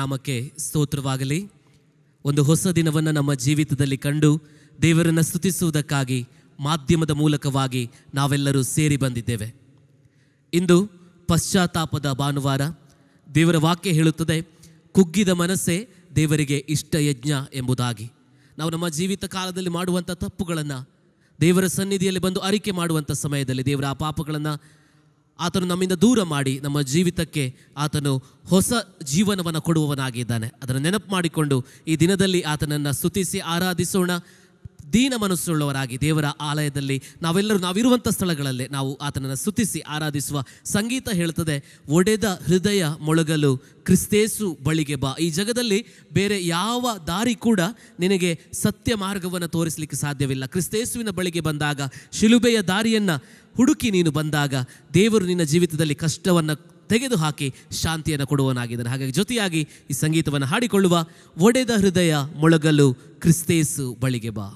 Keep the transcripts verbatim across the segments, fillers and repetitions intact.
ನಾಮಕ್ಕೆ ಸ್ತೋತ್ರವಾಗಲಿ. ಒಂದು ಹೊಸ ದಿನವನ್ನು ನಮ್ಮ ಜೀವಿತದಲ್ಲಿ ಕಂಡು ದೇವರನ್ನು ಸ್ತುತಿಸುವುದಕ್ಕಾಗಿ ಮಾಧ್ಯಮದ ಮೂಲಕವಾಗಿ ನಾವೆಲ್ಲರೂ ಸೇರಿ ಬಂದಿದ್ದೇವೆ. ಇಂದು ಪಶ್ಚಾತ್ತಾಪದ ಭಾನುವಾರ. ದೇವರ ವಾಕ್ಯ ಹೇಳುತ್ತದೆ, ಕುಗ್ಗಿದ ಮನಸ್ಸೇ ದೇವರಿಗೆ ಇಷ್ಟ ಯಜ್ಞ ಎಂಬುದಾಗಿ. ನಾವು ನಮ್ಮ ಜೀವಿತ ಕಾಲದಲ್ಲಿ ಮಾಡುವಂಥ ತಪ್ಪುಗಳನ್ನು ದೇವರ ಸನ್ನಿಧಿಯಲ್ಲಿ ಬಂದು ಅರಿಕೆ ಮಾಡುವಂಥ ಸಮಯದಲ್ಲಿ ದೇವರ ಆ ಪಾಪಗಳನ್ನು ಆತನು ನಮ್ಮಿಂದ ದೂರ ಮಾಡಿ ನಮ್ಮ ಜೀವಿತಕ್ಕೆ ಆತನು ಹೊಸ ಜೀವನವನ್ನು ಕೊಡುವವನಾಗಿದ್ದಾನೆ. ಅದನ್ನು ನೆನಪು ಮಾಡಿಕೊಂಡು ಈ ದಿನದಲ್ಲಿ ಆತನನ್ನು ಸ್ತುತಿಸಿ ಆರಾಧಿಸೋಣ. ದೀನ ಮನಸ್ಸುಳ್ಳವರಾಗಿ ದೇವರ ಆಲಯದಲ್ಲಿ ನಾವೆಲ್ಲರೂ ನಾವಿರುವಂಥ ಸ್ಥಳಗಳಲ್ಲೇ ನಾವು ಆತನನ್ನು ಸ್ತುತಿಸಿ ಆರಾಧಿಸುವ. ಸಂಗೀತ ಹೇಳ್ತದೆ, ಒಡೆದ ಹೃದಯ ಮೊಳಗಲು ಕ್ರಿಸ್ತೇಸು ಬಳಿಗೆ ಬಾ. ಈ ಜಗದಲ್ಲಿ ಬೇರೆ ಯಾವ ದಾರಿ ಕೂಡ ನಿನಗೆ ಸತ್ಯ ಮಾರ್ಗವನ್ನು ತೋರಿಸಲಿಕ್ಕೆ ಸಾಧ್ಯವಿಲ್ಲ. ಕ್ರಿಸ್ತೇಸುವಿನ ಬಳಿಗೆ ಬಂದಾಗ, ಶಿಲುಬೆಯ ದಾರಿಯನ್ನು ಹುಡುಕಿ ನೀನು ಬಂದಾಗ ದೇವರು ನಿನ್ನ ಜೀವಿತದಲ್ಲಿ ಕಷ್ಟವನ್ನು ತೆಗೆದುಹಾಕಿ ಶಾಂತಿಯನ್ನು ಕೊಡುವನಾಗಿದ್ದಾನೆ. ಹಾಗಾಗಿ ಜೊತೆಯಾಗಿ ಈ ಸಂಗೀತವನ್ನು ಹಾಡಿಕೊಳ್ಳುವ. ಒಡೆದ ಹೃದಯ ಮೊಳಗಲು ಕ್ರಿಸ್ತೇಸು ಬಳಿಗೆ ಬಾ.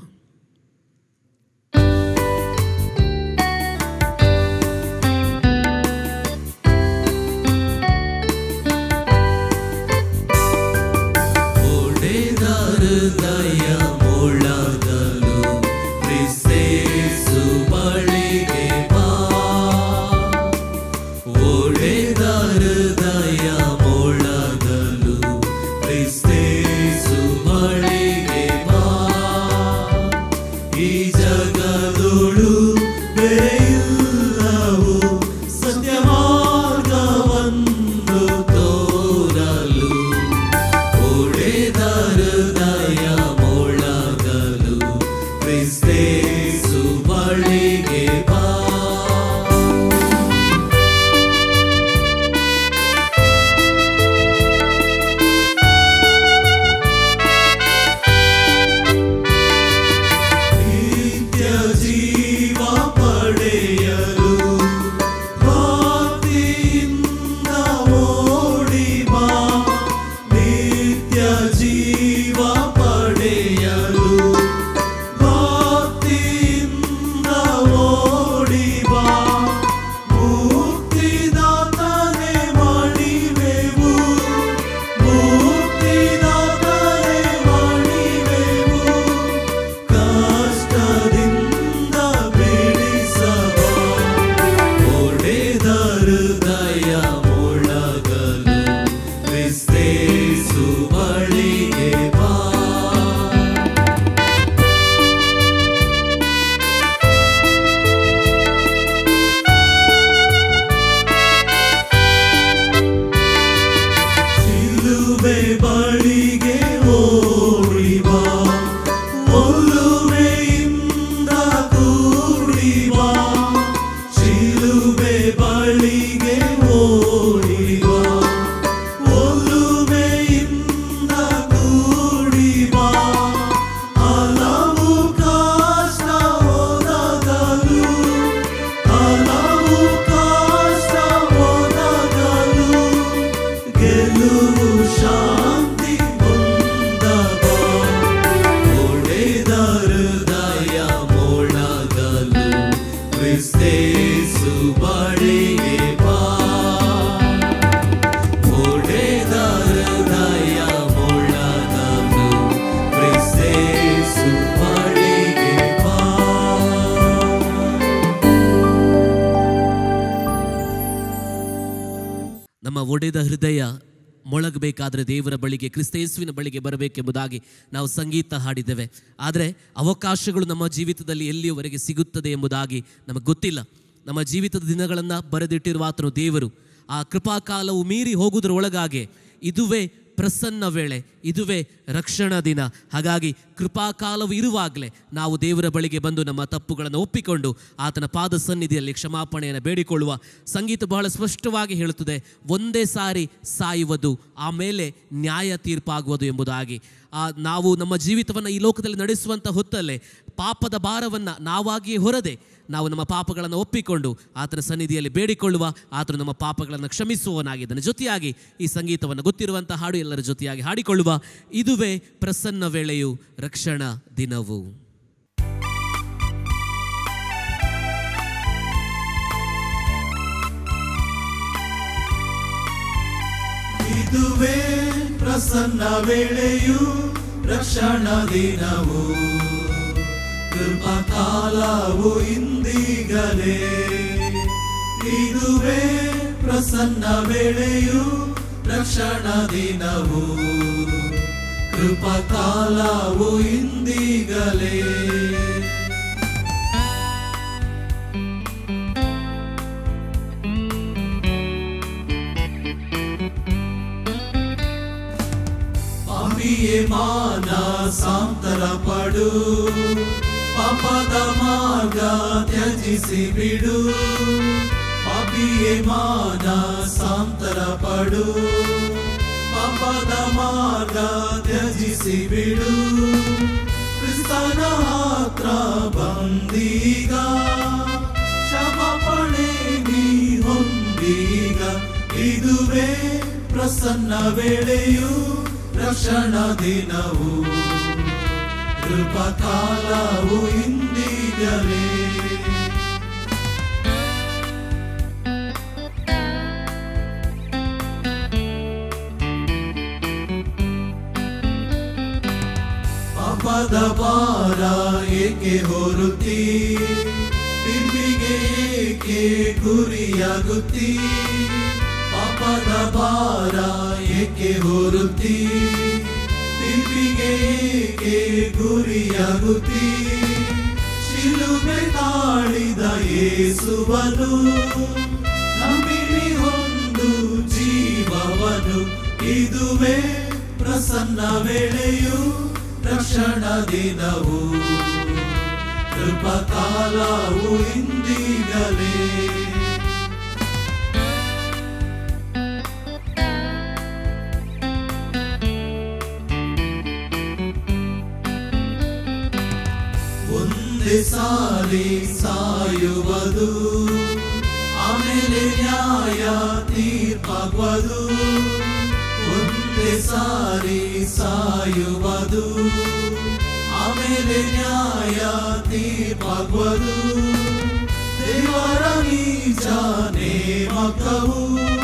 ಒಡೆದ ಹೃದಯ ಮೊಳಗಬೇಕಾದ್ರೆ ದೇವರ ಬಳಿಗೆ, ಕ್ರಿಸ್ತೇಸುವಿನ ಬಳಿಗೆ ಬರಬೇಕೆಂಬುದಾಗಿ ನಾವು ಸಂಗೀತ ಹಾಡಿದ್ದೇವೆ. ಆದರೆ ಅವಕಾಶಗಳು ನಮ್ಮ ಜೀವಿತದಲ್ಲಿ ಎಲ್ಲಿಯವರೆಗೆ ಸಿಗುತ್ತದೆ ಎಂಬುದಾಗಿ ನಮಗೆ ಗೊತ್ತಿಲ್ಲ. ನಮ್ಮ ಜೀವಿತದ ದಿನಗಳನ್ನು ಬರೆದಿಟ್ಟಿರುವ ಆತನು ದೇವರು. ಆ ಕೃಪಾಕಾಲವು ಮೀರಿ ಹೋಗುವುದರೊಳಗಾಗಿ ಇದುವೇ ಪ್ರಸನ್ನ ವೇಳೆ, ಇದುವೇ ರಕ್ಷಣಾ ದಿನ. ಹಾಗಾಗಿ ಕೃಪಾಕಾಲವು ಇರುವಾಗಲೇ ನಾವು ದೇವರ ಬಳಿಗೆ ಬಂದು ನಮ್ಮ ತಪ್ಪುಗಳನ್ನು ಒಪ್ಪಿಕೊಂಡು ಆತನ ಪಾದ ಸನ್ನಿಧಿಯಲ್ಲಿ ಕ್ಷಮಾಪಣೆಯನ್ನು ಬೇಡಿಕೊಳ್ಳುವ. ಸಂಗೀತ ಬಹಳ ಸ್ಪಷ್ಟವಾಗಿ ಹೇಳುತ್ತದೆ, ಒಂದೇ ಸಾರಿ ಸಾಯುವುದು, ಆಮೇಲೆ ನ್ಯಾಯ ತೀರ್ಪಾಗುವುದು ಎಂಬುದಾಗಿ. ನಾವು ನಮ್ಮ ಜೀವಿತವನ್ನು ಈ ಲೋಕದಲ್ಲಿ ನಡೆಸುವಂಥ ಹೊತ್ತಲ್ಲೇ ಪಾಪದ ಭಾರವನ್ನು ನಾವಾಗಿಯೇ ಹೊರದೆ ನಾವು ನಮ್ಮ ಪಾಪಗಳನ್ನು ಒಪ್ಪಿಕೊಂಡು ಆತನ ಸನ್ನಿಧಿಯಲ್ಲಿ ಬೇಡಿಕೊಳ್ಳುವ. ಆತನು ನಮ್ಮ ಪಾಪಗಳನ್ನು ಕ್ಷಮಿಸುವವನಾಗಿದ್ದಾನೆ. ಜೊತೆಯಾಗಿ ಈ ಸಂಗೀತವನ್ನು ಗೊತ್ತಿರುವಂಥ ಹಾಡು ಎಲ್ಲರ ಜೊತೆಯಾಗಿ ಹಾಡಿಕೊಳ್ಳುವ. ಇದುವೇ ಪ್ರಸನ್ನ ವೇಳೆಯು, ರಕ್ಷಣಾ ದಿನವು. ಇದುವೇ ಪ್ರಸನ್ನ ವೇಳೆಯು ರಕ್ಷಣಾ ದಿನವು ಕೃಪಾ ಕಾಲವು ಇಂದೀಗಲೇ ಇದುವೇ ಪ್ರಸನ್ನ ವೇಳೆಯು ರಕ್ಷಣಾ ದಿನವು ಕೃಪಾ ಕಾಲವು ಇಂದೀಗಲೇ ಪಾಪಿಯೇ ಮಾನಸಾಂತರ ಪಡು ಪಾಪದ ಮಾರ್ಗ ತ್ಯಜಿಸಿ ಬಿಡು ಪಾಪಿಯೇ ಮಾನಸಾಂತರ ಪಡು ಪಾಪದ ಮಾರ್ಗ ತ್ಯಜಿಸಿ ಬಿಡು ಕ್ರಿಸ್ತನ ಹತ್ರ ಬಂದೀಗ ಕ್ಷಮಾಪಣೆ ನೀ ಹೊಂದೀಗ ಇದುವೇ ಪ್ರಸನ್ನ ವೇಳೆಯು ರಕ್ಷಣಾ ದಿನವು ಕೃಪಾ ಕಾಲವು ಇಂದೀಗಲೇ ಪಾಪದ ಭಾರ ಏಕೆ ಹೊರುತ್ತಿ ತಿರುವಿಗೆ ಏಕೆ ಗುರಿಯಾಗುತ್ತಿ ಪಾಪದ ಭಾರ ಏಕೆ ಹೊರುತ್ತಿ ತಿರುವಿಗೆ ಏಕೆ ಗುರಿಯಾಗುತ್ತಿ ಶಿಲುಬೆ ತಾಳಿದ ಯೇಸುವನು ನಂಬಿರಿ ಒಂದು ಜೀವವನು ಇದುವೇ ಪ್ರಸನ್ನ ವೇಳೆಯು ರಕ್ಷಣಾ ದಿನವು ಕೃಪಾ ಕಾಲವು ಇಂದೀಗಲೇ ಒಂದೇ ಸಾರಿ ಸಾಯುವುದು ಆಮೇಲೆ ನ್ಯಾಯ ತೀರ್ಪಾಗುವುದು ಒಂದೇ ಸಾರಿ ಸಾಯುವುದು ಆಮೇಲೆ ನ್ಯಾಯ ತೀರ್ಪಾಗುವುದು ದೇವರ ನಿಜ ನೇಮಕವು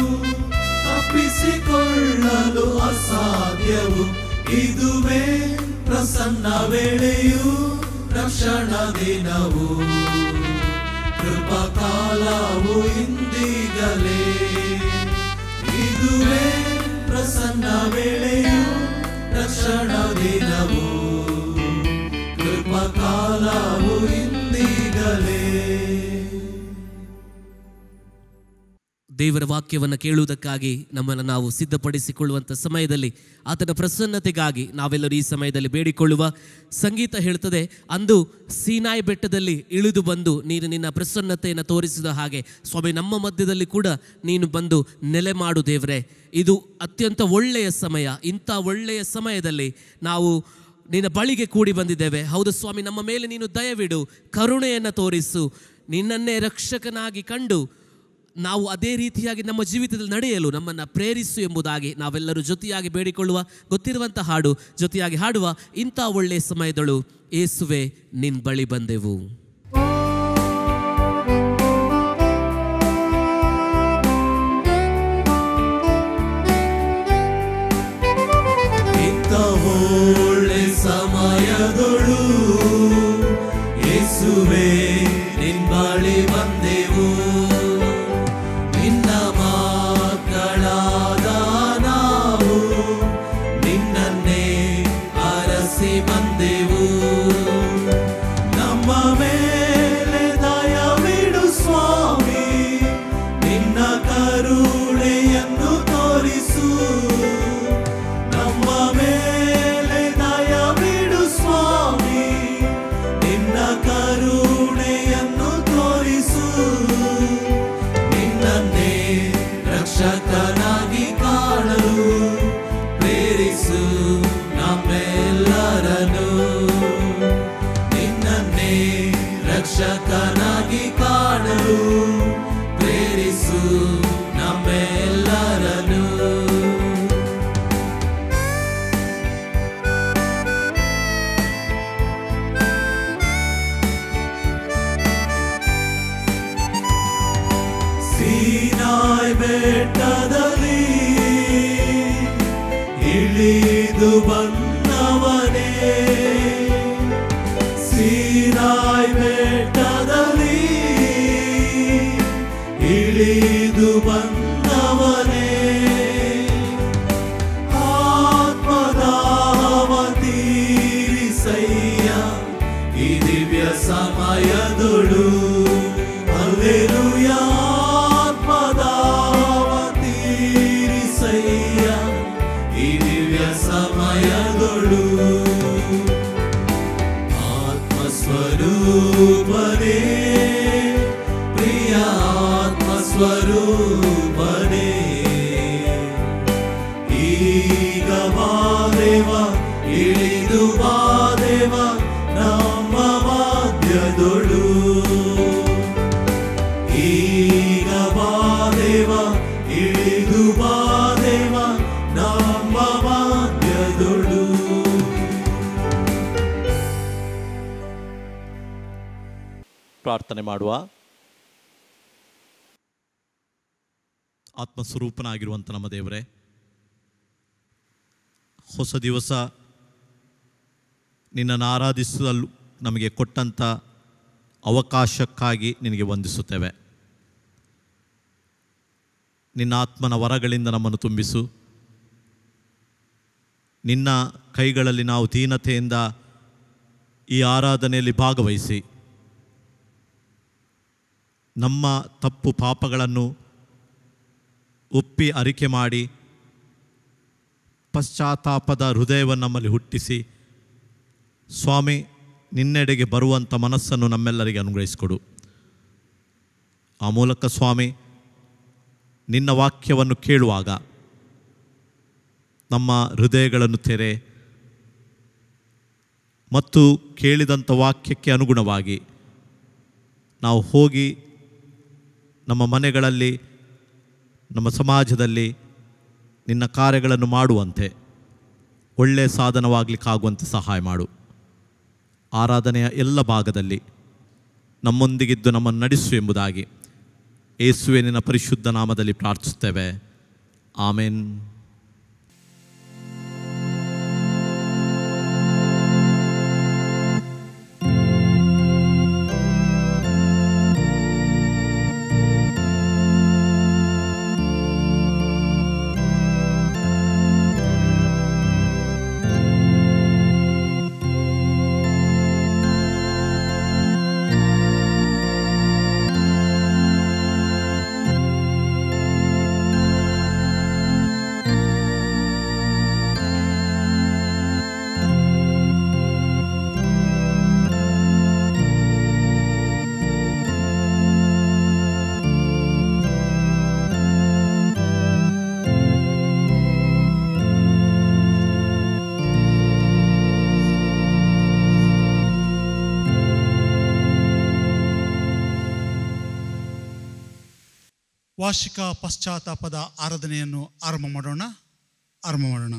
ತಪ್ಪಿಸಿಕೊಳ್ಳಲು ಅಸಾಧ್ಯವು ಇದುವೇ ಪ್ರಸನ್ನ ವೇಳೆಯು ರಕ್ಷಣಾ ದಿನವು ಕೃಪಾ ಕಾಲವು ಇಂದೀಗಲೇ ಇದುವೇ ಪ್ರಸನ್ನ ವೇಳೆಯು ರಕ್ಷಣಾ ದಿನವು ಕೃಪಾ ಕಾಲವು ಇಂದೀಗಲೇ ದೇವರ ವಾಕ್ಯವನ್ನು ಕೇಳುವುದಕ್ಕಾಗಿ ನಮ್ಮನ್ನು ನಾವು ಸಿದ್ಧಪಡಿಸಿಕೊಳ್ಳುವಂಥ ಸಮಯದಲ್ಲಿ ಆತನ ಪ್ರಸನ್ನತೆಗಾಗಿ ನಾವೆಲ್ಲರೂ ಈ ಸಮಯದಲ್ಲಿ ಬೇಡಿಕೊಳ್ಳುವ ಸಂಗೀತ ಹೇಳ್ತದೆ, ಅಂದು ಸೀನಾಯಿ ಬೆಟ್ಟದಲ್ಲಿ ಇಳಿದು ಬಂದು ನೀನು ನಿನ್ನ ಪ್ರಸನ್ನತೆಯನ್ನು ತೋರಿಸಿದ ಹಾಗೆ ಸ್ವಾಮಿ ನಮ್ಮ ಮಧ್ಯದಲ್ಲಿ ಕೂಡ ನೀನು ಬಂದು ನೆಲೆ ಮಾಡು ದೇವರೇ. ಇದು ಅತ್ಯಂತ ಒಳ್ಳೆಯ ಸಮಯ. ಇಂಥ ಒಳ್ಳೆಯ ಸಮಯದಲ್ಲಿ ನಾವು ನಿನ್ನ ಬಳಿಗೆ ಕೂಡಿ ಬಂದಿದ್ದೇವೆ. ಹೌದು ಸ್ವಾಮಿ, ನಮ್ಮ ಮೇಲೆ ನೀನು ದಯವಿಡು, ಕರುಣೆಯನ್ನು ತೋರಿಸು. ನಿನ್ನನ್ನೇ ರಕ್ಷಕನಾಗಿ ಕಂಡು ನಾವು ಅದೇ ರೀತಿಯಾಗಿ ನಮ್ಮ ಜೀವಿತದಲ್ಲಿ ನಡೆಯಲು ನಮ್ಮನ್ನು ಪ್ರೇರಿಸು ಎಂಬುದಾಗಿ ನಾವೆಲ್ಲರೂ ಜೊತೆಯಾಗಿ ಬೇಡಿಕೊಳ್ಳುವ, ಗೊತ್ತಿರುವಂಥ ಹಾಡು ಜೊತೆಯಾಗಿ ಹಾಡುವ. ಇಂಥ ಒಳ್ಳೆಯ ಸಮಯದಳು ಯೇಸುವೆ ನಿನ್ನ ಬಳಿ ಬಂದೆವು. ಇಂಥ ಒಳ್ಳೆ ಸಮಯದಳು ಯೇಸುವೆ ನಿನ್ನ ಬಳಿ ಬಂದೆವು. ಬಂದೆವು ನಮ್ಮ ಮೇಲೆ ದಯವಿಡು ಸ್ವಾಮಿ, ನಿನ್ನ ಕರುಣೆಯನ್ನು ತೋರಿಸು. ನಮ್ಮ ಮೇಲೆ ದಯವಿಡು ಸ್ವಾಮಿ, ನಿನ್ನ ಕರುಣೆಯನ್ನು ತೋರಿಸು. ನಿನ್ನನ್ನೇ ರಕ್ಷಕನಾಗಿ ಕಾಣಲು ಪ್ರೇರಿಸು ನಮ್ಮೆಲ್ಲರನ್ನು. ನಿನ್ನನ್ನೇ ರಕ್ಷಕನಾಗಿ ಕಾಣಲು ಪ್ರೇರಿಸು ನಮ್ಮೆಲ್ಲರನ್ನು. ಸೀನಾಯಿ ಬೆಟ್ಟದಲ್ಲಿ ಇಳಿ ಇಳಿದು ಬಂದವನೇ ಸೀನಾಯ್ ಬೆಟ್ಟದಲ್ಲಿ ಇಳಿದು ಬಂದವನೇ ಆತ್ಮದಾವ ತೀರಿಸಯ್ಯ ಈ ದಿವ್ಯ ಸಮಯದೊಳು ಹಲ್ಲೆಲೂಯಾ ಆತ್ಮದಾವ ತೀರಿಸಯ್ಯ ಈ ದಿವ್ಯ ಸಮಯದೊಳು ಆತ್ಮಸ್ವರೂಪನೇ ಪ್ರಿಯ ಆತ್ಮಸ್ವರೂಪನೇ ಈಗ ಬಾದೇವ ಇಳಿದು ಬಾದೇವ ನಮ್ಮ ಮಧ್ಯದೊಳು ಈಗ ಬಾದೇವ ಇಳಿದು ಬಾದೇವ ನಮ್ಮ ಮಧ್ಯದೊಳು. ಪ್ರಾರ್ಥನೆ ಮಾಡುವ. ಆತ್ಮಸ್ವರೂಪನಾಗಿರುವಂಥ ನಮ್ಮ ದೇವರೇ, ಹೊಸ ದಿವಸ ನಿನ್ನನ್ನು ಆರಾಧಿಸಲು ನಮಗೆ ಕೊಟ್ಟಂಥ ಅವಕಾಶಕ್ಕಾಗಿ ನಿನಗೆ ವಂದಿಸುತ್ತೇವೆ. ನಿನ್ನ ಆತ್ಮನ ವರಗಳಿಂದ ನಮ್ಮನ್ನು ತುಂಬಿಸು. ನಿನ್ನ ಕೈಗಳಲ್ಲಿ ನಾವು ದೀನತೆಯಿಂದ ಈ ಆರಾಧನೆಯಲ್ಲಿ ಭಾಗವಹಿಸಿ ನಮ್ಮ ತಪ್ಪು ಪಾಪಗಳನ್ನು ಒಪ್ಪಿ ಅರಿಕೆ ಮಾಡಿ ಪಶ್ಚಾತ್ತಾಪದ ಹೃದಯವನ್ನು ನಮ್ಮಲ್ಲಿ ಹುಟ್ಟಿಸಿ ಸ್ವಾಮಿ ನಿನ್ನೆಡೆಗೆ ಬರುವಂಥ ಮನಸ್ಸನ್ನು ನಮ್ಮೆಲ್ಲರಿಗೆ ಅನುಗ್ರಹಿಸಿಕೊಡು. ಆ ಮೂಲಕ ಸ್ವಾಮಿ ನಿನ್ನ ವಾಕ್ಯವನ್ನು ಕೇಳುವಾಗ ನಮ್ಮ ಹೃದಯಗಳನ್ನು ತೆರೆ ಮತ್ತು ಕೇಳಿದಂಥ ವಾಕ್ಯಕ್ಕೆ ಅನುಗುಣವಾಗಿ ನಾವು ಹೋಗಿ ನಮ್ಮ ಮನೆಗಳಲ್ಲಿ ನಮ್ಮ ಸಮಾಜದಲ್ಲಿ ನಿನ್ನ ಕಾರ್ಯಗಳನ್ನು ಮಾಡುವಂತೆ ಒಳ್ಳೆಯ ಸಾಧನವಾಗಲಿಕ್ಕಾಗುವಂತೆ ಸಹಾಯ ಮಾಡು. ಆರಾಧನೆಯ ಎಲ್ಲ ಭಾಗದಲ್ಲಿ ನಮ್ಮೊಂದಿಗಿದ್ದು ನಮ್ಮನ್ನು ನಡೆಸು ಎಂಬುದಾಗಿ ಯೇಸುವೆ ನಿನ್ನ ಪರಿಶುದ್ಧ ನಾಮದಲ್ಲಿ ಪ್ರಾರ್ಥಿಸುತ್ತೇವೆ. ಆಮೆನ್. ವಾರ್ಷಿಕ ಪಶ್ಚಾತ್ತಾಪದ ಆರಾಧನೆಯನ್ನು ಆರಂಭ ಮಾಡೋಣ ಆರಂಭ ಮಾಡೋಣ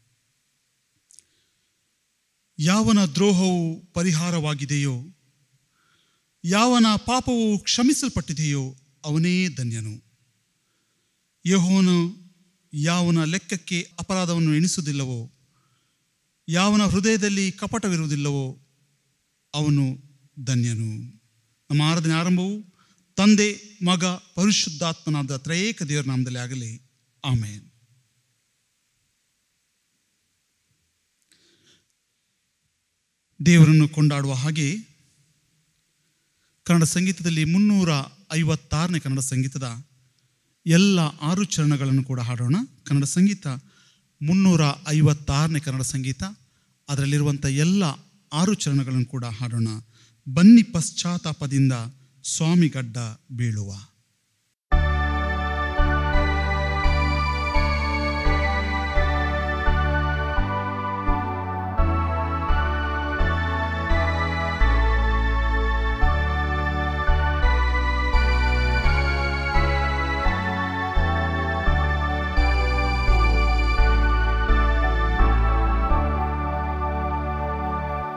ಯಾವನ ದ್ರೋಹವು ಪರಿಹಾರವಾಗಿದೆಯೋ, ಯಾವನ ಪಾಪವು ಕ್ಷಮಿಸಲ್ಪಟ್ಟಿದೆಯೋ ಅವನೇ ಧನ್ಯನು. ಯೆಹೋವನು ಯಾವನ ಲೆಕ್ಕಕ್ಕೆ ಅಪರಾಧವನ್ನು ಎಣಿಸುವುದಿಲ್ಲವೋ, ಯಾವನ ಹೃದಯದಲ್ಲಿ ಕಪಟವಿರುವುದಿಲ್ಲವೋ ಅವನು ಧನ್ಯನು. ನಮ್ಮ ಆರಾಧನೆ ಆರಂಭವು ತಂದೆ, ಮಗ, ಪರಿಶುದ್ಧಾತ್ಮನಾದ ತ್ರಯೇಕ ದೇವರ ನಾಮದಲ್ಲಿ ಆಗಲಿ. ಆಮೇನ್. ದೇವರನ್ನು ಕೊಂಡಾಡುವ ಹಾಗೆ ಕನ್ನಡ ಸಂಗೀತದಲ್ಲಿ ಮುನ್ನೂರ ಐವತ್ತಾರನೇ ಕನ್ನಡ ಸಂಗೀತದ ಎಲ್ಲ ಆರು ಚರಣಗಳನ್ನು ಕೂಡ ಹಾಡೋಣ. ಕನ್ನಡ ಸಂಗೀತ ಮುನ್ನೂರ ಐವತ್ತಾರನೇ ಕನ್ನಡ ಸಂಗೀತ, ಅದರಲ್ಲಿರುವಂಥ ಎಲ್ಲ ಆರು ಚರಣಗಳನ್ನು ಕೂಡ ಹಾಡೋಣ. ಬನ್ನಿ ಪಶ್ಚಾತ್ತಾಪದಿಂದ ಸ್ವಾಮಿಗಡ್ಡ ಬೀಳುವ.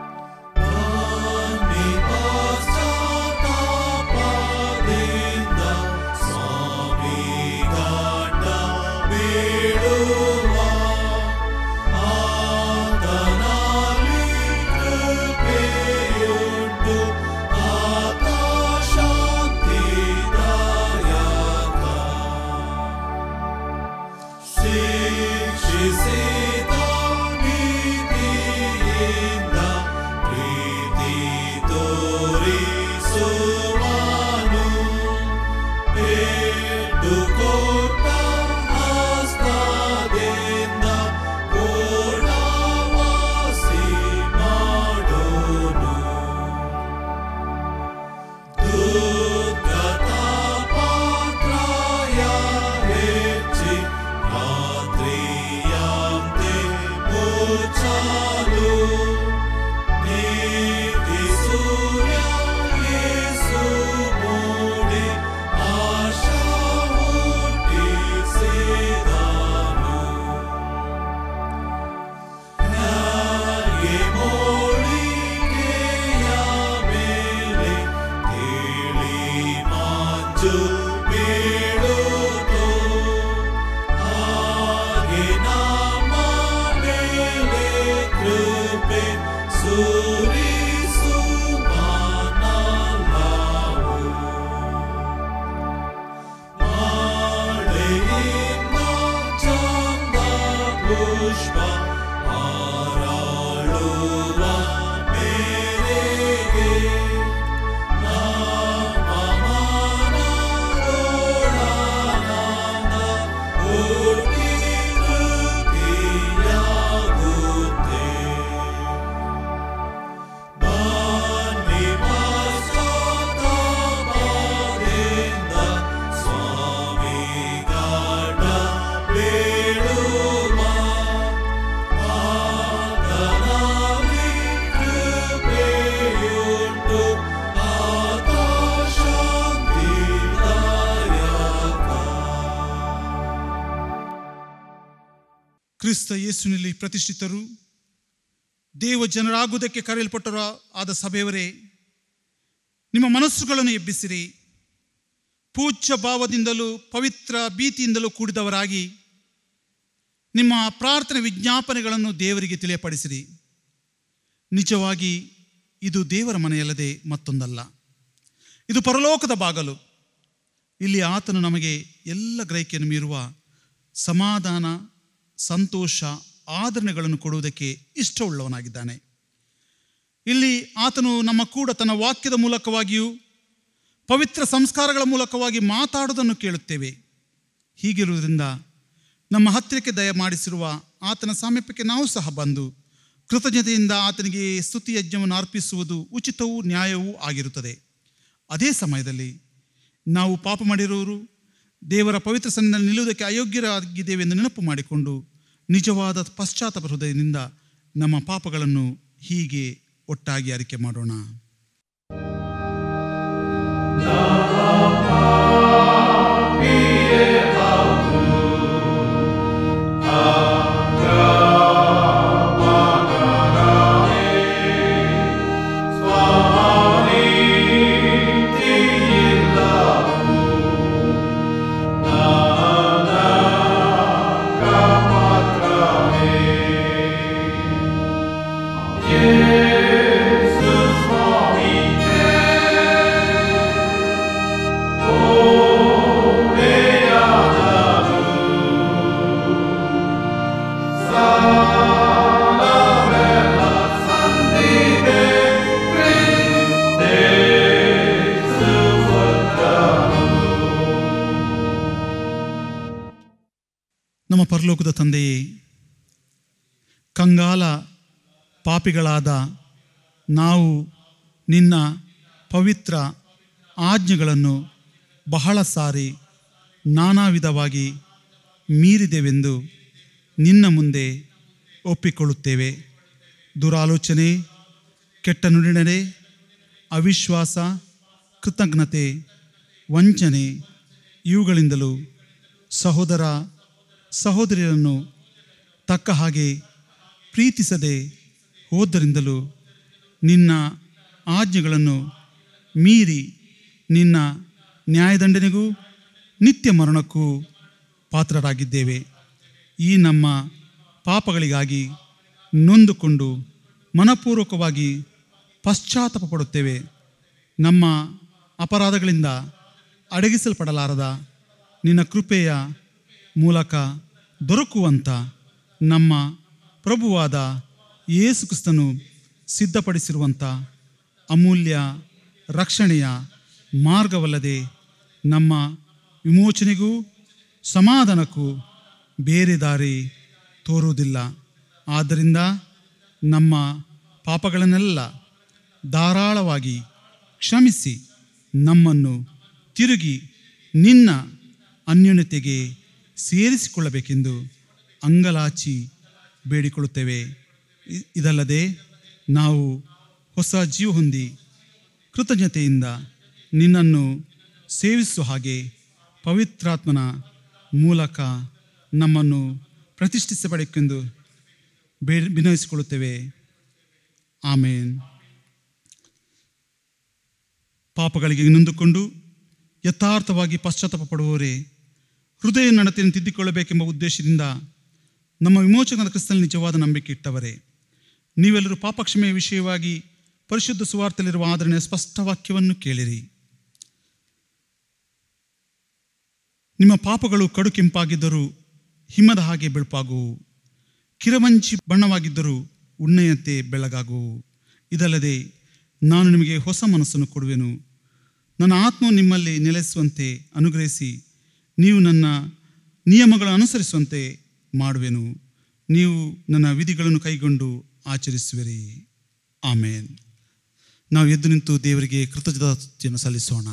Pashchattapadinda ಕ್ರಿಸ್ತ ಯೇಸುವಿನಲ್ಲಿ ಪ್ರತಿಷ್ಠಿತರು, ದೇವ ಜನರಾಗುವುದಕ್ಕೆ ಕರೆಯಲ್ಪಟ್ಟರು ಆದ ಸಭೆಯವರೇ, ನಿಮ್ಮ ಮನಸ್ಸುಗಳನ್ನು ಎಬ್ಬಿಸಿರಿ. ಪೂಜ್ಯ ಭಾವದಿಂದಲೂ ಪವಿತ್ರ ಭೀತಿಯಿಂದಲೂ ಕೂಡಿದವರಾಗಿ ನಿಮ್ಮ ಪ್ರಾರ್ಥನೆ ವಿಜ್ಞಾಪನೆಗಳನ್ನು ದೇವರಿಗೆ ತಿಳಿಯಪಡಿಸಿರಿ. ನಿಜವಾಗಿ ಇದು ದೇವರ ಮನೆಯಲ್ಲದೆ ಮತ್ತೊಂದಲ್ಲ, ಇದು ಪರಲೋಕದ ಬಾಗಲು. ಇಲ್ಲಿ ಆತನು ನಮಗೆ ಎಲ್ಲ ಗ್ರಹಿಕೆಯನ್ನು ಮೀರುವ ಸಮಾಧಾನ, ಸಂತೋಷ, ಆದರಣೆಗಳನ್ನು ಕೊಡುವುದಕ್ಕೆ ಇಷ್ಟವುಳ್ಳವನಾಗಿದ್ದಾನೆ. ಇಲ್ಲಿ ಆತನು ನಮ್ಮ ಕೂಡ ತನ್ನ ವಾಕ್ಯದ ಮೂಲಕವಾಗಿಯೂ ಪವಿತ್ರ ಸಂಸ್ಕಾರಗಳ ಮೂಲಕವಾಗಿ ಮಾತಾಡುವುದನ್ನು ಕೇಳುತ್ತೇವೆ. ಹೀಗಿರುವುದರಿಂದ ನಮ್ಮ ಹತ್ತಿರಕ್ಕೆ ದಯ ಮಾಡಿಸಿರುವ ಆತನ ಸಾಮೀಪ್ಯಕ್ಕೆ ನಾವು ಸಹ ಬಂದು ಕೃತಜ್ಞತೆಯಿಂದ ಆತನಿಗೆ ಸ್ತುತಿ ಯಜ್ಞವನ್ನು ಅರ್ಪಿಸುವುದು ಉಚಿತವೂ ನ್ಯಾಯವೂ ಆಗಿರುತ್ತದೆ. ಅದೇ ಸಮಯದಲ್ಲಿ ನಾವು ಪಾಪ ಮಾಡಿರುವವರು ದೇವರ ಪವಿತ್ರ ಸನ್ನಿಧಿಯಲ್ಲಿ ನಿಲ್ಲುವುದಕ್ಕೆ ಅಯೋಗ್ಯರಾಗಿದ್ದೇವೆ ಎಂದು ನೆನಪು ಮಾಡಿಕೊಂಡು ನಿಜವಾದ ಪಶ್ಚಾತ್ತಾಪ ಹೃದಯದಿಂದ ನಮ್ಮ ಪಾಪಗಳನ್ನು ಹೀಗೆ ಒಟ್ಟಾಗಿ ಅರಿಕೆ ಮಾಡೋಣ. ನಮ್ಮ ಪರಲೋಕದ ತಂದೆಯೇ, ಕಂಗಾಲ ಪಾಪಿಗಳಾದ ನಾವು ನಿನ್ನ ಪವಿತ್ರ ಆಜ್ಞೆಗಳನ್ನು ಬಹಳ ಸಾರಿ ನಾನಾ ವಿಧವಾಗಿ ಮೀರಿದೆವೆಂದು ನಿನ್ನ ಮುಂದೆ ಒಪ್ಪಿಕೊಳ್ಳುತ್ತೇವೆ. ದುರಾಲೋಚನೆ, ಕೆಟ್ಟ ನುಡಿನಡೆ, ಅವಿಶ್ವಾಸ, ಕೃತಜ್ಞತೆ, ವಂಚನೆ ಇವುಗಳಿಂದಲೂ ಸಹೋದರ ಸಹೋದರಿಯರನ್ನು ತಕ್ಕ ಹಾಗೆ ಪ್ರೀತಿಸದೆ ಹೋದ್ದರಿಂದಲೂ ನಿನ್ನ ಆಜ್ಞೆಗಳನ್ನು ಮೀರಿ ನಿನ್ನ ನ್ಯಾಯದಂಡನೆಗೂ ನಿತ್ಯ ಮರಣಕ್ಕೂ ಪಾತ್ರರಾಗಿದ್ದೇವೆ. ಈ ನಮ್ಮ ಪಾಪಗಳಿಗಾಗಿ ನೊಂದುಕೊಂಡು ಮನಪೂರ್ವಕವಾಗಿ ಪಶ್ಚಾತ್ತಾಪ ಪಡುತ್ತೇವೆ. ನಮ್ಮ ಅಪರಾಧಗಳಿಂದ ಅಡಗಿಸಲ್ಪಡಲಾರದ ನಿನ್ನ ಕೃಪೆಯ ಮೂಲಕ ದೊರಕುವಂಥ ನಮ್ಮ ಪ್ರಭುವಾದ ಯೇಸು ಕ್ರಿಸ್ತನು ಸಿದ್ಧಪಡಿಸಿರುವಂಥ ಅಮೂಲ್ಯ ರಕ್ಷಣೆಯ ಮಾರ್ಗವಲ್ಲದೆ ನಮ್ಮ ವಿಮೋಚನೆಗೂ ಸಮಾಧಾನಕ್ಕೂ ಬೇರೆ ದಾರಿ ತೋರುವುದಿಲ್ಲ. ಆದ್ದರಿಂದ ನಮ್ಮ ಪಾಪಗಳನ್ನೆಲ್ಲ ಧಾರಾಳವಾಗಿ ಕ್ಷಮಿಸಿ ನಮ್ಮನ್ನು ತಿರುಗಿ ನಿನ್ನ ಅನ್ಯೋನ್ಯತೆಗೆ ಸೇರಿಸಿಕೊಳ್ಳಬೇಕೆಂದು ಅಂಗಲಾಚಿ ಬೇಡಿಕೊಳ್ಳುತ್ತೇವೆ. ಇ- ಇದಲ್ಲದೆ ನಾವು ಹೊಸ ಜೀವ ಹೊಂದಿ ಕೃತಜ್ಞತೆಯಿಂದ ನಿನ್ನನ್ನು ಸೇವಿಸುವ ಹಾಗೆ ಪವಿತ್ರಾತ್ಮನ ಮೂಲಕ ನಮ್ಮನ್ನು ಪ್ರತಿಷ್ಠಿಸಬೇಕೆಂದು ಬೇ ವಿನಯಿಸಿಕೊಳ್ಳುತ್ತೇವೆ. ಆಮೇನ್. ಪಾಪಗಳಿಗೆ ನೊಂದುಕೊಂಡು ಯಥಾರ್ಥವಾಗಿ ಪಶ್ಚಾತ್ತಾಪ ಪಡುವವರೇ, ಹೃದಯ ನಡತೆಯನ್ನು ತಿದ್ದಿಕೊಳ್ಳಬೇಕೆಂಬ ಉದ್ದೇಶದಿಂದ ನಮ್ಮ ವಿಮೋಚಕನಾದ ಕ್ರಿಸ್ತನಲ್ಲಿ ನಿಜವಾದ ನಂಬಿಕೆ ಇಟ್ಟವರೇ, ನೀವೆಲ್ಲರೂ ಪಾಪಕ್ಷಮೆಯ ವಿಷಯವಾಗಿ ಪರಿಶುದ್ಧ ಸುವಾರ್ತೆಯಲ್ಲಿರುವ ಆದರಣೆಯ ಸ್ಪಷ್ಟ ವಾಕ್ಯವನ್ನು ಕೇಳಿರಿ. ನಿಮ್ಮ ಪಾಪಗಳು ಕಡು ಕೆಂಪಾಗಿದ್ದರೂ ಹಿಮದ ಹಾಗೆ ಬೆಳುಪಾಗುವು, ಕಿರವಂಚಿ ಬಣ್ಣವಾಗಿದ್ದರೂ ಉಣ್ಣೆಯಂತೆ ಬೆಳಗಾಗುವು. ಇದಲ್ಲದೆ ನಾನು ನಿಮಗೆ ಹೊಸ ಮನಸ್ಸನ್ನು ಕೊಡುವೆನು, ನನ್ನ ಆತ್ಮವು ನಿಮ್ಮಲ್ಲಿ ನೆಲೆಸುವಂತೆ ಅನುಗ್ರಹಿಸಿ ನೀವು ನನ್ನ ನಿಯಮಗಳನ್ನು ಅನುಸರಿಸುವಂತೆ ಮಾಡುವೆನು. ನೀವು ನನ್ನ ವಿಧಿಗಳನ್ನು ಕೈಗೊಂಡು ಆಚರಿಸುವಿರಿ. ಆಮೇನ್. ನಾವು ಎದ್ದು ನಿಂತು ದೇವರಿಗೆ ಕೃತಜ್ಞತೆಯನ್ನು ಸಲ್ಲಿಸೋಣ.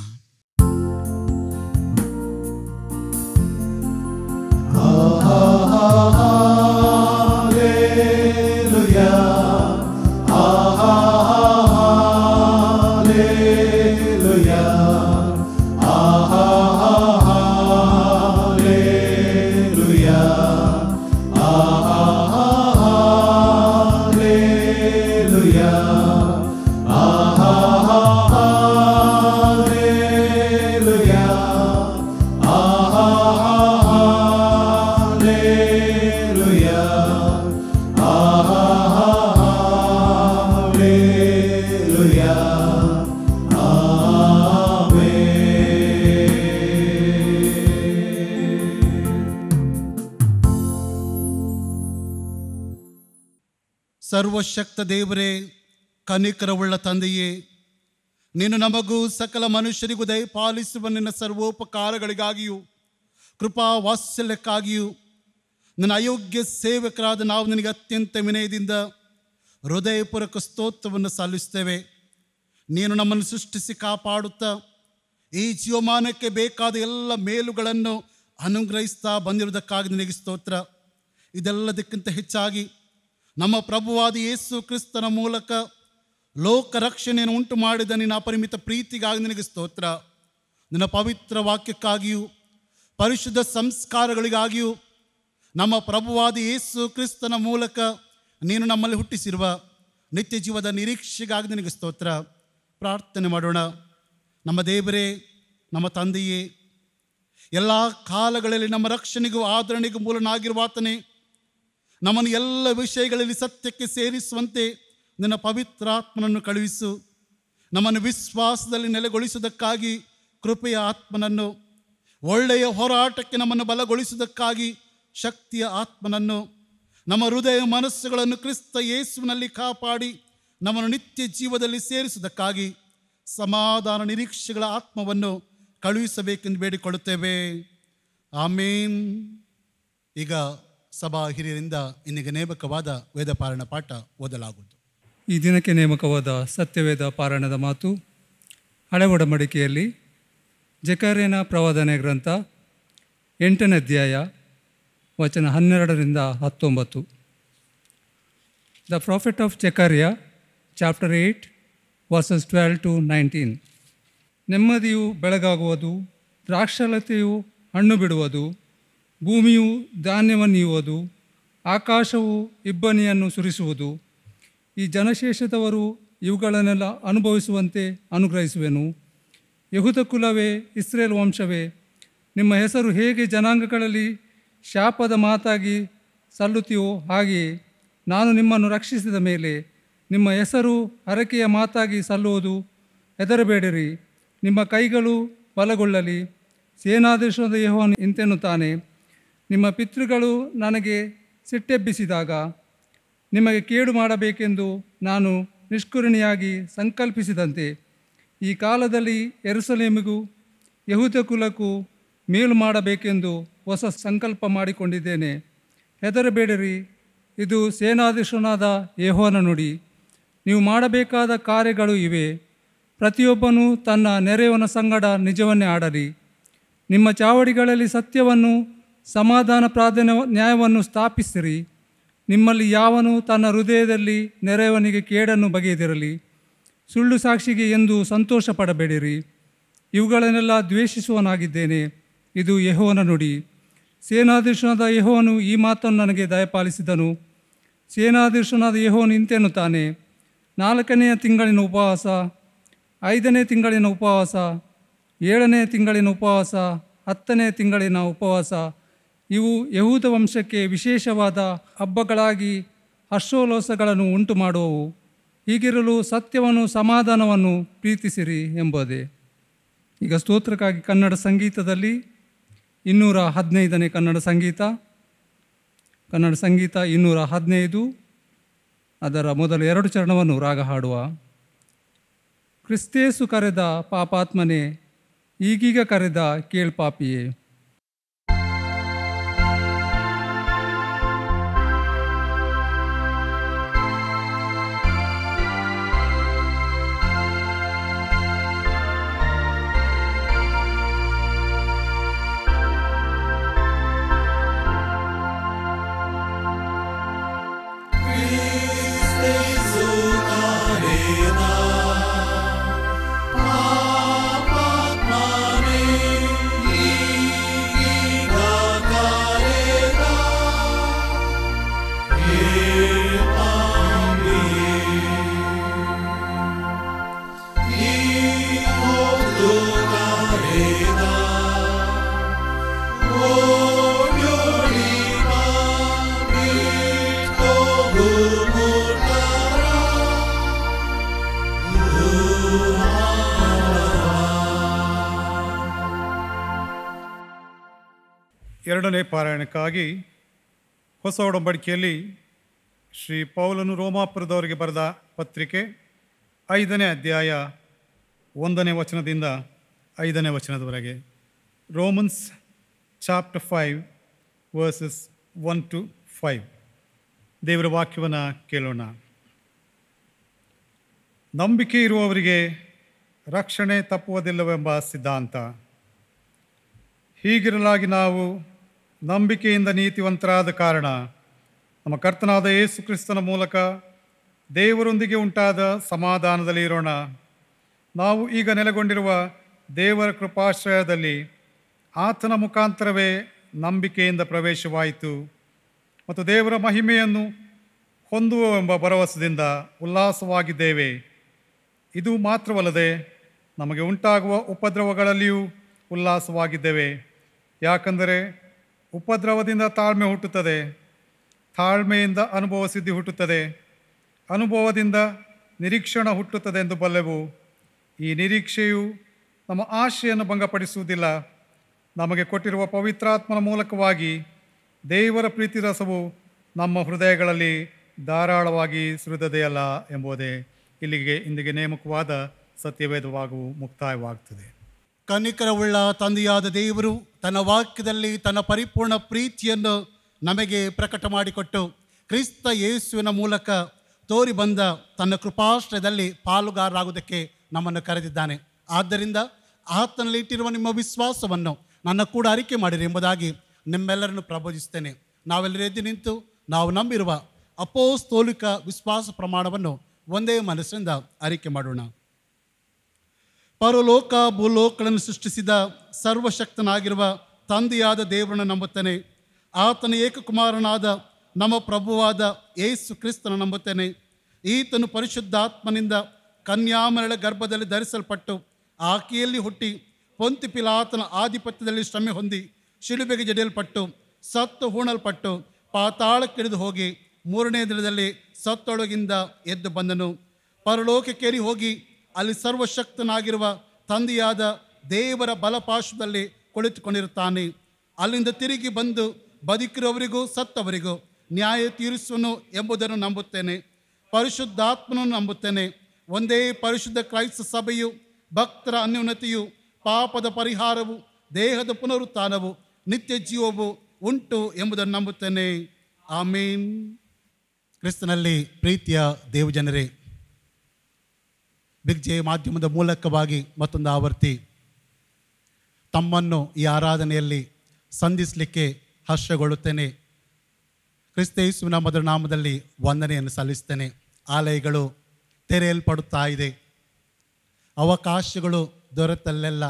ಸರ್ವಶಕ್ತ ದೇವರೇ, ಕನಿಕರವುಳ್ಳ ತಂದೆಯೇ, ನೀನು ನಮಗೂ ಸಕಲ ಮನುಷ್ಯರಿಗೂ ದಯಪಾಲಿಸುವ ನಿನ್ನ ಸರ್ವೋಪಕಾರಗಳಿಗಾಗಿಯೂ ಕೃಪಾ ವಾತ್ಸಲ್ಯಕ್ಕಾಗಿಯೂ ನನ್ನ ಅಯೋಗ್ಯ ಸೇವಕರಾದ ನಾವು ನಿನಗೆ ಅತ್ಯಂತ ವಿನಯದಿಂದ ಹೃದಯಪೂರ್ವಕ ಸ್ತೋತ್ರವನ್ನು ಸಲ್ಲಿಸ್ತೇವೆ. ನೀನು ನಮ್ಮನ್ನು ಸೃಷ್ಟಿಸಿ ಕಾಪಾಡುತ್ತಾ ಈ ಜೀವಮಾನಕ್ಕೆ ಬೇಕಾದ ಎಲ್ಲ ಮೇಲುಗಳನ್ನು ಅನುಗ್ರಹಿಸ್ತಾ ಬಂದಿರುವುದಕ್ಕಾಗಿ ನಿನಗೆ ಸ್ತೋತ್ರ. ಇದೆಲ್ಲದಕ್ಕಿಂತ ಹೆಚ್ಚಾಗಿ ನಮ್ಮ ಪ್ರಭುವಾದ ಯೇಸು ಕ್ರಿಸ್ತನ ಮೂಲಕ ಲೋಕ ರಕ್ಷಣೆಯನ್ನು ಉಂಟು ಮಾಡಿದ ನಿನ್ನ ಅಪರಿಮಿತ ಪ್ರೀತಿಗಾಗಿ ನಿನಗೆ ಸ್ತೋತ್ರ. ನಿನ್ನ ಪವಿತ್ರ ವಾಕ್ಯಕ್ಕಾಗಿಯೂ ಪರಿಶುದ್ಧ ಸಂಸ್ಕಾರಗಳಿಗಾಗಿಯೂ ನಮ್ಮ ಪ್ರಭುವಾದ ಯೇಸು ಕ್ರಿಸ್ತನ ಮೂಲಕ ನೀನು ನಮ್ಮಲ್ಲಿ ಹುಟ್ಟಿಸಿರುವ ನಿತ್ಯ ಜೀವದ ನಿರೀಕ್ಷೆಗಾಗಿ ನಿನಗೆ ಸ್ತೋತ್ರ. ಪ್ರಾರ್ಥನೆ ಮಾಡೋಣ. ನಮ್ಮ ದೇವರೇ, ನಮ್ಮ ತಂದೆಯೇ, ಎಲ್ಲ ಕಾಲಗಳಲ್ಲಿ ನಮ್ಮ ರಕ್ಷಣೆಗೂ ಆದರಣೆಗೂ ಮೂಲನಾಗಿರುವ ಆತನೇ, ನಮ್ಮನ್ನು ಎಲ್ಲ ವಿಷಯಗಳಲ್ಲಿ ಸತ್ಯಕ್ಕೆ ಸೇರಿಸುವಂತೆ ನಿನ್ನ ಪವಿತ್ರಾತ್ಮನನ್ನು ಕಳುಹಿಸು. ನಮ್ಮನ್ನು ವಿಶ್ವಾಸದಲ್ಲಿ ನೆಲೆಗೊಳಿಸುವುದಕ್ಕಾಗಿ ಕೃಪೆಯ ಆತ್ಮನನ್ನು, ಒಳ್ಳೆಯ ಹೋರಾಟಕ್ಕೆ ನಮ್ಮನ್ನು ಬಲಗೊಳಿಸುವುದಕ್ಕಾಗಿ ಶಕ್ತಿಯ ಆತ್ಮನನ್ನು, ನಮ್ಮ ಹೃದಯ ಮನಸ್ಸುಗಳನ್ನು ಕ್ರಿಸ್ತ ಯೇಸುವಿನಲ್ಲಿ ಕಾಪಾಡಿ ನಮ್ಮನ್ನು ನಿತ್ಯ ಜೀವದಲ್ಲಿ ಸೇರಿಸುವುದಕ್ಕಾಗಿ ಸಮಾಧಾನ ನಿರೀಕ್ಷೆಗಳ ಆತ್ಮವನ್ನು ಕಳುಹಿಸಬೇಕೆಂದು ಬೇಡಿಕೊಳ್ಳುತ್ತೇವೆ. ಆಮೇನ್. ಈಗ ಸಭಾ ಹಿರಿಯರಿಂದ ಇಂದಿಗೆ ನೇಮಕವಾದ ವೇದ ಪಾರಾಯಣ ಪಾಠ ಓದಲಾಗುವುದು. ಈ ದಿನಕ್ಕೆ ನೇಮಕವಾದ ಸತ್ಯವೇದ ಪಾರಾಯಣದ ಮಾತು ಹಳೆ ಒಡಂಬಡಿಕೆಯಲ್ಲಿ ಜಕರ್ಯನ ಪ್ರವಾದನೆ ಗ್ರಂಥ ಎಂಟನೇ ಅಧ್ಯಾಯ ವಚನ ಹನ್ನೆರಡರಿಂದ ಹತ್ತೊಂಬತ್ತು. The prophet of Zechariah chapter eight verses twelve to nineteen. ನೆಮ್ಮದಿಯು ಬೆಳಗಾಗುವುದು, ದ್ರಾಕ್ಷಾಲತೆಯು ಹಣ್ಣು ಬಿಡುವುದು, ಭೂಮಿಯು ಧಾನ್ಯವನ್ನೀಯುವುದು, ಆಕಾಶವು ಇಬ್ಬನಿಯನ್ನು ಸುರಿಸುವುದು. ಈ ಜನಶೇಷದವರು ಇವುಗಳನ್ನೆಲ್ಲ ಅನುಭವಿಸುವಂತೆ ಅನುಗ್ರಹಿಸುವೆನು. ಯೆಹೂದ ಕುಲವೇ, ಇಸ್ರೇಲ್ ವಂಶವೇ, ನಿಮ್ಮ ಹೆಸರು ಹೇಗೆ ಜನಾಂಗಗಳಲ್ಲಿ ಶಾಪದ ಮಾತಾಗಿ ಸಲ್ಲುತ್ತೀಯೋ ಹಾಗೆಯೇ ನಾನು ನಿಮ್ಮನ್ನು ರಕ್ಷಿಸಿದ ಮೇಲೆ ನಿಮ್ಮ ಹೆಸರು ಹರಕೆಯ ಮಾತಾಗಿ ಸಲ್ಲುವುದು. ಹೆದರಬೇಡಿರಿ, ನಿಮ್ಮ ಕೈಗಳು ಬಲಗೊಳ್ಳಲಿ. ಸೇನಾಧೀಶನಾದ ಯೆಹೋವನು ಇಂತೆನ್ನುತ್ತಾನೆ, ನಿಮ್ಮ ಪಿತೃಗಳು ನನಗೆ ಸಿಟ್ಟೆಬ್ಬಿಸಿದಾಗ ನಿಮಗೆ ಕೇಡು ಮಾಡಬೇಕೆಂದು ನಾನು ನಿಷ್ಕರುಣಿಯಾಗಿ ಸಂಕಲ್ಪಿಸಿದಂತೆ ಈ ಕಾಲದಲ್ಲಿ ಯೆರೂಸಲೇಮಿಗೂ ಯೆಹೂದ ಕುಲಕ್ಕೂ ಮೇಲು ಮಾಡಬೇಕೆಂದು ಹೊಸ ಸಂಕಲ್ಪ ಮಾಡಿಕೊಂಡಿದ್ದೇನೆ. ಹೆದರಬೇಡಿರಿ, ಇದು ಸೇನಾಧೀಶನಾದ ಯೆಹೋವನ ನುಡಿ. ನೀವು ಮಾಡಬೇಕಾದ ಕಾರ್ಯಗಳು ಇವೆ. ಪ್ರತಿಯೊಬ್ಬನೂ ತನ್ನ ನೆರೆಯವನ ಸಂಗಡ ನಿಜವನ್ನೇ ಆಡಲಿ. ನಿಮ್ಮ ಚಾವಡಿಗಳಲ್ಲಿ ಸತ್ಯವನ್ನು, ಸಮಾಧಾನ ಪ್ರಾರ್ಥನೆ ನ್ಯಾಯವನ್ನು ಸ್ಥಾಪಿಸಿರಿ. ನಿಮ್ಮಲ್ಲಿ ಯಾವನು ತನ್ನ ಹೃದಯದಲ್ಲಿ ನೆರೆಯವನಿಗೆ ಕೇಡನ್ನು ಬಗೆದಿರಲಿ. ಸುಳ್ಳು ಸಾಕ್ಷಿಗೆ ಎಂದು ಸಂತೋಷ ಪಡಬೇಡಿರಿ. ಇವುಗಳನ್ನೆಲ್ಲ ದ್ವೇಷಿಸುವನಾಗಿದ್ದೇನೆ. ಇದು ಯೆಹೋವನ ನುಡಿ. ಸೇನಾಧೀಶನಾದ ಯೆಹೋವನು ಈ ಮಾತನ್ನು ನನಗೆ ದಯಪಾಲಿಸಿದನು. ಸೇನಾಧೀಶನಾದ ಯೆಹೋವನು ಇಂತೆನ್ನುತ್ತಾನೆ, ನಾಲ್ಕನೆಯ ತಿಂಗಳಿನ ಉಪವಾಸ, ಐದನೇ ತಿಂಗಳಿನ ಉಪವಾಸ, ಏಳನೇ ತಿಂಗಳಿನ ಉಪವಾಸ, ಹತ್ತನೇ ತಿಂಗಳಿನ ಉಪವಾಸ ಇವು ಯಹೂದ ವಂಶಕ್ಕೆ ವಿಶೇಷವಾದ ಹಬ್ಬಗಳಾಗಿ ಹರ್ಷೋಲ್ಲಾಸಗಳನ್ನು ಉಂಟು ಮಾಡುವವು. ಹೀಗಿರಲು ಸತ್ಯವನ್ನು ಸಮಾಧಾನವನ್ನು ಪ್ರೀತಿಸಿರಿ ಎಂಬುದೇ. ಈಗ ಸ್ತೋತ್ರಕ್ಕಾಗಿ ಕನ್ನಡ ಸಂಗೀತದಲ್ಲಿ ಇನ್ನೂರ ಹದಿನೈದನೇ ಕನ್ನಡ ಸಂಗೀತ ಕನ್ನಡ ಸಂಗೀತ ಇನ್ನೂರ ಹದಿನೈದು ಅದರ ಮೊದಲ ಎರಡು ಚರಣವನ್ನು ರಾಗ ಹಾಡುವ. ಕ್ರಿಸ್ತೇಸು ಕರೆದ ಪಾಪಾತ್ಮನೇ, ಈಗೀಗ ಕರೆದ ಕೇಳ್ಪಾಪಿಯೇ. ಎರಡನೇ ಪಾರಾಯಣಕ್ಕಾಗಿ ಹೊಸ ಒಡಂಬಡಿಕೆಯಲ್ಲಿ ಶ್ರೀ ಪೌಲನು ರೋಮಾಪುರದವರಿಗೆ ಬರೆದ ಪತ್ರಿಕೆ ಐದನೇ ಅಧ್ಯಾಯ ಒಂದನೇ ವಚನದಿಂದ ಐದನೇ ವಚನದವರೆಗೆ. Romans chapter five verses one to five. ದೇವರ ವಾಕ್ಯವನ್ನು ಕೇಳೋಣ. ನಂಬಿಕೆ ಇರುವವರಿಗೆ ರಕ್ಷಣೆ ತಪ್ಪುವುದಿಲ್ಲವೆಂಬ ಸಿದ್ಧಾಂತ. ಹೀಗಿರಲಾಗಿ ನಾವು ನಂಬಿಕೆಯಿಂದ ನೀತಿವಂತರಾದ ಕಾರಣ ನಮ್ಮ ಕರ್ತನಾದ ಯೇಸು ಕ್ರಿಸ್ತನ ಮೂಲಕ ದೇವರೊಂದಿಗೆ ಉಂಟಾದ ಸಮಾಧಾನದಲ್ಲಿ ಇರೋಣ. ನಾವು ಈಗ ನೆಲೆಗೊಂಡಿರುವ ದೇವರ ಕೃಪಾಶ್ರಯದಲ್ಲಿ ಆತನ ಮುಖಾಂತರವೇ ನಂಬಿಕೆಯಿಂದ ಪ್ರವೇಶವಾಯಿತು ಮತ್ತು ದೇವರ ಮಹಿಮೆಯನ್ನು ಹೊಂದುವೆಂಬ ಭರವಸೆಯಿಂದ ಉಲ್ಲಾಸವಾಗಿದ್ದೇವೆ. ಇದು ಮಾತ್ರವಲ್ಲದೆ ನಮಗೆ ಉಂಟಾಗುವ ಉಪದ್ರವಗಳಲ್ಲಿಯೂ ಉಲ್ಲಾಸವಾಗಿದ್ದೇವೆ. ಯಾಕಂದರೆ ಉಪದ್ರವದಿಂದ ತಾಳ್ಮೆ ಹುಟ್ಟುತ್ತದೆ, ತಾಳ್ಮೆಯಿಂದ ಅನುಭವ ಸಿದ್ಧಿ ಹುಟ್ಟುತ್ತದೆ, ಅನುಭವದಿಂದ ನಿರೀಕ್ಷಣ ಹುಟ್ಟುತ್ತದೆ ಎಂದು ಬಲ್ಲೆವು. ಈ ನಿರೀಕ್ಷೆಯು ನಮ್ಮ ಆಶೆಯನ್ನು ಭಂಗಪಡಿಸುವುದಿಲ್ಲ. ನಮಗೆ ಕೊಟ್ಟಿರುವ ಪವಿತ್ರಾತ್ಮನ ಮೂಲಕವಾಗಿ ದೇವರ ಪ್ರೀತಿ ರಸವು ನಮ್ಮ ಹೃದಯಗಳಲ್ಲಿ ಧಾರಾಳವಾಗಿ ಸುರಿದದೆಯಲ್ಲ ಎಂಬುದೇ ಇಲ್ಲಿಗೆ ಇಂದಿಗೆ ನೇಮಕವಾದ ಸತ್ಯವೇದವಾಗೂ ಮುಕ್ತಾಯವಾಗ್ತದೆ. ಕನಿಕರವುಳ್ಳ ತಂದೆಯಾದ ದೇವರು ತನ್ನ ವಾಕ್ಯದಲ್ಲಿ ತನ್ನ ಪರಿಪೂರ್ಣ ಪ್ರೀತಿಯನ್ನು ನಮಗೆ ಪ್ರಕಟ ಮಾಡಿಕೊಟ್ಟು ಕ್ರಿಸ್ತ ಯೇಸುವಿನ ಮೂಲಕ ತೋರಿ ಬಂದ ತನ್ನ ಕೃಪಾಶ್ರಯದಲ್ಲಿ ಪಾಲುಗಾರರಾಗುವುದಕ್ಕೆ ನಮ್ಮನ್ನು ಕರೆದಿದ್ದಾನೆ. ಆದ್ದರಿಂದ ಆತನಲ್ಲಿ ಇಟ್ಟಿರುವ ನಿಮ್ಮ ವಿಶ್ವಾಸವನ್ನು ನನ್ನ ಕೂಡ ಅರಿಕೆ ಮಾಡಿರಿ ಎಂಬುದಾಗಿ ನಿಮ್ಮೆಲ್ಲರನ್ನು ಪ್ರಬೋಧಿಸ್ತೇನೆ. ನಾವೆಲ್ಲರೂ ಎದ್ದು ನಿಂತು ನಾವು ನಂಬಿರುವ ಅಪೋಸ್ತೋಲಿಕ ವಿಶ್ವಾಸ ಪ್ರಮಾಣವನ್ನು ಒಂದೇ ಮನಸ್ಸಿನಿಂದ ಅರಿಕೆ ಮಾಡೋಣ. ಪರಲೋಕ ಭೂಲೋಕಗಳನ್ನು ಸೃಷ್ಟಿಸಿದ ಸರ್ವಶಕ್ತನಾಗಿರುವ ತಂದೆಯಾದ ದೇವರನ್ನು ನಂಬುತ್ತೇನೆ. ಆತನ ಏಕಕುಮಾರನಾದ ನಮ್ಮ ಪ್ರಭುವಾದ ಯೇಸು ಕ್ರಿಸ್ತನ ನಂಬುತ್ತೇನೆ. ಈತನು ಪರಿಶುದ್ಧಾತ್ಮನಿಂದ ಕನ್ಯಾಮರಳ ಗರ್ಭದಲ್ಲಿ ಧರಿಸಲ್ಪಟ್ಟು ಆಕೆಯಲ್ಲಿ ಹುಟ್ಟಿ ಪೊಂತಿ ಪಿಲಾತನ ಆಧಿಪತ್ಯದಲ್ಲಿ ಶ್ರಮೆ ಹೊಂದಿ ಶಿಲುಬೆಗೆ ಜಡಿಯಲ್ಪಟ್ಟು ಸತ್ತು ಹೂಣಲ್ಪಟ್ಟು ಪಾತಾಳಕ್ಕಿಳಿದು ಹೋಗಿ ಮೂರನೇ ದಿನದಲ್ಲಿ ಸತ್ತೊಳಗಿಂದ ಎದ್ದು ಬಂದನು. ಪರಲೋಕಕ್ಕೇರಿ ಹೋಗಿ ಅಲ್ಲಿ ಸರ್ವಶಕ್ತನಾಗಿರುವ ತಂದೆಯಾದ ದೇವರ ಬಲಪಾರ್ಶ್ವದಲ್ಲಿ ಕುಳಿತುಕೊಂಡಿರುತ್ತಾನೆ. ಅಲ್ಲಿಂದ ತಿರುಗಿ ಬಂದು ಬದುಕಿರುವವರಿಗೂ ಸತ್ತವರಿಗೂ ನ್ಯಾಯ ತೀರಿಸುವನು ಎಂಬುದನ್ನು ನಂಬುತ್ತೇನೆ. ಪರಿಶುದ್ಧಾತ್ಮನನ್ನು ನಂಬುತ್ತೇನೆ. ಒಂದೇ ಪರಿಶುದ್ಧ ಕ್ರೈಸ್ತ ಸಭೆಯು, ಭಕ್ತರ ಅನ್ಯೋನ್ಯತೆಯು, ಪಾಪದ ಪರಿಹಾರವು, ದೇಹದ ಪುನರುತ್ಥಾನವು, ನಿತ್ಯ ಜೀವವು ಉಂಟು ಎಂಬುದನ್ನು ನಂಬುತ್ತೇನೆ. ಆಮೀನ್. ಕ್ರಿಸ್ತನಲ್ಲಿ ಪ್ರೀತಿಯ ದೇವಜನರೇ, ಬಿಗ್ ಜೆ ಮಾಧ್ಯಮದ ಮೂಲಕವಾಗಿ ಮತ್ತೊಂದು ಆವರ್ತಿ ತಮ್ಮನ್ನು ಈ ಆರಾಧನೆಯಲ್ಲಿ ಸಂಧಿಸಲಿಕ್ಕೆ ಹರ್ಷಗೊಳ್ಳುತ್ತೇನೆ. ಕ್ರಿಸ್ತ ಯೇಸುವಿನ ಮಧುರ ನಾಮದಲ್ಲಿ ವಂದನೆಯನ್ನು ಸಲ್ಲಿಸ್ತೇನೆ. ಆಲಯಗಳು ತೆರೆಯಲ್ಪಡುತ್ತಾ ಇದೆ. ಅವಕಾಶಗಳು ದೊರೆತಲ್ಲೆಲ್ಲ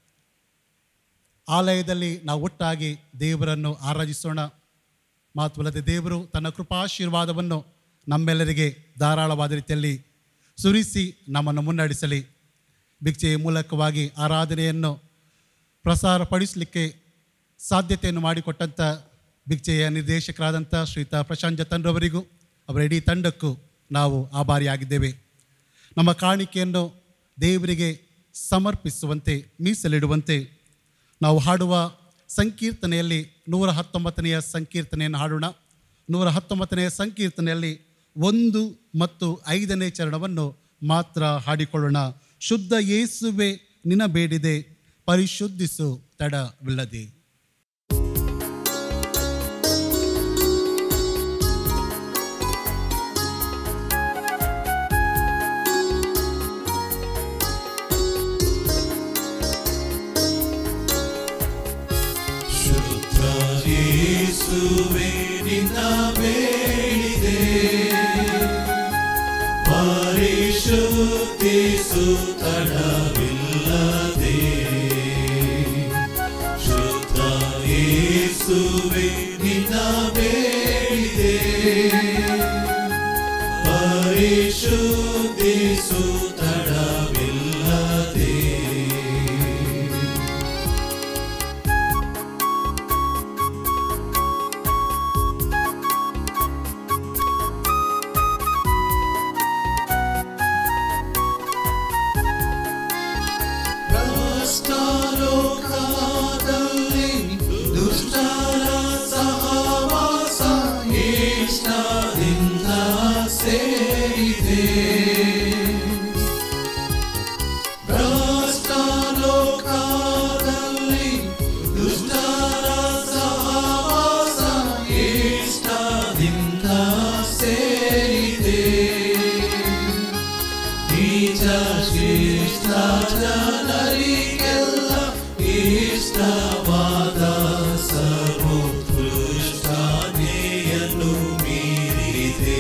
ಆಲಯದಲ್ಲಿ ನಾವು ಒಟ್ಟಾಗಿ ದೇವರನ್ನು ಆರಾಧಿಸೋಣ. ಮಾತ್ರವಲ್ಲದೆ ದೇವರು ತನ್ನ ಕೃಪಾಶೀರ್ವಾದವನ್ನು ನಮ್ಮೆಲ್ಲರಿಗೆ ಧಾರಾಳವಾದ ರೀತಿಯಲ್ಲಿ ಸುರಿಸಿ ನಮ್ಮನ್ನು ಮುನ್ನಡೆಸಲಿ. ಭಿಕ್ಷೆಯ ಮೂಲಕವಾಗಿ ಆರಾಧನೆಯನ್ನು ಪ್ರಸಾರಪಡಿಸಲಿಕ್ಕೆ ಸಾಧ್ಯತೆಯನ್ನು ಮಾಡಿಕೊಟ್ಟಂಥ ಭಿಕ್ಷೆಯ ನಿರ್ದೇಶಕರಾದಂಥ ಶ್ರೀಯುತ ಪ್ರಶಾಂತ್ ಜತನ್ರವರಿಗೂ ಅವರ ಇಡೀ ತಂಡಕ್ಕೂ ನಾವು ಆಭಾರಿಯಾಗಿದ್ದೇವೆ. ನಮ್ಮ ಕಾಣಿಕೆಯನ್ನು ದೇವರಿಗೆ ಸಮರ್ಪಿಸುವಂತೆ ಮೀಸಲಿಡುವಂತೆ ನಾವು ಹಾಡುವ ಸಂಕೀರ್ತನೆಯಲ್ಲಿ ನೂರ ಹತ್ತೊಂಬತ್ತನೆಯ ಸಂಕೀರ್ತನೆಯನ್ನು ಹಾಡೋಣ. ನೂರ ಹತ್ತೊಂಬತ್ತನೆಯ ಸಂಕೀರ್ತನೆಯಲ್ಲಿ ಒಂದು ಮತ್ತು ಐದನೇ ಚರಣವನ್ನು ಮಾತ್ರ ಹಾಡಿಕೊಳ್ಳೋಣ. ಶುದ್ಧ ಯೇಸುವೆ ನಿನ್ನ ಬೇಡಿದೆ, ಪರಿಶುದ್ಧಿಸು ತಡವಿಲ್ಲದೆ. ಯೇಸುವೆ ನಿನ್ನ ಬೇಡಿದೆ, ಪರಿಶುದ್ಧಿಸು ತಡವಿಲ್ಲದೆ. ಶುದ್ಧ ಯೇಸುವೆ ನಿನ್ನ ಬೇಡಿದೆ, ಪರಿಶುದ್ಧಿಸು ತಡವಿಲ್ಲದೆ. ಜನರಿಗೆಲ್ಲ ಇಷ್ಟವಾದ ಸರ್ವೋತ್ಕೃಷ್ಟನೆಯನ್ನು ಮೀರಿದೆ.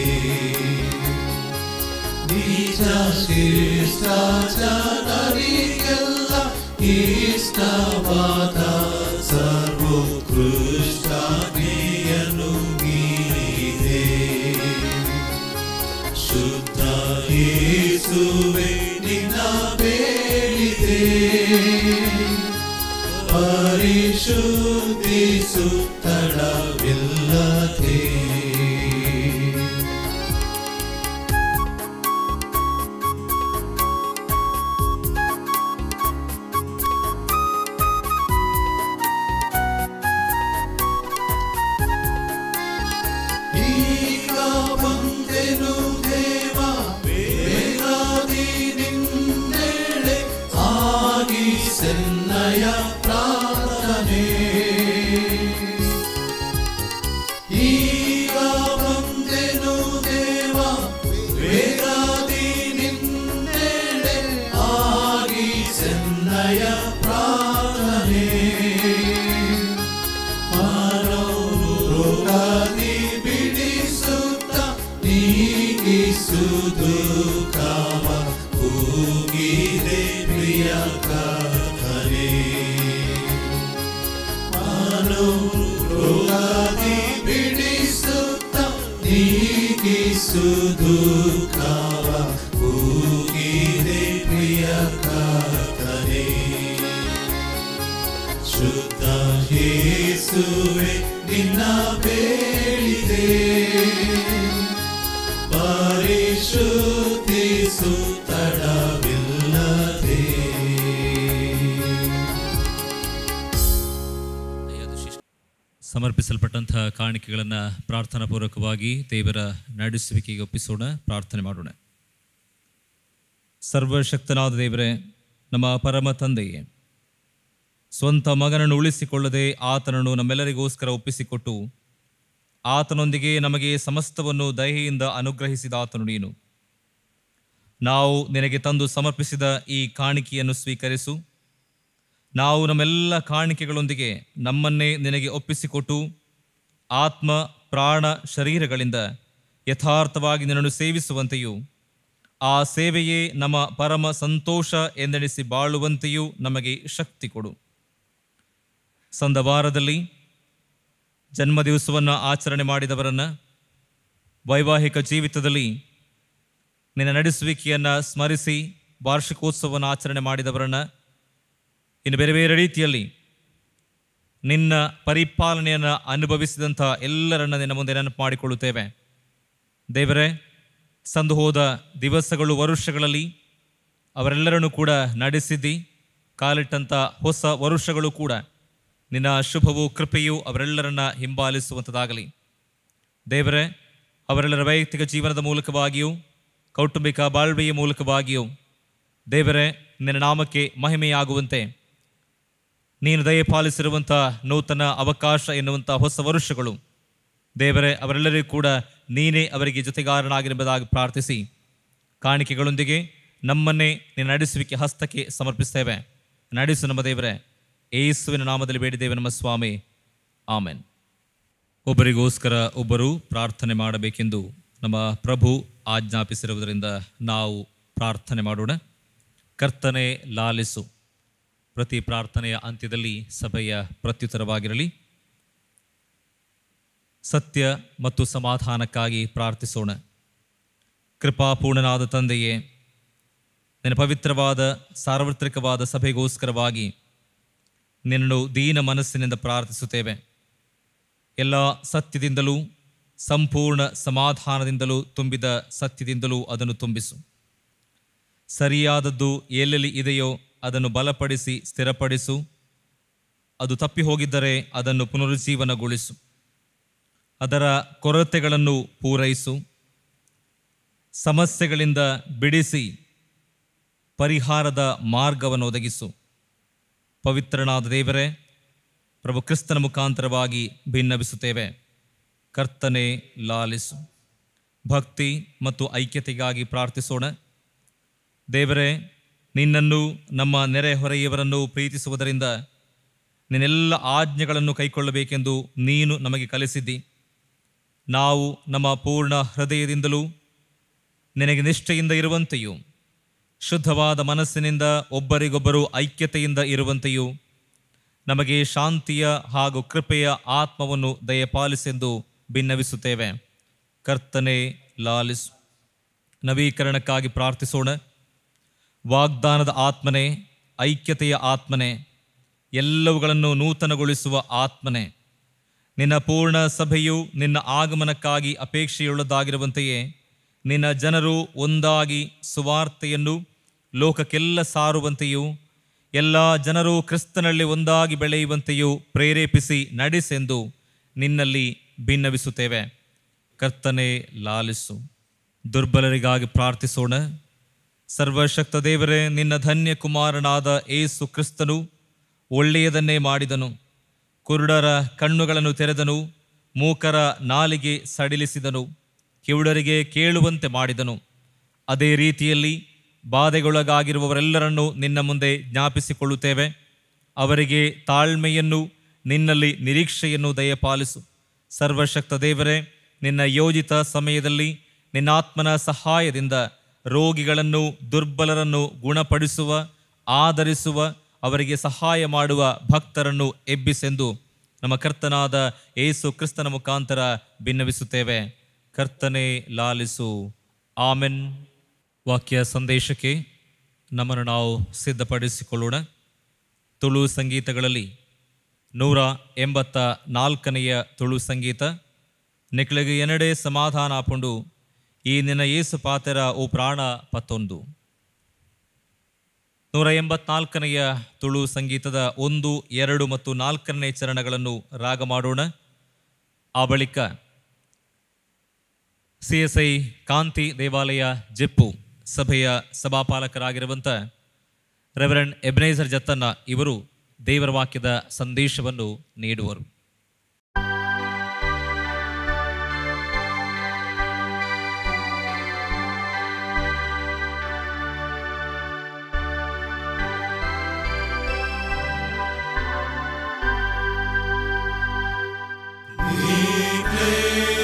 ನಿಜ ಶ್ರೇಷ್ಠ ಜನರಿಗೆಲ್ಲ ಇಷ್ಟವಾದ ಸರ್ವೋತ್ಕೃಷ್ಟನೆಯನ್ನು ಮೀರಿದೆ. ಶುದ್ಧ ಯೇಸುವೆ ನಿನ್ನ ಬೇಡಿದೆ, ಪರಿಶುದ್ಧಿಸು ತಡವಿಲ್ಲದೆ. ಈಗ ಬಂದೆನು ದೇವ, ಬೇಗಾದಿ ನಿನ್ನೆಡೆ ಆಗಿ ಸೆನ್ನಯ ಪ್ರಾರ್ಥನೆ. ಈಗ ಬಂದೆನು ದೇವ, ಬೇಗಾದಿ ನಿನ್ನೆಡೆ ಆಗಿ ಸೆನ್ನಯ ಪ್ರಾರ್ಥನೆ. ರೋಗಾದಿ ಬಿಡಿಸುತ್ತ ನೀಗಿಸುವುದು ಕಾಮ ಕೂಗಿದೆ ಪ್ರಿಯ ಕರ್ತನೇ. ರೋಗಾದಿ ಬಿಡಿಸುತ್ತ ನೀಗಿಸುವುದು ಕಾಮ ಕೂಗಿದೆ ಪ್ರಿಯ ಕರ್ತನೇ. ಶುದ್ಧ ಯೇಸುವೆ ನಿನ್ನ ಬೇಡಿದೆ, ಪರಿಶುದ್ಧಿಸು ತಡವಿಲ್ಲದೆ. ಸಮರ್ಪಿಸಲ್ಪಟ್ಟಂತಹ ಕಾಣಿಕೆಗಳನ್ನು ಪ್ರಾರ್ಥನಾ ಪೂರ್ವಕವಾಗಿ ದೇವರ ನಡೆಸುವಿಕೆಗೆ ಒಪ್ಪಿಸೋಣ. ಪ್ರಾರ್ಥನೆ ಮಾಡೋಣ. ಸರ್ವಶಕ್ತನಾದ ದೇವರೇ, ನಮ್ಮ ಪರಮ ತಂದೆಯೇ, ಸ್ವಂತ ಮಗನನ್ನು ಉಳಿಸಿಕೊಳ್ಳದೆ ಆತನನ್ನು ನಮ್ಮೆಲ್ಲರಿಗೋಸ್ಕರ ಒಪ್ಪಿಸಿಕೊಟ್ಟು ಆತನೊಂದಿಗೆ ನಮಗೆ ಸಮಸ್ತವನ್ನು ದಯೆಯಿಂದ ಅನುಗ್ರಹಿಸಿದ ಆತನು ನೀನು. ನಾವು ನಿನಗೆ ತಂದು ಸಮರ್ಪಿಸಿದ ಈ ಕಾಣಿಕೆಯನ್ನು ಸ್ವೀಕರಿಸು. ನಾವು ನಮ್ಮೆಲ್ಲ ಕಾಣಿಕೆಗಳೊಂದಿಗೆ ನಮ್ಮನ್ನೇ ನಿನಗೆ ಒಪ್ಪಿಸಿಕೊಟ್ಟು ಆತ್ಮ ಪ್ರಾಣ ಶರೀರಗಳಿಂದ ಯಥಾರ್ಥವಾಗಿ ನಿನ್ನನ್ನು ಸೇವಿಸುವಂತೆಯೂ ಆ ಸೇವೆಯೇ ನಮ್ಮ ಪರಮ ಸಂತೋಷ ಎಂದೆಣಿಸಿ ಬಾಳುವಂತೆಯೂ ನಮಗೆ ಶಕ್ತಿ ಕೊಡು. ಸಂದವಾರದಲ್ಲಿ ಜನ್ಮದಿವಸವನ್ನು ಆಚರಣೆ ಮಾಡಿದವರನ್ನು, ವೈವಾಹಿಕ ಜೀವಿತದಲ್ಲಿ ನಿನ್ನ ನಡೆಸುವಿಕೆಯನ್ನು ಸ್ಮರಿಸಿ ವಾರ್ಷಿಕೋತ್ಸವವನ್ನು ಆಚರಣೆ ಮಾಡಿದವರನ್ನು, ಇನ್ನು ಬೇರೆ ಬೇರೆ ರೀತಿಯಲ್ಲಿ ನಿನ್ನ ಪರಿಪಾಲನೆಯನ್ನು ಅನುಭವಿಸಿದಂಥ ಎಲ್ಲರನ್ನ ನಿನ್ನ ಮುಂದೆ ನೆನಪು ಮಾಡಿಕೊಳ್ಳುತ್ತೇವೆ. ದೇವರೇ, ಸಂದು ಹೋದ ದಿವಸಗಳು, ವರುಷಗಳಲ್ಲಿ ಅವರೆಲ್ಲರನ್ನೂ ಕೂಡ ನಡೆಸಿದ್ದಿ. ಕಾಲಿಟ್ಟಂಥ ಹೊಸ ವರುಷಗಳು ಕೂಡ ನಿನ್ನ ಶುಭವೂ ಕೃಪೆಯೂ ಅವರೆಲ್ಲರನ್ನ ಹಿಂಬಾಲಿಸುವಂಥದ್ದಾಗಲಿ. ದೇವರೇ, ಅವರೆಲ್ಲರ ವೈಯಕ್ತಿಕ ಜೀವನದ ಮೂಲಕವಾಗಿಯೂ ಕೌಟುಂಬಿಕ ಬಾಳ್ವೆಯ ಮೂಲಕವಾಗಿಯೂ ದೇವರೇ, ನಿನ್ನ ನಾಮಕ್ಕೆ ಮಹಿಮೆಯಾಗುವಂತೆ ನೀನು ದಯಪಾಲಿಸಿರುವಂಥ ನೂತನ ಅವಕಾಶ ಎನ್ನುವಂಥ ಹೊಸ ವರುಷಗಳು ದೇವರೇ, ಅವರೆಲ್ಲರಿಗೂ ಕೂಡ ನೀನೇ ಅವರಿಗೆ ಜೊತೆಗಾರನಾಗಿರುವುದಾಗಿ ಪ್ರಾರ್ಥಿಸಿ, ಕಾಣಿಕೆಗಳೊಂದಿಗೆ ನಮ್ಮನ್ನೇ ನಿನ್ನ ನಡೆಸುವಿಕೆ ಹಸ್ತಕ್ಕೆ ಸಮರ್ಪಿಸ್ತೇವೆ. ನಡೆಸು ನಮ್ಮ ದೇವರೇ, ಯೇಸುವಿನ ನಾಮದಲ್ಲಿ ಬೇಡಿದ್ದೇವೆ ನಮ್ಮ ಸ್ವಾಮಿ, ಆಮೆನ್. ಒಬ್ಬರಿಗೋಸ್ಕರ ಒಬ್ಬರು ಪ್ರಾರ್ಥನೆ ಮಾಡಬೇಕೆಂದು ನಮ್ಮ ಪ್ರಭು ಆಜ್ಞಾಪಿಸಿರುವುದರಿಂದ ನಾವು ಪ್ರಾರ್ಥನೆ ಮಾಡೋಣ. ಕರ್ತನೆ ಲಾಲಿಸು. ಪ್ರತಿ ಪ್ರಾರ್ಥನೆಯ ಅಂತ್ಯದಲ್ಲಿ ಸಭೆಯ ಪ್ರತ್ಯುತ್ತರವಾಗಿರಲಿ. ಸತ್ಯ ಮತ್ತು ಸಮಾಧಾನಕ್ಕಾಗಿ ಪ್ರಾರ್ಥಿಸೋಣ. ಕೃಪಾಪೂರ್ಣನಾದ ತಂದೆಯೇ, ನಿನ್ನ ಪವಿತ್ರವಾದ ಸಾರ್ವತ್ರಿಕವಾದ ಸಭೆಗೋಸ್ಕರವಾಗಿ ನಿನ್ನನ್ನು ದೀನ ಮನಸ್ಸಿನಿಂದ ಪ್ರಾರ್ಥಿಸುತ್ತೇವೆ. ಎಲ್ಲ ಸತ್ಯದಿಂದಲೂ ಸಂಪೂರ್ಣ ಸಮಾಧಾನದಿಂದಲೂ ತುಂಬಿದ ಸತ್ಯದಿಂದಲೂ ಅದನ್ನು ತುಂಬಿಸು. ಸರಿಯಾದದ್ದು ಎಲ್ಲೆಲ್ಲಿ ಇದೆಯೋ ಅದನ್ನು ಬಲಪಡಿಸಿ ಸ್ಥಿರಪಡಿಸು. ಅದು ತಪ್ಪಿ ಹೋಗಿದ್ದರೆ ಅದನ್ನು ಪುನರುಜ್ಜೀವನಗೊಳಿಸು. ಅದರ ಕೊರತೆಗಳನ್ನು ಪೂರೈಸು. ಸಮಸ್ಯೆಗಳಿಂದ ಬಿಡಿಸಿ ಪರಿಹಾರದ ಮಾರ್ಗವನ್ನು ಒದಗಿಸು. ಪವಿತ್ರನಾದ ದೇವರೇ, ಪ್ರಭು ಕ್ರಿಸ್ತನ ಮುಖಾಂತರವಾಗಿ ಭಿನ್ನವಿಸುತ್ತೇವೆ. ಕರ್ತನೆ ಲಾಲಿಸು. ಭಕ್ತಿ ಮತ್ತು ಐಕ್ಯತೆಗಾಗಿ ಪ್ರಾರ್ಥಿಸೋಣ. ದೇವರೇ, ನಿನ್ನನ್ನು ನಮ್ಮ ನೆರೆಹೊರೆಯವರನ್ನು ಪ್ರೀತಿಸುವುದರಿಂದ ನಿನ್ನೆಲ್ಲ ಆಜ್ಞೆಗಳನ್ನು ಕೈಕೊಳ್ಳಬೇಕೆಂದು ನೀನು ನಮಗೆ ಕಲಿಸಿದ್ದಿ. ನಾವು ನಮ್ಮ ಪೂರ್ಣ ಹೃದಯದಿಂದಲೂ ನಿನಗೆ ನಿಷ್ಠೆಯಿಂದ ಇರುವಂತೆಯೂ ಶುದ್ಧವಾದ ಮನಸ್ಸಿನಿಂದ ಒಬ್ಬರಿಗೊಬ್ಬರು ಐಕ್ಯತೆಯಿಂದ ಇರುವಂತೆಯೂ ನಮಗೆ ಶಾಂತಿಯ ಹಾಗೂ ಕೃಪೆಯ ಆತ್ಮವನ್ನು ದಯಪಾಲಿಸೆಂದು ಭಿನ್ನವಿಸುತ್ತೇವೆ. ಕರ್ತನೆ ಲಾಲಿಸು. ನವೀಕರಣಕ್ಕಾಗಿ ಪ್ರಾರ್ಥಿಸೋಣ. ವಾಗ್ದಾನದ ಆತ್ಮನೆ, ಐಕ್ಯತೆಯ ಆತ್ಮನೆ, ಎಲ್ಲವುಗಳನ್ನು ನೂತನಗೊಳಿಸುವ ಆತ್ಮನೆ, ನಿನ್ನ ಪೂರ್ಣ ಸಭೆಯು ನಿನ್ನ ಆಗಮನಕ್ಕಾಗಿ ಅಪೇಕ್ಷೆಯುಳ್ಳದಾಗಿರುವಂತೆಯೇ ನಿನ್ನ ಜನರು ಒಂದಾಗಿ ಸುವಾರ್ತೆಯನ್ನು ಲೋಕಕ್ಕೆಲ್ಲ ಸಾರುವಂತೆಯೂ ಎಲ್ಲ ಜನರು ಕ್ರಿಸ್ತನಲ್ಲಿ ಒಂದಾಗಿ ಬೆಳೆಯುವಂತೆಯೂ ಪ್ರೇರೇಪಿಸಿ ನಡೆಸೆಂದು ನಿನ್ನಲ್ಲಿ ಭಿನ್ನವಿಸುತ್ತೇವೆ. ಕರ್ತನೆ ಲಾಲಿಸು. ದುರ್ಬಲರಿಗಾಗಿ ಪ್ರಾರ್ಥಿಸೋಣ. ಸರ್ವಶಕ್ತ ದೇವರೇ, ನಿನ್ನ ಧನ್ಯ ಕುಮಾರನಾದ ಏಸು ಕ್ರಿಸ್ತನು ಒಳ್ಳೆಯದನ್ನೇ ಮಾಡಿದನು. ಕುರುಡರ ಕಣ್ಣುಗಳನ್ನು ತೆರೆದನು, ಮೂಕರ ನಾಲಿಗೆ ಸಡಿಲಿಸಿದನು, ಕಿವುಡರಿಗೆ ಕೇಳುವಂತೆ ಮಾಡಿದನು. ಅದೇ ರೀತಿಯಲ್ಲಿ ಬಾಧೆಗೊಳಗಾಗಿರುವವರೆಲ್ಲರನ್ನೂ ನಿನ್ನ ಮುಂದೆ ಜ್ಞಾಪಿಸಿಕೊಳ್ಳುತ್ತೇವೆ. ಅವರಿಗೆ ತಾಳ್ಮೆಯನ್ನು, ನಿನ್ನಲ್ಲಿ ನಿರೀಕ್ಷೆಯನ್ನು ದಯಪಾಲಿಸು. ಸರ್ವಶಕ್ತ ದೇವರೇ, ನಿನ್ನ ಯೋಜಿತ ಸಮಯದಲ್ಲಿ ನಿನ್ನಾತ್ಮನ ಸಹಾಯದಿಂದ ರೋಗಿಗಳನ್ನು, ದುರ್ಬಲರನ್ನು ಗುಣಪಡಿಸುವ, ಆದರಿಸುವ, ಅವರಿಗೆ ಸಹಾಯ ಮಾಡುವ ಭಕ್ತರನ್ನು ಎಬ್ಬಿಸೆಂದು ನಮ್ಮ ಕರ್ತನಾದ ಏಸು ಕ್ರಿಸ್ತನ ಮುಖಾಂತರ ಭಿನ್ನವಿಸುತ್ತೇವೆ. ಕರ್ತನೆ ಲಾಲಿಸು. ಆಮೆನ್. ವಾಕ್ಯ ಸಂದೇಶಕ್ಕೆ ನಮ್ಮನ್ನು ನಾವು ಸಿದ್ಧಪಡಿಸಿಕೊಳ್ಳೋಣ. ತುಳು ಸಂಗೀತಗಳಲ್ಲಿ ನೂರ ಎಂಬತ್ತ ನಾಲ್ಕನೆಯ ತುಳು ಸಂಗೀತ. ನಿಕ್ಳಿಗೆ ಎನಡೆ ಸಮಾಧಾನ ಆಪುಂಡು ಈ ನಿನ್ನ ಏಸು ಪಾತೆರ ಓ ಪ್ರಾಣ ಪತ್ತೊಂದು. ನೂರ ಎಂಬತ್ನಾಲ್ಕನೆಯ ತುಳು ಸಂಗೀತದ ಒಂದು, ಎರಡು ಮತ್ತು ನಾಲ್ಕನೇ ಚರಣಗಳನ್ನು ರಾಗ ಮಾಡೋಣ. ಆ ಬಳಿಕ ಸಿ ಎಸ್ ಐ ಕಾಂತಿ ದೇವಾಲಯ ಜೆಪ್ಪು ಸಭೆಯ ಸಭಾಪಾಲಕರಾಗಿರುವಂಥ ರೆವರೆಂಡ್ ಎಬ್ನೇಜರ್ ಜತ್ತನ್ನ ಇವರು ದೇವರ ವಾಕ್ಯದ ಸಂದೇಶವನ್ನು ನೀಡುವರು. He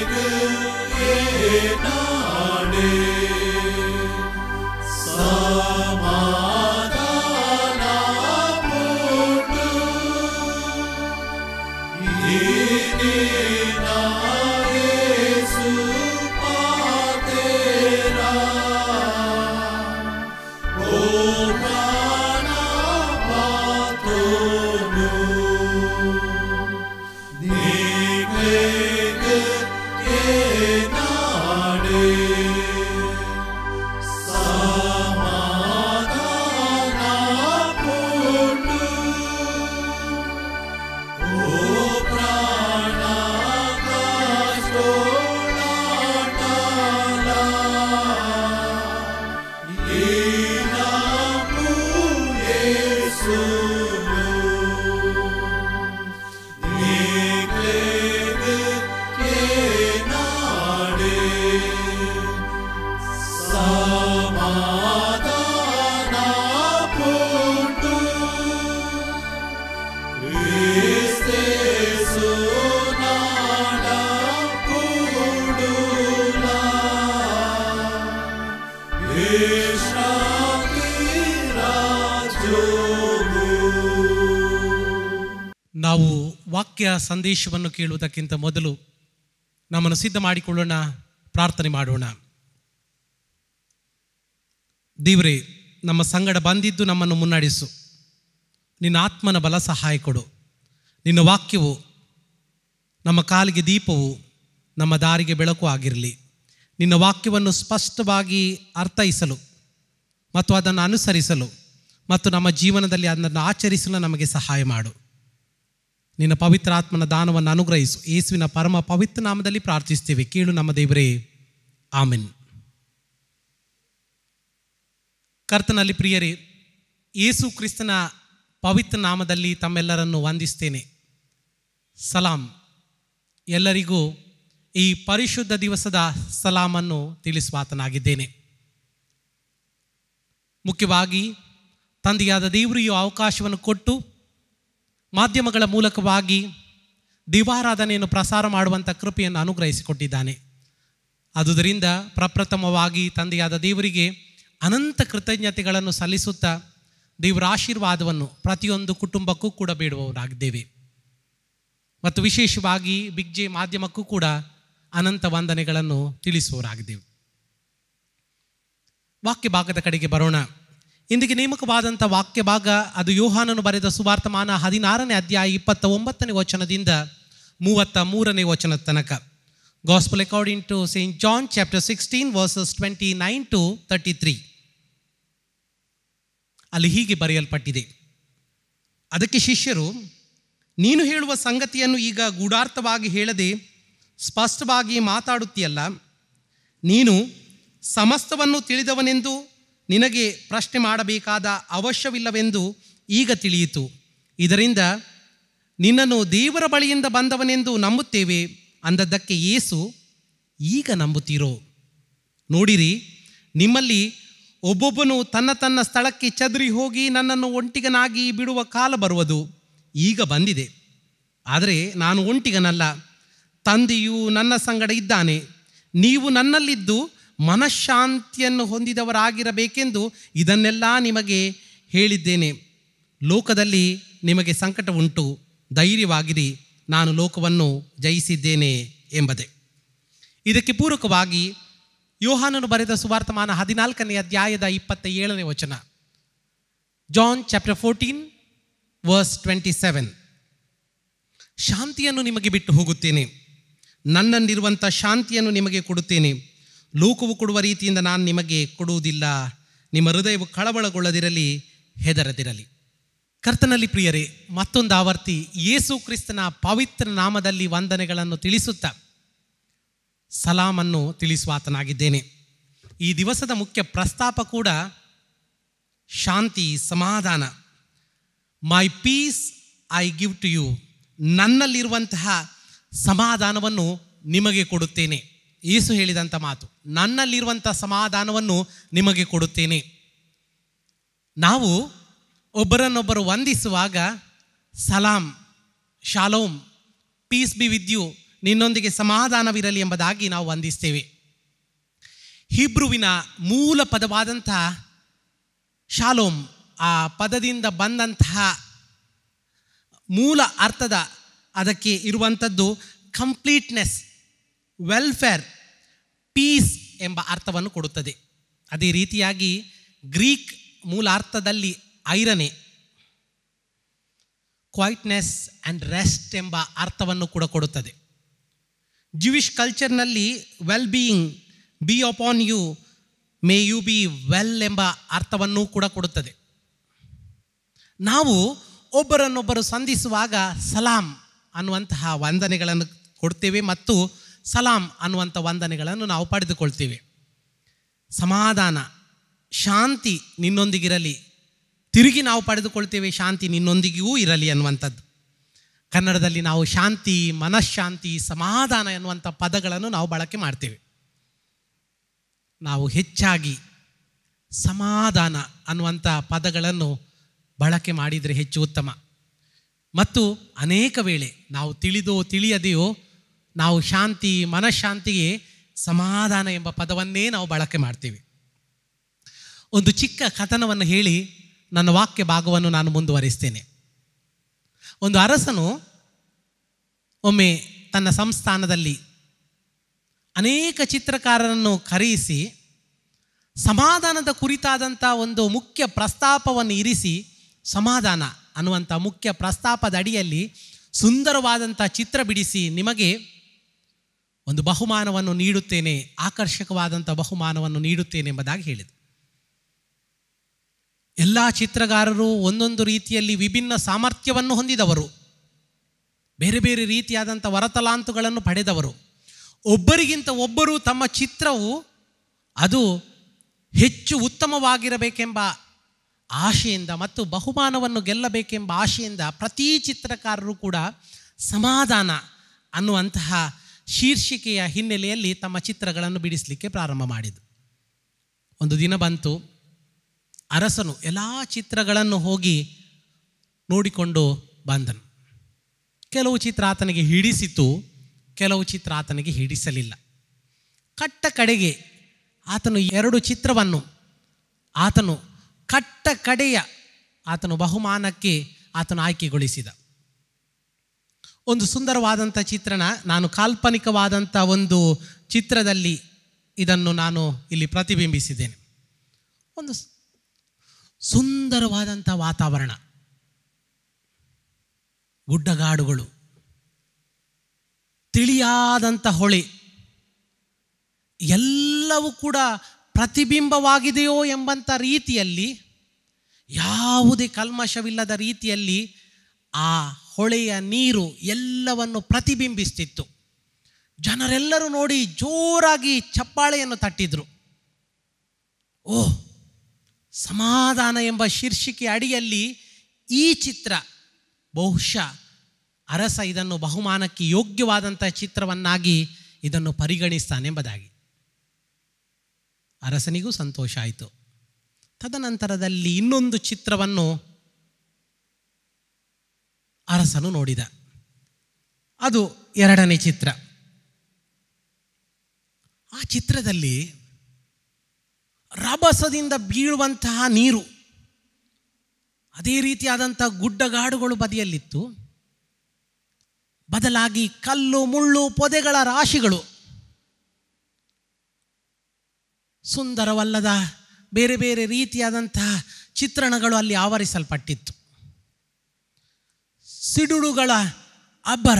ಸಮಾಧಾನ ಪುಟ್ಟು ಕ್ರಿಸ್ತೇಸು ನಾಡ ಕೂಡುಲ ವಿಶ್ರಾಂತಿ ರಾಜೋಗು. ನಾವು ವಾಕ್ಯ ಸಂದೇಶವನ್ನು ಕೇಳುವುದಕ್ಕಿಂತ ಮೊದಲು ನಮ್ಮನ್ನು ಸಿದ್ಧ ಮಾಡಿಕೊಳ್ಳೋಣ, ಪ್ರಾರ್ಥನೆ ಮಾಡೋಣ. ದೇವರೇ, ನಮ್ಮ ಸಂಗಡ ಬಂದಿದ್ದು ನಮ್ಮನ್ನು ಮುನ್ನಡೆಸು. ನಿನ್ನ ಆತ್ಮನ ಬಲ ಸಹಾಯ ಕೊಡು. ನಿನ್ನ ವಾಕ್ಯವು ನಮ್ಮ ಕಾಲಿಗೆ ದೀಪವು, ನಮ್ಮ ದಾರಿಗೆ ಬೆಳಕು ಆಗಿರಲಿ. ನಿನ್ನ ವಾಕ್ಯವನ್ನು ಸ್ಪಷ್ಟವಾಗಿ ಅರ್ಥೈಸಲು ಮತ್ತು ಅದನ್ನು ಅನುಸರಿಸಲು ಮತ್ತು ನಮ್ಮ ಜೀವನದಲ್ಲಿ ಅದನ್ನು ಆಚರಿಸಲು ನಮಗೆ ಸಹಾಯ ಮಾಡು. ನಿನ್ನ ಪವಿತ್ರ ಆತ್ಮನ ದಾನವನ್ನು ಅನುಗ್ರಹಿಸು. ಯೇಸುವಿನ ಪರಮ ಪವಿತ್ರ ನಾಮದಲ್ಲಿ ಪ್ರಾರ್ಥಿಸ್ತೇವೆ, ಕೇಳು ನಮ್ಮ ದೇವರೇ, ಆಮೆನ್. ಕರ್ತನಲ್ಲಿ ಪ್ರಿಯರೇ, ಯೇಸು ಕ್ರಿಸ್ತನ ಪವಿತ್ರ ನಾಮದಲ್ಲಿ ತಮ್ಮೆಲ್ಲರನ್ನು ವಂದಿಸ್ತೇನೆ. ಸಲಾಂ. ಎಲ್ಲರಿಗೂ ಈ ಪರಿಶುದ್ಧ ದಿವಸದ ಸಲಾಮನ್ನು ತಿಳಿಸುವಾತನಾಗಿದ್ದೇನೆ. ಮುಖ್ಯವಾಗಿ ತಂದೆಯಾದ ದೇವರು ಈ ಅವಕಾಶವನ್ನು ಕೊಟ್ಟು ಮಾಧ್ಯಮಗಳ ಮೂಲಕವಾಗಿ ದಿವಾರಾಧನೆಯನ್ನು ಪ್ರಸಾರ ಮಾಡುವಂಥ ಕೃಪೆಯನ್ನು ಅನುಗ್ರಹಿಸಿಕೊಟ್ಟಿದ್ದಾನೆ. ಆದುದರಿಂದ ಪ್ರಪ್ರಥಮವಾಗಿ ತಂದೆಯಾದ ದೇವರಿಗೆ ಅನಂತ ಕೃತಜ್ಞತೆಗಳನ್ನು ಸಲ್ಲಿಸುತ್ತಾ ದೇವರ ಆಶೀರ್ವಾದವನ್ನು ಪ್ರತಿಯೊಂದು ಕುಟುಂಬಕ್ಕೂ ಕೂಡ ಬೇಡುವವರಾಗಿದ್ದೇವೆ. ಮತ್ತು ವಿಶೇಷವಾಗಿ ಬಿಗ್ ಜೆ ಮಾಧ್ಯಮಕ್ಕೂ ಕೂಡ ಅನಂತ ವಂದನೆಗಳನ್ನು ತಿಳಿಸುವವರಾಗಿದ್ದೇವೆ. ವಾಕ್ಯ ಭಾಗದ ಕಡೆಗೆ ಬರೋಣ. ಇಂದಿಗೆ ನೇಮಕವಾದಂಥ ವಾಕ್ಯ ಭಾಗ ಅದು ಯೋಹಾನನು ಬರೆದ ಸುವಾರ್ತಮಾನ ಹದಿನಾರನೇ ಅಧ್ಯಾಯ ಇಪ್ಪತ್ತ ಒಂಬತ್ತನೇ ವಚನದಿಂದ ಮೂವತ್ತ ಮೂರನೇ ವಚನದ ತನಕ. Gospel according to saint John chapter sixteen verses twenty nine to thirty three. ಅಲ್ಲಿ ಹೀಗೆ ಬರೆಯಲ್ಪಟ್ಟಿದೆ: ಅದಕ್ಕೆ ಶಿಷ್ಯರು, ನೀನು ಹೇಳುವ ಸಂಗತಿಯನ್ನು ಈಗ ಗೂಢಾರ್ಥವಾಗಿ ಹೇಳದೆ ಸ್ಪಷ್ಟವಾಗಿ ಮಾತಾಡುತ್ತೀಯಲ್ಲ. ನೀನು ಸಮಸ್ತವನ್ನು ತಿಳಿದವನೆಂದು ನಿನಗೆ ಪ್ರಶ್ನೆ ಮಾಡಬೇಕಾದ ಅವಶ್ಯವಿಲ್ಲವೆಂದು ಈಗ ತಿಳಿಯಿತು. ಇದರಿಂದ ನಿನ್ನನ್ನು ದೇವರ ಬಳಿಯಿಂದ ಬಂದವನೆಂದು ನಂಬುತ್ತೇವೆ ಅಂದದ್ದಕ್ಕೆ ಯೇಸು, ಈಗ ನಂಬುತ್ತೀರೋ? ನೋಡಿರಿ, ನಿಮ್ಮಲ್ಲಿ ಒಬ್ಬೊಬ್ಬನು ತನ್ನ ತನ್ನ ಸ್ಥಳಕ್ಕೆ ಚದರಿ ಹೋಗಿ ನನ್ನನ್ನು ಒಂಟಿಗನಾಗಿ ಬಿಡುವ ಕಾಲ ಬರುವುದು, ಈಗ ಬಂದಿದೆ. ಆದರೆ ನಾನು ಒಂಟಿಗನಲ್ಲ, ತಂದೆಯು ನನ್ನ ಸಂಗಡ ಇದ್ದಾನೆ. ನೀವು ನನ್ನಲ್ಲಿದ್ದು ಮನಃಶಾಂತಿಯನ್ನು ಹೊಂದಿದವರಾಗಿರಬೇಕೆಂದು ಇದನ್ನೆಲ್ಲ ನಿಮಗೆ ಹೇಳಿದ್ದೇನೆ. ಲೋಕದಲ್ಲಿ ನಿಮಗೆ ಸಂಕಟ ಉಂಟು, ಧೈರ್ಯವಾಗಿರಿ, ನಾನು ಲೋಕವನ್ನು ಜಯಿಸಿದ್ದೇನೆ ಎಂಬುದೇ. ಇದಕ್ಕೆ ಪೂರಕವಾಗಿ ಯೋಹಾನನು ಬರೆದ ಸುವಾರ್ತಮಾನ ಹದಿನಾಲ್ಕನೇ ಅಧ್ಯಾಯದ ಇಪ್ಪತ್ತ ಏಳನೇ ವಚನ. John chapter fourteen verse twenty seven. ಶಾಂತಿಯನ್ನು ನಿಮಗೆ ಬಿಟ್ಟು ಹೋಗುತ್ತೇನೆ, ನನ್ನಲ್ಲಿರುವಂಥ ಶಾಂತಿಯನ್ನು ನಿಮಗೆ ಕೊಡುತ್ತೇನೆ. ಲೋಕವು ಕೊಡುವ ರೀತಿಯಿಂದ ನಾನು ನಿಮಗೆ ಕೊಡುವುದಿಲ್ಲ. ನಿಮ್ಮ ಹೃದಯವು ಕಳವಳಗೊಳ್ಳದಿರಲಿ, ಹೆದರದಿರಲಿ. ಕರ್ತನಲ್ಲಿ ಪ್ರಿಯರೇ, ಮತ್ತೊಂದು ಆವರ್ತಿ ಯೇಸು ಕ್ರಿಸ್ತನ ಪವಿತ್ರ ನಾಮದಲ್ಲಿ ವಂದನೆಗಳನ್ನು ತಿಳಿಸುತ್ತಾ ಸಲಾಮನ್ನು ತಿಳಿಸುವಾತನಾಗಿದ್ದೇನೆ. ಈ ದಿವಸದ ಮುಖ್ಯ ಪ್ರಸ್ತಾಪ ಕೂಡ ಶಾಂತಿ, ಸಮಾಧಾನ. My peace I give to you. ನನ್ನಲ್ಲಿರುವಂತಹ ಸಮಾಧಾನವನ್ನು ನಿಮಗೆ ಕೊಡುತ್ತೇನೆ. ಯೇಸು ಹೇಳಿದಂಥ ಮಾತು, ನನ್ನಲ್ಲಿರುವಂಥ ಸಮಾಧಾನವನ್ನು ನಿಮಗೆ ಕೊಡುತ್ತೇನೆ. ನಾವು ಒಬ್ಬರನ್ನೊಬ್ಬರು ವಂದಿಸುವಾಗ ಸಲಾಂ, ಶಾಲೋಮ್, ಪೀಸ್ ಬಿ ವಿತ್ ಯು, ನಿನ್ನೊಂದಿಗೆ ಸಮಾಧಾನವಿರಲಿ ಎಂಬುದಾಗಿ ನಾವು ವಂದಿಸ್ತೇವೆ. ಹೀಬ್ರುವಿನ ಮೂಲ ಪದವಾದಂತಹ ಶಾಲೋಮ್, ಆ ಪದದಿಂದ ಬಂದಂತಹ ಮೂಲ ಅರ್ಥದ ಅದಕ್ಕೆ ಇರುವಂಥದ್ದು ಕಂಪ್ಲೀಟ್ನೆಸ್, ವೆಲ್ಫೇರ್, ಪೀಸ್ ಎಂಬ ಅರ್ಥವನ್ನು ಕೊಡುತ್ತದೆ. ಅದೇ ರೀತಿಯಾಗಿ ಗ್ರೀಕ್ ಮೂಲ ಅರ್ಥದಲ್ಲಿ ಐರನೆ, ಕ್ವೈಟ್ನೆಸ್ ಆ್ಯಂಡ್ ರೆಸ್ಟ್ ಎಂಬ ಅರ್ಥವನ್ನು ಕೂಡ ಕೊಡುತ್ತದೆ. ಜೂಯಿಷ್ ಕಲ್ಚರ್ನಲ್ಲಿ well being, be upon you, may you be well ಎಂಬ ಅರ್ಥವನ್ನು ಕೂಡ ಕೊಡುತ್ತದೆ. ನಾವು ಒಬ್ಬರನ್ನೊಬ್ಬರು ಸಂಧಿಸುವಾಗ ಸಲಾಂ ಅನ್ನುವಂತಹ ವಂದನೆಗಳನ್ನು ಕೊಡ್ತೇವೆ ಮತ್ತು ಸಲಾಂ ಅನ್ನುವಂಥ ವಂದನೆಗಳನ್ನು ನಾವು ಪಡೆದುಕೊಳ್ತೇವೆ. ಸಮಾಧಾನ, ಶಾಂತಿ ನಿನ್ನೊಂದಿಗಿರಲಿ, ತಿರುಗಿ ನಾವು ಪಡೆದುಕೊಳ್ತೇವೆ ಶಾಂತಿ ನಿನ್ನೊಂದಿಗೂ ಇರಲಿ ಅನ್ನುವಂಥದ್ದು. ಕನ್ನಡದಲ್ಲಿ ನಾವು ಶಾಂತಿ, ಮನಃಶಾಂತಿ, ಸಮಾಧಾನ ಎನ್ನುವಂಥ ಪದಗಳನ್ನು ನಾವು ಬಳಕೆ ಮಾಡ್ತೇವೆ. ನಾವು ಹೆಚ್ಚಾಗಿ ಸಮಾಧಾನ ಅನ್ನುವಂಥ ಪದಗಳನ್ನು ಬಳಕೆ ಮಾಡಿದರೆ ಹೆಚ್ಚು ಉತ್ತಮ. ಮತ್ತು ಅನೇಕ ವೇಳೆ ನಾವು ತಿಳಿದೋ ತಿಳಿಯದೆಯೋ ನಾವು ಶಾಂತಿ ಮನಃಶಾಂತಿಗೆ ಸಮಾಧಾನ ಎಂಬ ಪದವನ್ನೇ ನಾವು ಬಳಕೆ ಮಾಡ್ತೀವಿ. ಒಂದು ಚಿಕ್ಕ ಕಥನವನ್ನು ಹೇಳಿ ನನ್ನ ವಾಕ್ಯ ಭಾಗವನ್ನು ನಾನು ಮುಂದುವರಿಸ್ತೇನೆ. ಒಂದು ಅರಸನು ಒಮ್ಮೆ ತನ್ನ ಸಂಸ್ಥಾನದಲ್ಲಿ ಅನೇಕ ಚಿತ್ರಕಾರರನ್ನು ಕರೆಯಿಸಿ ಸಮಾಧಾನದ ಕುರಿತಾದಂಥ ಒಂದು ಮುಖ್ಯ ಪ್ರಸ್ತಾಪವನ್ನು ಇರಿಸಿ, ಸಮಾಧಾನ ಅನ್ನುವಂಥ ಮುಖ್ಯ ಪ್ರಸ್ತಾಪದ ಅಡಿಯಲ್ಲಿ ಸುಂದರವಾದಂಥ ಚಿತ್ರ ಬಿಡಿಸಿ ನಿಮಗೆ ಒಂದು ಬಹುಮಾನವನ್ನು ನೀಡುತ್ತೇನೆ, ಆಕರ್ಷಕವಾದಂಥ ಬಹುಮಾನವನ್ನು ನೀಡುತ್ತೇನೆ ಎಂಬುದಾಗಿ ಹೇಳಿದರು. ಎಲ್ಲ ಚಿತ್ರಗಾರರು ಒಂದೊಂದು ರೀತಿಯಲ್ಲಿ ವಿಭಿನ್ನ ಸಾಮರ್ಥ್ಯವನ್ನು ಹೊಂದಿದವರು, ಬೇರೆ ಬೇರೆ ರೀತಿಯಾದಂಥ ವರತಲಾಂತುಗಳನ್ನು ಪಡೆದವರು. ಒಬ್ಬರಿಗಿಂತ ಒಬ್ಬರು ತಮ್ಮ ಚಿತ್ರವು ಅದು ಹೆಚ್ಚು ಉತ್ತಮವಾಗಿರಬೇಕೆಂಬ ಆಶೆಯಿಂದ ಮತ್ತು ಬಹುಮಾನವನ್ನು ಗೆಲ್ಲಬೇಕೆಂಬ ಆಶೆಯಿಂದ ಪ್ರತಿ ಚಿತ್ರಕಾರರು ಕೂಡ ಸಮಾಧಾನ ಅನ್ನುವಂತಹ ಶೀರ್ಷಿಕೆಯ ಹಿನ್ನೆಲೆಯಲ್ಲಿ ತಮ್ಮ ಚಿತ್ರಗಳನ್ನು ಬಿಡಿಸಲಿಕ್ಕೆ ಪ್ರಾರಂಭ ಮಾಡಿದರು. ಒಂದು ದಿನ ಬಂತು, ಅರಸನು ಎಲ್ಲ ಚಿತ್ರಗಳನ್ನು ಹೋಗಿ ನೋಡಿಕೊಂಡು ಬಂದನು. ಕೆಲವು ಚಿತ್ರ ಆತನಿಗೆ ಹಿಡಿಸಿತು, ಕೆಲವು ಚಿತ್ರ ಆತನಿಗೆ ಹಿಡಿಸಲಿಲ್ಲ. ಕಟ್ಟ ಕಡೆಗೆ ಆತನು ಎರಡು ಚಿತ್ರವನ್ನು ಆತನು ಕಟ್ಟ ಕಡೆಯ ಆತನು ಬಹುಮಾನಕ್ಕೆ ಆತನು ಆಯ್ಕೆಗೊಳಿಸಿದ. ಒಂದು ಸುಂದರವಾದಂಥ ಚಿತ್ರಣ, ನಾನು ಕಾಲ್ಪನಿಕವಾದಂಥ ಒಂದು ಚಿತ್ರದಲ್ಲಿ ಇದನ್ನು ನಾನು ಇಲ್ಲಿ ಪ್ರತಿಬಿಂಬಿಸಿದ್ದೇನೆ. ಒಂದು ಸುಂದರವಾದಂಥ ವಾತಾವರಣ, ಗುಡ್ಡಗಾಡುಗಳು, ತಿಳಿಯಾದಂಥ ಹೊಳೆ, ಎಲ್ಲವೂ ಕೂಡ ಪ್ರತಿಬಿಂಬವಾಗಿದೆಯೋ ಎಂಬಂಥ ರೀತಿಯಲ್ಲಿ, ಯಾವುದೇ ಕಲ್ಮಶವಿಲ್ಲದ ರೀತಿಯಲ್ಲಿ ಆ ಹೊಳೆಯ ನೀರು ಎಲ್ಲವನ್ನು ಪ್ರತಿಬಿಂಬಿಸ್ತಿತ್ತು. ಜನರೆಲ್ಲರೂ ನೋಡಿ ಜೋರಾಗಿ ಚಪ್ಪಾಳೆಯನ್ನು ತಟ್ಟಿದ್ರು. ಓಹ್, ಸಮಾಧಾನ ಎಂಬ ಶೀರ್ಷಿಕೆ ಅಡಿಯಲ್ಲಿ ಈ ಚಿತ್ರ ಬಹುಶಃ ಅರಸ ಇದನ್ನು ಬಹುಮಾನಕ್ಕೆ ಯೋಗ್ಯವಾದಂಥ ಚಿತ್ರವನ್ನಾಗಿ ಇದನ್ನು ಪರಿಗಣಿಸ್ತಾನೆಂಬುದಾಗಿ. ಅರಸನಿಗೂ ಸಂತೋಷ ಆಯಿತು. ತದನಂತರದಲ್ಲಿ ಇನ್ನೊಂದು ಚಿತ್ರವನ್ನು ಅರಸನು ನೋಡಿದ. ಅದು ಎರಡನೇ ಚಿತ್ರ. ಆ ಚಿತ್ರದಲ್ಲಿ ರಭಸದಿಂದ ಬೀಳುವಂತಹ ನೀರು, ಅದೇ ರೀತಿಯಾದಂಥ ಗುಡ್ಡಗಾಡುಗಳು ಬದಿಯಲ್ಲಿತ್ತು. ಬದಲಾಗಿ ಕಲ್ಲು ಮುಳ್ಳು ಪೊದೆಗಳ ರಾಶಿಗಳು, ಸುಂದರವಲ್ಲದ ಬೇರೆ ಬೇರೆ ರೀತಿಯಾದಂತಹ ಚಿತ್ರಣಗಳು ಅಲ್ಲಿ ಆವರಿಸಲ್ಪಟ್ಟಿತ್ತು. ಸಿಡುಳುಗಳ ಅಬ್ಬರ.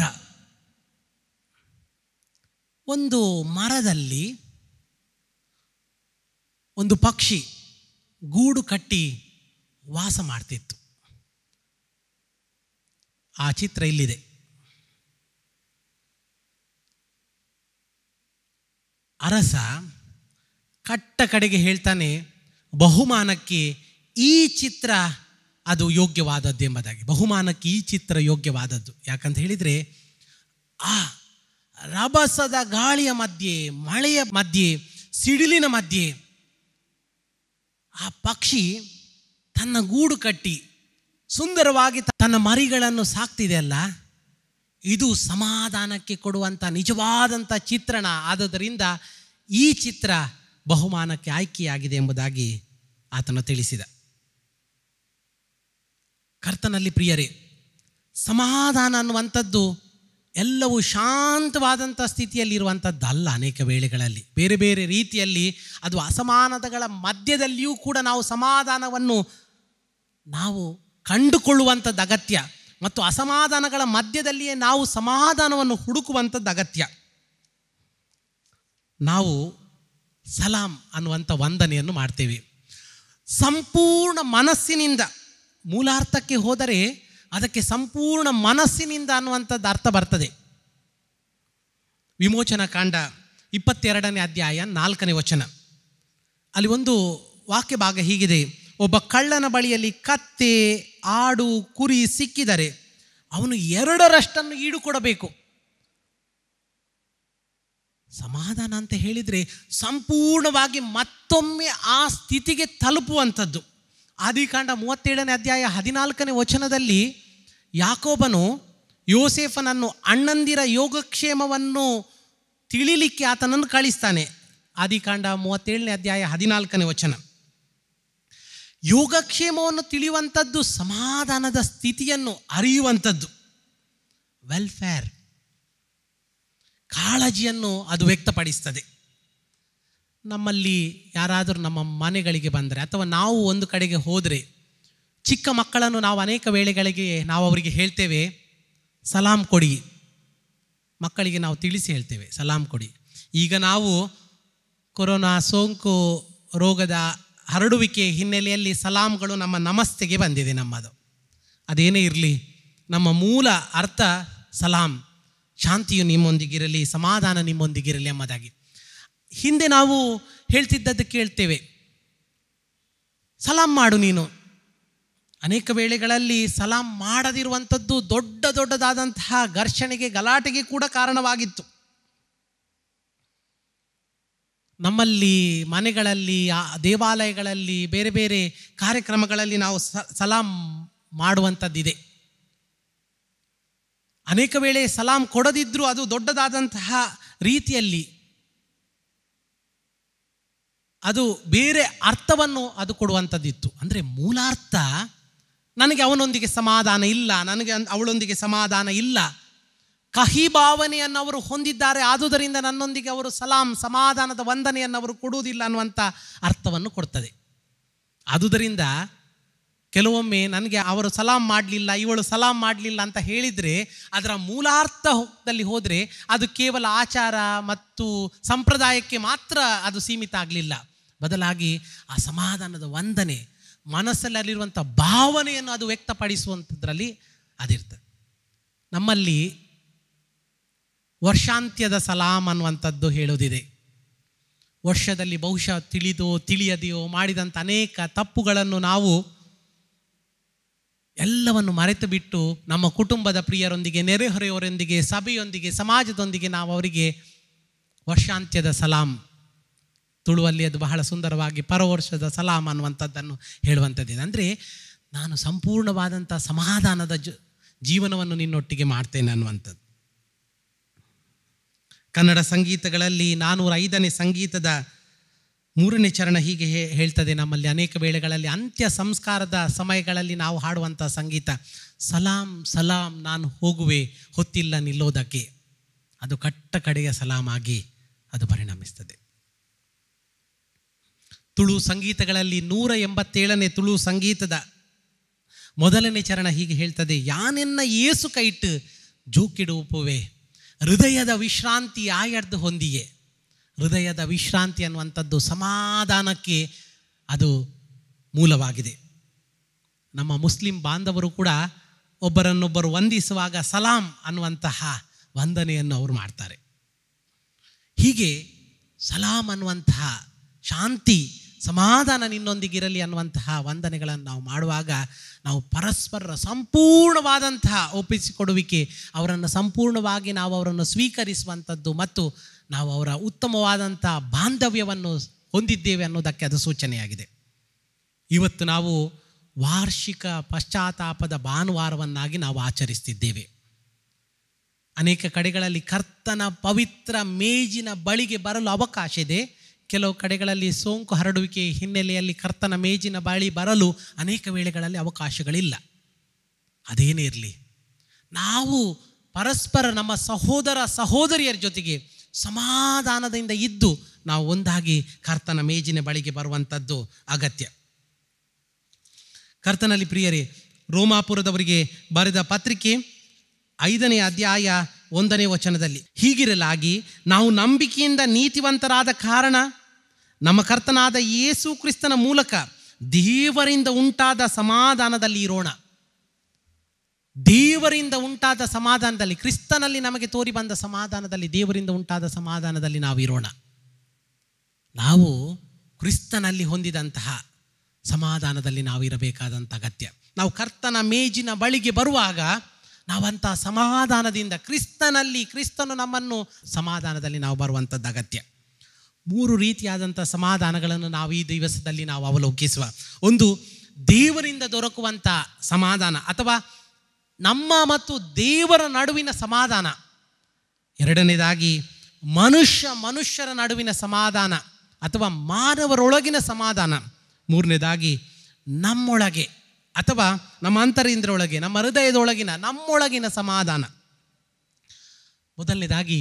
ಒಂದು ಮರದಲ್ಲಿ ಒಂದು ಪಕ್ಷಿ ಗೂಡು ಕಟ್ಟಿ ವಾಸ ಮಾಡ್ತಿತ್ತು. ಆ ಚಿತ್ರ ಇಲ್ಲಿದೆ. ಅರಸ ಕಟ್ಟ ಕಡೆಗೆ ಹೇಳ್ತಾನೆ, ಬಹುಮಾನಕ್ಕೆ ಈ ಚಿತ್ರ ಅದು ಯೋಗ್ಯವಾದದ್ದು ಎಂಬುದಾಗಿ. ಬಹುಮಾನಕ್ಕೆ ಈ ಚಿತ್ರ ಯೋಗ್ಯವಾದದ್ದು ಯಾಕಂತ ಹೇಳಿದರೆ, ಆ ರಭಸದ ಗಾಳಿಯ ಮಧ್ಯೆ, ಮಳೆಯ ಮಧ್ಯೆ, ಸಿಡಿಲಿನ ಮಧ್ಯೆ ಆ ಪಕ್ಷಿ ತನ್ನ ಗೂಡು ಕಟ್ಟಿ ಸುಂದರವಾಗಿ ತನ್ನ ಮರಿಗಳನ್ನು ಸಾಕ್ತಿದೆ ಅಲ್ಲ, ಇದು ಸಮಾಧಾನಕ್ಕೆ ಕೊಡುವಂಥ ನಿಜವಾದಂಥ ಚಿತ್ರಣ. ಆದುದರಿಂದ ಈ ಚಿತ್ರ ಬಹುಮಾನಕ್ಕೆ ಆಯ್ಕೆಯಾಗಿದೆ ಎಂಬುದಾಗಿ ಆತನು ತಿಳಿಸಿದ. ಕರ್ತನಲ್ಲಿ ಪ್ರಿಯರೇ, ಸಮಾಧಾನ ಅನ್ನುವಂಥದ್ದು ಎಲ್ಲವೂ ಶಾಂತವಾದಂಥ ಸ್ಥಿತಿಯಲ್ಲಿರುವಂಥದ್ದಲ್ಲ. ಅನೇಕ ವೇಳೆಗಳಲ್ಲಿ ಬೇರೆ ಬೇರೆ ರೀತಿಯಲ್ಲಿ ಅದು ಅಸಮಾನತೆಗಳ ಮಧ್ಯದಲ್ಲಿಯೂ ಕೂಡ ನಾವು ಸಮಾಧಾನವನ್ನು ನಾವು ಕಂಡುಕೊಳ್ಳುವಂಥದ್ದು ಅಗತ್ಯ, ಮತ್ತು ಅಸಮಾಧಾನಗಳ ಮಧ್ಯದಲ್ಲಿಯೇ ನಾವು ಸಮಾಧಾನವನ್ನು ಹುಡುಕುವಂಥದ್ದು ಅಗತ್ಯ. ನಾವು ಸಲಾಂ ಅನ್ನುವಂಥ ವಂದನೆಯನ್ನು ಮಾಡ್ತೇವೆ. ಸಂಪೂರ್ಣ ಮನಸ್ಸಿನಿಂದ, ಮೂಲಾರ್ಥಕ್ಕೆ ಹೋದರೆ ಅದಕ್ಕೆ ಸಂಪೂರ್ಣ ಮನಸ್ಸಿನಿಂದ ಅನ್ನುವಂಥದ್ದು ಅರ್ಥ ಬರ್ತದೆ. ವಿಮೋಚನಾ ಕಾಂಡ ಇಪ್ಪತ್ತೆರಡನೇ ಅಧ್ಯಾಯ ನಾಲ್ಕನೇ ವಚನ, ಅಲ್ಲಿ ಒಂದು ವಾಕ್ಯ ಭಾಗ ಹೀಗಿದೆ: ಒಬ್ಬ ಕಳ್ಳನ ಬಳಿಯಲ್ಲಿ ಕತ್ತೆ, ಆಡು, ಕುರಿ ಸಿಕ್ಕಿದರೆ ಅವನು ಎರಡರಷ್ಟನ್ನು ಈಡು ಕೊಡಬೇಕು. ಸಮಾಧಾನ ಅಂತ ಹೇಳಿದರೆ ಸಂಪೂರ್ಣವಾಗಿ ಮತ್ತೊಬ್ಬ ಮತ್ತೊಮ್ಮೆ ಆ ಸ್ಥಿತಿಗೆ ತಲುಪುವಂಥದ್ದು. ಆದಿಕಾಂಡ ಮೂವತ್ತೇಳನೇ ಅಧ್ಯಾಯ ಹದಿನಾಲ್ಕನೇ ವಚನದಲ್ಲಿ ಯಾಕೋಬನು ಯೋಸೇಫನನ್ನು ಅಣ್ಣಂದಿರ ಯೋಗಕ್ಷೇಮವನ್ನು ತಿಳಿಲಿಕ್ಕೆ ಆತನನ್ನು ಕಳಿಸ್ತಾನೆ. ಆದಿಕಾಂಡ ಮೂವತ್ತೇಳನೇ ಅಧ್ಯಾಯ ಹದಿನಾಲ್ಕನೇ ವಚನ. ಯೋಗಕ್ಷೇಮವನ್ನು ತಿಳಿಯುವಂಥದ್ದು ಸಮಾಧಾನದ ಸ್ಥಿತಿಯನ್ನು ಅರಿಯುವಂಥದ್ದು, ವೆಲ್ಫೇರ್, ಕಾಳಜಿಯನ್ನು ಅದು ವ್ಯಕ್ತಪಡಿಸ್ತದೆ. ನಮ್ಮಲ್ಲಿ ಯಾರಾದರೂ ನಮ್ಮ ಮನೆಗಳಿಗೆ ಬಂದರೆ ಅಥವಾ ನಾವು ಒಂದು ಕಡೆಗೆ ಹೋದರೆ ಚಿಕ್ಕ ಮಕ್ಕಳನ್ನು ನಾವು ಅನೇಕ ವೇಳೆಗಳಿಗೆ ನಾವು ಅವರಿಗೆ ಹೇಳ್ತೇವೆ ಸಲಾಂ ಕೊಡಿ. ಮಕ್ಕಳಿಗೆ ನಾವು ತಿಳಿಸಿ ಹೇಳ್ತೇವೆ ಸಲಾಂ ಕೊಡಿ. ಈಗ ನಾವು ಕೊರೋನಾ ಸೋಂಕು ರೋಗದ ಹರಡುವಿಕೆ ಹಿನ್ನೆಲೆಯಲ್ಲಿ ಸಲಾಂಗಳು ನಮ್ಮ ನಮಸ್ತೆಗೆ ಬಂದಿದೆ. ನಮ್ಮದು ಅದೇನೇ ಇರಲಿ, ನಮ್ಮ ಮೂಲ ಅರ್ಥ ಸಲಾಂ, ಶಾಂತಿಯು ನಿಮ್ಮೊಂದಿಗಿರಲಿ, ಸಮಾಧಾನ ನಿಮ್ಮೊಂದಿಗಿರಲಿ ಎಂಬುದಾಗಿ. ಹಿಂದೆ ನಾವು ಹೇಳ್ತಿದ್ದದ್ದು ಕೇಳ್ತೇವೆ, ಸಲಾಂ ಮಾಡು ನೀನು. ಅನೇಕ ವೇಳೆಗಳಲ್ಲಿ ಸಲಾಂ ಮಾಡದಿರುವಂಥದ್ದು ದೊಡ್ಡ ದೊಡ್ಡದಾದಂತಹ ಘರ್ಷಣೆಗೆ, ಗಲಾಟೆಗೆ ಕೂಡ ಕಾರಣವಾಗಿತ್ತು. ನಮ್ಮಲ್ಲಿ ಮನೆಗಳಲ್ಲಿ, ದೇವಾಲಯಗಳಲ್ಲಿ, ಬೇರೆ ಬೇರೆ ಕಾರ್ಯಕ್ರಮಗಳಲ್ಲಿ ನಾವು ಸಲಾಂ ಮಾಡುವಂಥದ್ದಿದೆ. ಅನೇಕ ವೇಳೆ ಸಲಾಂ ಕೊಡದಿದ್ದರೂ ಅದು ದೊಡ್ಡದಾದಂತಹ ರೀತಿಯಲ್ಲಿ ಅದು ಬೇರೆ ಅರ್ಥವನ್ನು ಅದು ಕೊಡುವಂಥದ್ದಿತ್ತು. ಅಂದರೆ ಮೂಲಾರ್ಥ, ನನಗೆ ಅವನೊಂದಿಗೆ ಸಮಾಧಾನ ಇಲ್ಲ, ನನಗೆ ಅವಳೊಂದಿಗೆ ಸಮಾಧಾನ ಇಲ್ಲ, ಕಹಿ ಭಾವನೆಯನ್ನು ಅವರು ಹೊಂದಿದ್ದಾರೆ, ಆದುದರಿಂದ ನನ್ನೊಂದಿಗೆ ಅವರು ಸಲಾಂ, ಸಮಾಧಾನದ ವಂದನೆಯನ್ನು ಅವರು ಕೊಡುವುದಿಲ್ಲ ಅನ್ನುವಂಥ ಅರ್ಥವನ್ನು ಕೊಡ್ತದೆ. ಆದುದರಿಂದ ಕೆಲವೊಮ್ಮೆ ನನಗೆ ಅವರು ಸಲಾಂ ಮಾಡಲಿಲ್ಲ, ಇವಳು ಸಲಾಂ ಮಾಡಲಿಲ್ಲ ಅಂತ ಹೇಳಿದರೆ ಅದರ ಮೂಲಾರ್ಥದಲ್ಲಿ ಹೋದರೆ ಅದು ಕೇವಲ ಆಚಾರ ಮತ್ತು ಸಂಪ್ರದಾಯಕ್ಕೆ ಮಾತ್ರ ಅದು ಸೀಮಿತ ಆಗಲಿಲ್ಲ. ಬದಲಾಗಿ ಆ ಸಮಾಧಾನದ ವಂದನೆ, ಮನಸ್ಸಲ್ಲಿರುವಂಥ ಭಾವನೆಯನ್ನು ಅದು ವ್ಯಕ್ತಪಡಿಸುವಂಥದ್ರಲ್ಲಿ ಅದಿರ್ತದೆ. ನಮ್ಮಲ್ಲಿ ವರ್ಷಾಂತ್ಯದ ಸಲಾಂ ಅನ್ನುವಂಥದ್ದು ಹೇಳೋದಿದೆ. ವರ್ಷದಲ್ಲಿ ಬಹುಶಃ ತಿಳಿದೋ ತಿಳಿಯದೆಯೋ ಮಾಡಿದಂಥ ಅನೇಕ ತಪ್ಪುಗಳನ್ನು ನಾವು ಎಲ್ಲವನ್ನು ಮರೆತು ಬಿಟ್ಟು ನಮ್ಮ ಕುಟುಂಬದ ಪ್ರಿಯರೊಂದಿಗೆ, ನೆರೆಹೊರೆಯವರೊಂದಿಗೆ, ಸಭೆಯೊಂದಿಗೆ, ಸಮಾಜದೊಂದಿಗೆ ನಾವು ಅವರಿಗೆ ವರ್ಷಾಂತ್ಯದ ಸಲಾಂ, ತುಳುವಲ್ಲಿ ಅದು ಬಹಳ ಸುಂದರವಾಗಿ ಪರವರ್ಷದ ಸಲಾಂ ಅನ್ನುವಂಥದ್ದನ್ನು ಹೇಳುವಂಥದ್ದಿದೆ. ಅಂದರೆ ನಾನು ಸಂಪೂರ್ಣವಾದಂಥ ಸಮಾಧಾನದ ಜ ಜೀವನವನ್ನು ನಿನ್ನೊಟ್ಟಿಗೆ ಮಾಡ್ತೇನೆ ಅನ್ನುವಂಥದ್ದು. ಕನ್ನಡ ಸಂಗೀತಗಳಲ್ಲಿ ನಾನ್ನೂರ ಐದನೇ ಸಂಗೀತದ ಮೂರನೇ ಚರಣ ಹೀಗೆ ಹೇಳ್ತದೆ. ನಮ್ಮಲ್ಲಿ ಅನೇಕ ವೇಳೆಗಳಲ್ಲಿ ಅಂತ್ಯ ಸಂಸ್ಕಾರದ ಸಮಯಗಳಲ್ಲಿ ನಾವು ಹಾಡುವಂಥ ಸಂಗೀತ, ಸಲಾಂ ಸಲಾಂ ನಾನು ಹೋಗುವೆ ಹೊತ್ತಿಲ್ಲ ನಿಲ್ಲೋದಕ್ಕೆ, ಅದು ಕಟ್ಟ ಕಡೆಯ ಸಲಾಂ ಆಗಿ ಅದು ಪರಿಣಮಿಸ್ತದೆ. ತುಳು ಸಂಗೀತಗಳಲ್ಲಿ ನೂರ ಎಂಬತ್ತೇಳನೇ ತುಳು ಸಂಗೀತದ ಮೊದಲನೇ ಚರಣ ಹೀಗೆ ಹೇಳ್ತದೆ, ಯಾನೆನ್ನ ಏಸು ಕೈಟ್ ಜೋಕಿಡುವುಪುವೆ ಹೃದಯದ ವಿಶ್ರಾಂತಿ ಆಯಡ್ದು ಹೊಂದಿಯೇ. ಹೃದಯದ ವಿಶ್ರಾಂತಿ ಅನ್ನುವಂಥದ್ದು ಸಮಾಧಾನಕ್ಕೆ ಅದು ಮೂಲವಾಗಿದೆ. ನಮ್ಮ ಮುಸ್ಲಿಂ ಬಾಂಧವರು ಕೂಡ ಒಬ್ಬರನ್ನೊಬ್ಬರು ವಂದಿಸುವಾಗ ಸಲಾಂ ಅನ್ನುವಂತಹ ವಂದನೆಯನ್ನು ಅವರು ಮಾಡ್ತಾರೆ. ಹೀಗೆ ಸಲಾಂ ಅನ್ನುವಂತಹ ಶಾಂತಿ, ಸಮಾಧಾನ ನಿನ್ನೊಂದಿಗಿರಲಿ ಅನ್ನುವಂತಹ ವಂದನೆಗಳನ್ನು ನಾವು ಮಾಡುವಾಗ ನಾವು ಪರಸ್ಪರ ಸಂಪೂರ್ಣವಾದಂತಹ ಒಪ್ಪಿಸಿಕೊಡುವಿಕೆ, ಅವರನ್ನು ಸಂಪೂರ್ಣವಾಗಿ ನಾವು ಅವರನ್ನು ಸ್ವೀಕರಿಸುವಂಥದ್ದು ಮತ್ತು ನಾವು ಅವರ ಉತ್ತಮವಾದಂಥ ಬಾಂಧವ್ಯವನ್ನು ಹೊಂದಿದ್ದೇವೆ ಅನ್ನೋದಕ್ಕೆ ಅದು ಸೂಚನೆಯಾಗಿದೆ. ಇವತ್ತು ನಾವು ವಾರ್ಷಿಕ ಪಶ್ಚಾತ್ತಾಪದ ಭಾನುವಾರವನ್ನಾಗಿ ನಾವು ಆಚರಿಸ್ತಿದ್ದೇವೆ. ಅನೇಕ ಕಡೆಗಳಲ್ಲಿ ಕರ್ತನ ಪವಿತ್ರ ಮೇಜಿನ ಬಳಿಗೆ ಬರಲು ಅವಕಾಶ ಇದೆ. ಕೆಲವು ಕಡೆಗಳಲ್ಲಿ ಸೋಂಕು ಹರಡುವಿಕೆ ಹಿನ್ನೆಲೆಯಲ್ಲಿ ಕರ್ತನ ಮೇಜಿನ ಬಳಿ ಬರಲು ಅನೇಕ ವೇಳೆಗಳಲ್ಲಿ ಅವಕಾಶಗಳಿಲ್ಲ. ಅದೇನೇ ಇರಲಿ, ನಾವು ಪರಸ್ಪರ ನಮ್ಮ ಸಹೋದರ ಸಹೋದರಿಯರ ಜೊತೆಗೆ ಸಮಾಧಾನದಿಂದ ಇದ್ದು ನಾವು ಒಂದಾಗಿ ಕರ್ತನ ಮೇಜಿನ ಬಳಿಗೆ ಬರುವಂಥದ್ದು ಅಗತ್ಯ. ಕರ್ತನಲ್ಲಿ ಪ್ರಿಯರೇ, ರೋಮಾಪುರದವರಿಗೆ ಬರೆದ ಪತ್ರಿಕೆ ಐದನೇ ಅಧ್ಯಾಯ ಒಂದನೇ ವಚನದಲ್ಲಿ, ಹೀಗಿರಲಾಗಿ ನಾವು ನಂಬಿಕೆಯಿಂದ ನೀತಿವಂತರಾದ ಕಾರಣ ನಮ್ಮ ಕರ್ತನಾದ ಯೇಸು ಕ್ರಿಸ್ತನ ಮೂಲಕ ದೇವರಿಂದ ಉಂಟಾದ ಸಮಾಧಾನದಲ್ಲಿ ಇರೋಣ. ದೇವರಿಂದ ಉಂಟಾದ ಸಮಾಧಾನದಲ್ಲಿ, ಕ್ರಿಸ್ತನಲ್ಲಿ ನಮಗೆ ತೋರಿ ಬಂದ ಸಮಾಧಾನದಲ್ಲಿ, ದೇವರಿಂದ ಉಂಟಾದ ಸಮಾಧಾನದಲ್ಲಿ ನಾವು ಇರೋಣ. ನಾವು ಕ್ರಿಸ್ತನಲ್ಲಿ ಹೊಂದಿದಂತಹ ಸಮಾಧಾನದಲ್ಲಿ ನಾವು ಇರಬೇಕಾದಂಥ ಅಗತ್ಯ. ನಾವು ಕರ್ತನ ಮೇಜಿನ ಬಳಿಗೆ ಬರುವಾಗ ನಾವಂಥ ಸಮಾಧಾನದಿಂದ ಕ್ರಿಸ್ತನಲ್ಲಿ, ಕ್ರಿಸ್ತನು ನಮ್ಮನ್ನು ಸಮಾಧಾನದಲ್ಲಿ ನಾವು ಬರುವಂಥದ್ದು ಅಗತ್ಯ. ಮೂರು ರೀತಿಯಾದಂಥ ಸಮಾಧಾನಗಳನ್ನು ನಾವು ಈ ದಿವಸದಲ್ಲಿ ನಾವು ಅವಲೋಕಿಸುವ. ಒಂದು, ದೇವರಿಂದ ದೊರಕುವಂಥ ಸಮಾಧಾನ ಅಥವಾ ನಮ್ಮ ಮತ್ತು ದೇವರ ನಡುವಿನ ಸಮಾಧಾನ. ಎರಡನೇದಾಗಿ, ಮನುಷ್ಯ ಮನುಷ್ಯರ ನಡುವಿನ ಸಮಾಧಾನ ಅಥವಾ ಮಾನವರೊಳಗಿನ ಸಮಾಧಾನ. ಮೂರನೇದಾಗಿ, ನಮ್ಮೊಳಗೆ ಅಥವಾ ನಮ್ಮ ಅಂತರಿಂದ್ರೊಳಗೆ, ನಮ್ಮ ಹೃದಯದೊಳಗಿನ ನಮ್ಮೊಳಗಿನ ಸಮಾಧಾನ. ಮೊದಲನೇದಾಗಿ,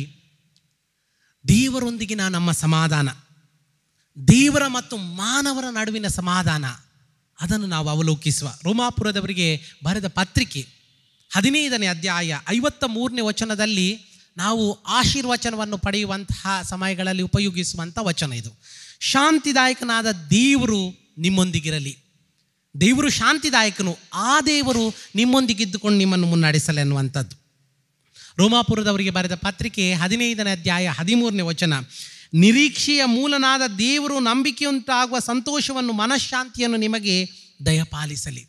ದೇವರೊಂದಿಗಿನ ನಮ್ಮ ಸಮಾಧಾನ, ದೇವರ ಮತ್ತು ಮಾನವರ ನಡುವಿನ ಸಮಾಧಾನ, ಅದನ್ನು ನಾವು ಅವಲೋಕಿಸುವ. ರೋಮಾಪುರದವರಿಗೆ ಬರೆದ ಪತ್ರಿಕೆ ಹದಿನೈದನೇ ಅಧ್ಯಾಯ ಐವತ್ತ ಮೂರನೇ ವಚನದಲ್ಲಿ ನಾವು ಆಶೀರ್ವಚನವನ್ನು ಪಡೆಯುವಂತಹ ಸಮಯಗಳಲ್ಲಿ ಉಪಯೋಗಿಸುವಂಥ ವಚನ ಇದು. ಶಾಂತಿದಾಯಕನಾದ ದೇವರು ನಿಮ್ಮೊಂದಿಗಿರಲಿ. ದೇವರು ಶಾಂತಿದಾಯಕನು, ಆ ದೇವರು ನಿಮ್ಮೊಂದಿಗಿದ್ದುಕೊಂಡು ನಿಮ್ಮನ್ನು ಮುನ್ನಡೆಸಲಿ ಅನ್ನುವಂಥದ್ದು. ರೋಮಾಪುರದವರಿಗೆ ಬರೆದ ಪತ್ರಿಕೆ ಹದಿನೈದನೇ ಅಧ್ಯಾಯ ಹದಿಮೂರನೇ ವಚನ, ನಿರೀಕ್ಷೆಯ ಮೂಲನಾದ ದೇವರು ನಂಬಿಕೆಯುಂಟಾಗುವ ಸಂತೋಷವನ್ನು, ಮನಃಶಾಂತಿಯನ್ನು ನಿಮಗೆ ದಯಪಾಲಿಸಲಿ.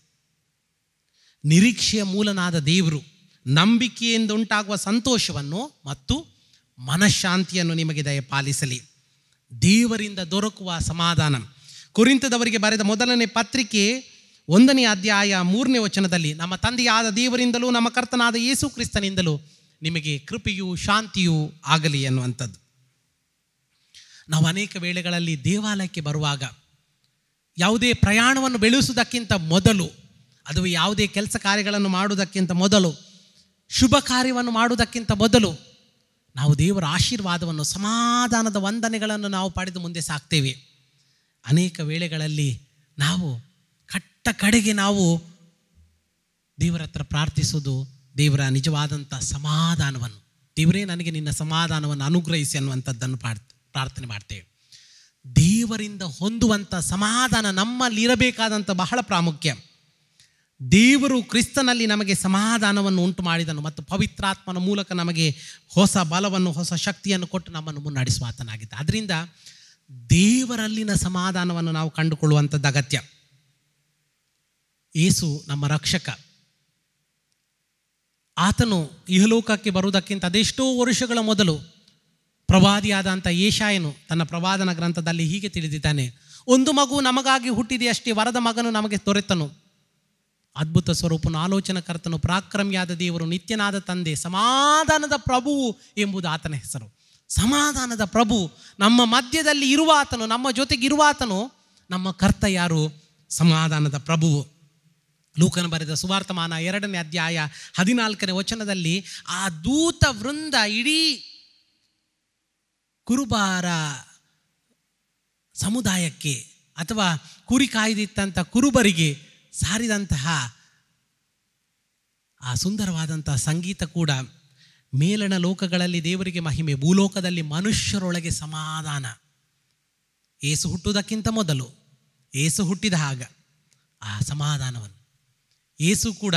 ನಿರೀಕ್ಷೆಯ ಮೂಲನಾದ ದೇವರು ನಂಬಿಕೆಯಿಂದ ಉಂಟಾಗುವ ಸಂತೋಷವನ್ನು ಮತ್ತು ಮನಃಶಾಂತಿಯನ್ನು ನಿಮಗೆ ದಯಪಾಲಿಸಲಿ. ದೇವರಿಂದ ದೊರಕುವ ಸಮಾಧಾನ. ಕೊರಿಂಥದವರಿಗೆ ಬರೆದ ಮೊದಲನೇ ಪತ್ರಿಕೆ ಒಂದನೇ ಅಧ್ಯಾಯ ಮೂರನೇ ವಚನದಲ್ಲಿ, ನಮ್ಮ ತಂದೆಯಾದ ದೇವರಿಂದಲೂ ನಮ್ಮ ಕರ್ತನಾದ ಯೇಸು ಕ್ರಿಸ್ತನಿಂದಲೂ ನಿಮಗೆ ಕೃಪೆಯೂ ಶಾಂತಿಯೂ ಆಗಲಿ ಅನ್ನುವಂಥದ್ದು. ನಾವು ಅನೇಕ ವೇಳೆಗಳಲ್ಲಿ ದೇವಾಲಯಕ್ಕೆ ಬರುವಾಗ ಯಾವುದೇ ಪ್ರಯಾಣವನ್ನು ಬೆಳೆಸುವುದಕ್ಕಿಂತ ಮೊದಲು, ಅದು ಯಾವುದೇ ಕೆಲಸ ಕಾರ್ಯಗಳನ್ನು ಮಾಡುವುದಕ್ಕಿಂತ ಮೊದಲು, ಶುಭ ಕಾರ್ಯವನ್ನು ಮಾಡುವುದಕ್ಕಿಂತ ಮೊದಲು ನಾವು ದೇವರ ಆಶೀರ್ವಾದವನ್ನು, ಸಮಾಧಾನದ ವಂದನೆಗಳನ್ನು ನಾವು ಪಡೆದು ಮುಂದೆ ಸಾಕ್ತೇವೆ. ಅನೇಕ ವೇಳೆಗಳಲ್ಲಿ ನಾವು ಕಟ್ಟ ಕಡೆಗೆ ನಾವು ದೇವರ ಹತ್ರ ಪ್ರಾರ್ಥಿಸೋದು ದೇವರ ನಿಜವಾದಂಥ ಸಮಾಧಾನವನ್ನು, ದೇವರೇ ನನಗೆ ನಿನ್ನ ಸಮಾಧಾನವನ್ನು ಅನುಗ್ರಹಿಸಿ ಅನ್ನುವಂಥದ್ದನ್ನು ಪ್ರಾರ್ಥನೆ ಮಾಡ್ತೇವೆ. ದೇವರಿಂದ ಹೊಂದುವಂಥ ಸಮಾಧಾನ ನಮ್ಮಲ್ಲಿರಬೇಕಾದಂಥ ಬಹಳ ಪ್ರಾಮುಖ್ಯ. ದೇವರು ಕ್ರಿಸ್ತನಲ್ಲಿ ನಮಗೆ ಸಮಾಧಾನವನ್ನು ಉಂಟು ಮಾಡಿದನು ಮತ್ತು ಪವಿತ್ರಾತ್ಮನ ಮೂಲಕ ನಮಗೆ ಹೊಸ ಬಲವನ್ನು, ಹೊಸ ಶಕ್ತಿಯನ್ನು ಕೊಟ್ಟು ನಮ್ಮನ್ನು ಮುನ್ನಡೆಸುವ ಆತನಾಗಿದ್ದ. ಅದರಿಂದ ದೇವರಲ್ಲಿನ ಸಮಾಧಾನವನ್ನು ನಾವು ಕಂಡುಕೊಳ್ಳುವಂಥದ್ದು ಅಗತ್ಯ. ಯೇಸು ನಮ್ಮ ರಕ್ಷಕ. ಆತನು ಇಹಲೋಕಕ್ಕೆ ಬರುವುದಕ್ಕಿಂತ ಅದೆಷ್ಟೋ ವರ್ಷಗಳ ಮೊದಲು ಪ್ರವಾದಿಯಾದಂಥ ಯೆಶಾಯನು ತನ್ನ ಪ್ರವಾದನ ಗ್ರಂಥದಲ್ಲಿ ಹೀಗೆ ತಿಳಿದಿದ್ದಾನೆ, ಒಂದು ಮಗು ನಮಗಾಗಿ ಹುಟ್ಟಿದೆಯಷ್ಟೇ, ವರದ ಮಗನು ನಮಗೆ ದೊರೆತನು. ಅದ್ಭುತ ಸ್ವರೂಪನು, ಆಲೋಚನಕರ್ತನು, ಪರಾಕ್ರಮಿಯಾದ ದೇವರು, ನಿತ್ಯನಾದ ತಂದೆ, ಸಮಾಧಾನದ ಪ್ರಭುವು ಎಂಬುದು ಆತನ ಹೆಸರು. ಸಮಾಧಾನದ ಪ್ರಭು ನಮ್ಮ ಮಧ್ಯದಲ್ಲಿ ಇರುವ ಆತನು, ನಮ್ಮ ಜೊತೆಗೆ ಇರುವ ಆತನು ನಮ್ಮ ಕರ್ತ ಯಾರು? ಸಮಾಧಾನದ ಪ್ರಭುವು. ಲೂಕನ ಬರೆದ ಸುವಾರ್ತಮಾನ ಎರಡನೇ ಅಧ್ಯಾಯ ಹದಿನಾಲ್ಕನೇ ವಚನದಲ್ಲಿ ಆ ದೂತ ವೃಂದ ಇಡೀ ಕುರುಬಾರ ಸಮುದಾಯಕ್ಕೆ ಅಥವಾ ಕುರಿ ಕಾಯ್ದಿತ್ತಂಥ ಕುರುಬರಿಗೆ ಸಾರಿದಂತಹ ಆ ಸುಂದರವಾದಂತಹ ಸಂಗೀತ ಕೂಡ, ಮೇಲಣ ಲೋಕಗಳಲ್ಲಿ ದೇವರಿಗೆ ಮಹಿಮೆ, ಭೂಲೋಕದಲ್ಲಿ ಮನುಷ್ಯರೊಳಗೆ ಸಮಾಧಾನ. ಏಸು ಹುಟ್ಟುವುದಕ್ಕಿಂತ ಮೊದಲು, ಏಸು ಹುಟ್ಟಿದ ಆಗ ಆ ಸಮಾಧಾನವನ್ನು ಏಸು ಕೂಡ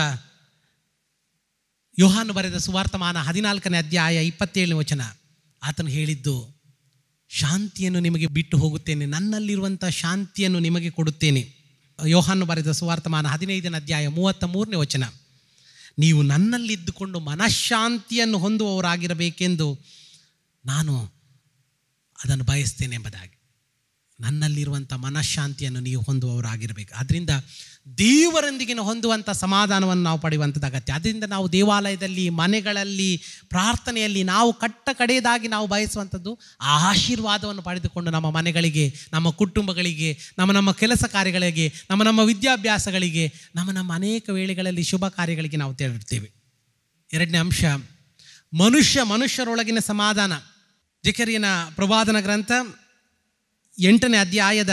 ಯೋಹಾನು ಬರೆದ ಸುವಾರ್ತಮಾನ ಹದಿನಾಲ್ಕನೇ ಅಧ್ಯಾಯ ಇಪ್ಪತ್ತೇಳನೇ ವಚನ, ಆತನು ಹೇಳಿದ್ದು, ಶಾಂತಿಯನ್ನು ನಿಮಗೆ ಬಿಟ್ಟು ಹೋಗುತ್ತೇನೆ, ನನ್ನಲ್ಲಿರುವಂಥ ಶಾಂತಿಯನ್ನು ನಿಮಗೆ ಕೊಡುತ್ತೇನೆ. ಯೋಹಾನು ಬರೆದ ಸುವಾರ್ತಮಾನ ಹದಿನೈದನೇ ಅಧ್ಯಾಯ ಮೂವತ್ತ ಮೂರನೇ ವಚನ, ನೀವು ನನ್ನಲ್ಲಿದ್ದುಕೊಂಡು ಮನಃಶಾಂತಿಯನ್ನು ಹೊಂದುವವರಾಗಿರಬೇಕೆಂದು ನಾನು ಅದನ್ನು ಬಯಸ್ತೇನೆ ಎಂಬುದಾಗಿ. ನನ್ನಲ್ಲಿರುವಂಥ ಮನಃಶಾಂತಿಯನ್ನು ನೀವು ಹೊಂದುವವರಾಗಿರಬೇಕು. ಆದ್ದರಿಂದ ದೇವರೊಂದಿಗಿನ ಹೊಂದುವಂಥ ಸಮಾಧಾನವನ್ನು ನಾವು ಪಡೆಯುವಂಥದ್ದು ಅಗತ್ಯ. ಅದರಿಂದ ನಾವು ದೇವಾಲಯದಲ್ಲಿ, ಮನೆಗಳಲ್ಲಿ, ಪ್ರಾರ್ಥನೆಯಲ್ಲಿ ನಾವು ಕಟ್ಟ ಕಡೆಯದಾಗಿ ನಾವು ಬಯಸುವಂಥದ್ದು ಆ ಆಶೀರ್ವಾದವನ್ನು ಪಡೆದುಕೊಂಡು ನಮ್ಮ ಮನೆಗಳಿಗೆ, ನಮ್ಮ ಕುಟುಂಬಗಳಿಗೆ, ನಮ್ಮ ನಮ್ಮ ಕೆಲಸ ಕಾರ್ಯಗಳಿಗೆ, ನಮ್ಮ ನಮ್ಮ ವಿದ್ಯಾಭ್ಯಾಸಗಳಿಗೆ, ನಮ್ಮ ನಮ್ಮ ಅನೇಕ ವೇಳೆಗಳಲ್ಲಿ ಶುಭ ಕಾರ್ಯಗಳಿಗೆ ನಾವು ತೆರಳುತ್ತೇವೆ. ಎರಡನೇ ಅಂಶ, ಮನುಷ್ಯ ಮನುಷ್ಯರೊಳಗಿನ ಸಮಾಧಾನ. ಜಕರೀಯನ ಪ್ರವಾದನ ಗ್ರಂಥ ಎಂಟನೇ ಅಧ್ಯಾಯದ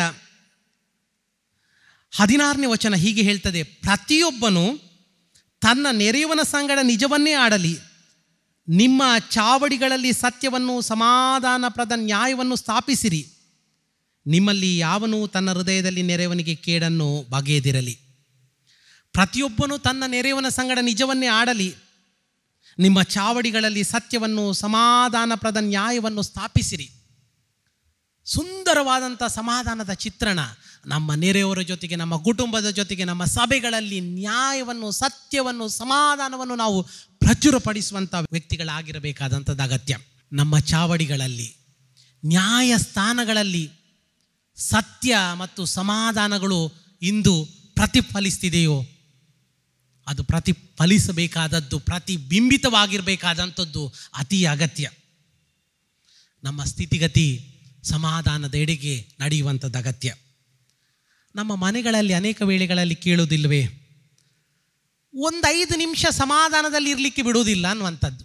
ಹದಿನಾರನೇ ವಚನ ಹೀಗೆ ಹೇಳ್ತದೆ, ಪ್ರತಿಯೊಬ್ಬನು ತನ್ನ ನೆರೆಯವನ ಸಂಗಡ ನಿಜವನ್ನೇ ಆಡಲಿ, ನಿಮ್ಮ ಚಾವಡಿಗಳಲ್ಲಿ ಸತ್ಯವನ್ನು, ಸಮಾಧಾನಪ್ರದ ನ್ಯಾಯವನ್ನು ಸ್ಥಾಪಿಸಿರಿ, ನಿಮ್ಮಲ್ಲಿ ಯಾವನೂ ತನ್ನ ಹೃದಯದಲ್ಲಿ ನೆರೆಯವನಿಗೆ ಕೇಡನ್ನು ಬಗೆದಿರಲಿ. ಪ್ರತಿಯೊಬ್ಬನು ತನ್ನ ನೆರೆಯವನ ಸಂಗಡ ನಿಜವನ್ನೇ ಆಡಲಿ, ನಿಮ್ಮ ಚಾವಡಿಗಳಲ್ಲಿ ಸತ್ಯವನ್ನು, ಸಮಾಧಾನಪ್ರದ ನ್ಯಾಯವನ್ನು ಸ್ಥಾಪಿಸಿರಿ. ಸುಂದರವಾದಂಥ ಸಮಾಧಾನದ ಚಿತ್ರಣ ನಮ್ಮ ನೆರೆಯವರ ಜೊತೆಗೆ, ನಮ್ಮ ಕುಟುಂಬದ ಜೊತೆಗೆ, ನಮ್ಮ ಸಭೆಗಳಲ್ಲಿ ನ್ಯಾಯವನ್ನು, ಸತ್ಯವನ್ನು, ಸಮಾಧಾನವನ್ನು ನಾವು ಪ್ರಚುರಪಡಿಸುವಂಥ ವ್ಯಕ್ತಿಗಳಾಗಿರಬೇಕಾದಂಥದ್ದು ಅಗತ್ಯ. ನಮ್ಮ ಚಾವಡಿಗಳಲ್ಲಿ ನ್ಯಾಯಸ್ಥಾನಗಳಲ್ಲಿ ಸತ್ಯ ಮತ್ತು ಸಮಾಧಾನಗಳು ಇಂದು ಪ್ರತಿಫಲಿಸ್ತಿದೆಯೋ ಅದು ಪ್ರತಿಫಲಿಸಬೇಕಾದದ್ದು, ಪ್ರತಿಬಿಂಬಿತವಾಗಿರಬೇಕಾದಂಥದ್ದು ಅತಿ ಅಗತ್ಯ. ನಮ್ಮ ಸ್ಥಿತಿಗತಿ ಸಮಾಧಾನದ ಎಡೆಗೆ ನಡೆಯುವಂಥದ್ದು ಅಗತ್ಯ. ನಮ್ಮ ಮನೆಗಳಲ್ಲಿ ಅನೇಕ ವೇಳೆಗಳಲ್ಲಿ ಕೇಳೋದಿಲ್ವೇ, ಒಂದು ಐದು ನಿಮಿಷ ಸಮಾಧಾನದಲ್ಲಿ ಇರಲಿಕ್ಕೆ ಬಿಡುವುದಿಲ್ಲ ಅನ್ನುವಂಥದ್ದು.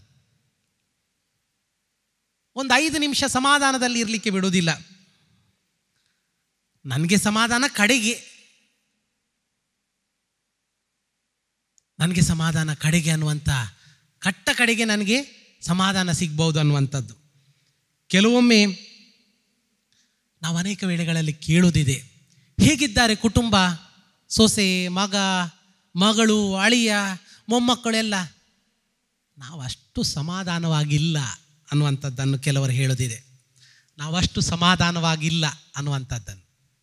ಒಂದು ಐದು ನಿಮಿಷ ಸಮಾಧಾನದಲ್ಲಿ ಇರಲಿಕ್ಕೆ ಬಿಡುವುದಿಲ್ಲ. ನನಗೆ ಸಮಾಧಾನ ಕಡೆಗೆ, ನನಗೆ ಸಮಾಧಾನ ಕಡೆಗೆ ಅನ್ನುವಂಥ, ಕಟ್ಟ ಕಡೆಗೆ ನನಗೆ ಸಮಾಧಾನ ಸಿಗ್ಬೋದು ಅನ್ನುವಂಥದ್ದು. ಕೆಲವೊಮ್ಮೆ ನಾವು ಅನೇಕ ವೇಳೆಗಳಲ್ಲಿ ಕೇಳೋದಿದೆ, ಹೇಗಿದ್ದಾರೆ ಕುಟುಂಬ, ಸೊಸೆ, ಮಗ, ಮಗಳು, ಅಳಿಯ, ಮೊಮ್ಮಕ್ಕಳೆಲ್ಲ? ನಾವು ಅಷ್ಟು ಸಮಾಧಾನವಾಗಿಲ್ಲ ಅನ್ನುವಂಥದ್ದನ್ನು ಕೆಲವರು ಹೇಳೋದಿದೆ. ನಾವಷ್ಟು ಸಮಾಧಾನವಾಗಿಲ್ಲ ಅನ್ನುವಂಥದ್ದನ್ನು.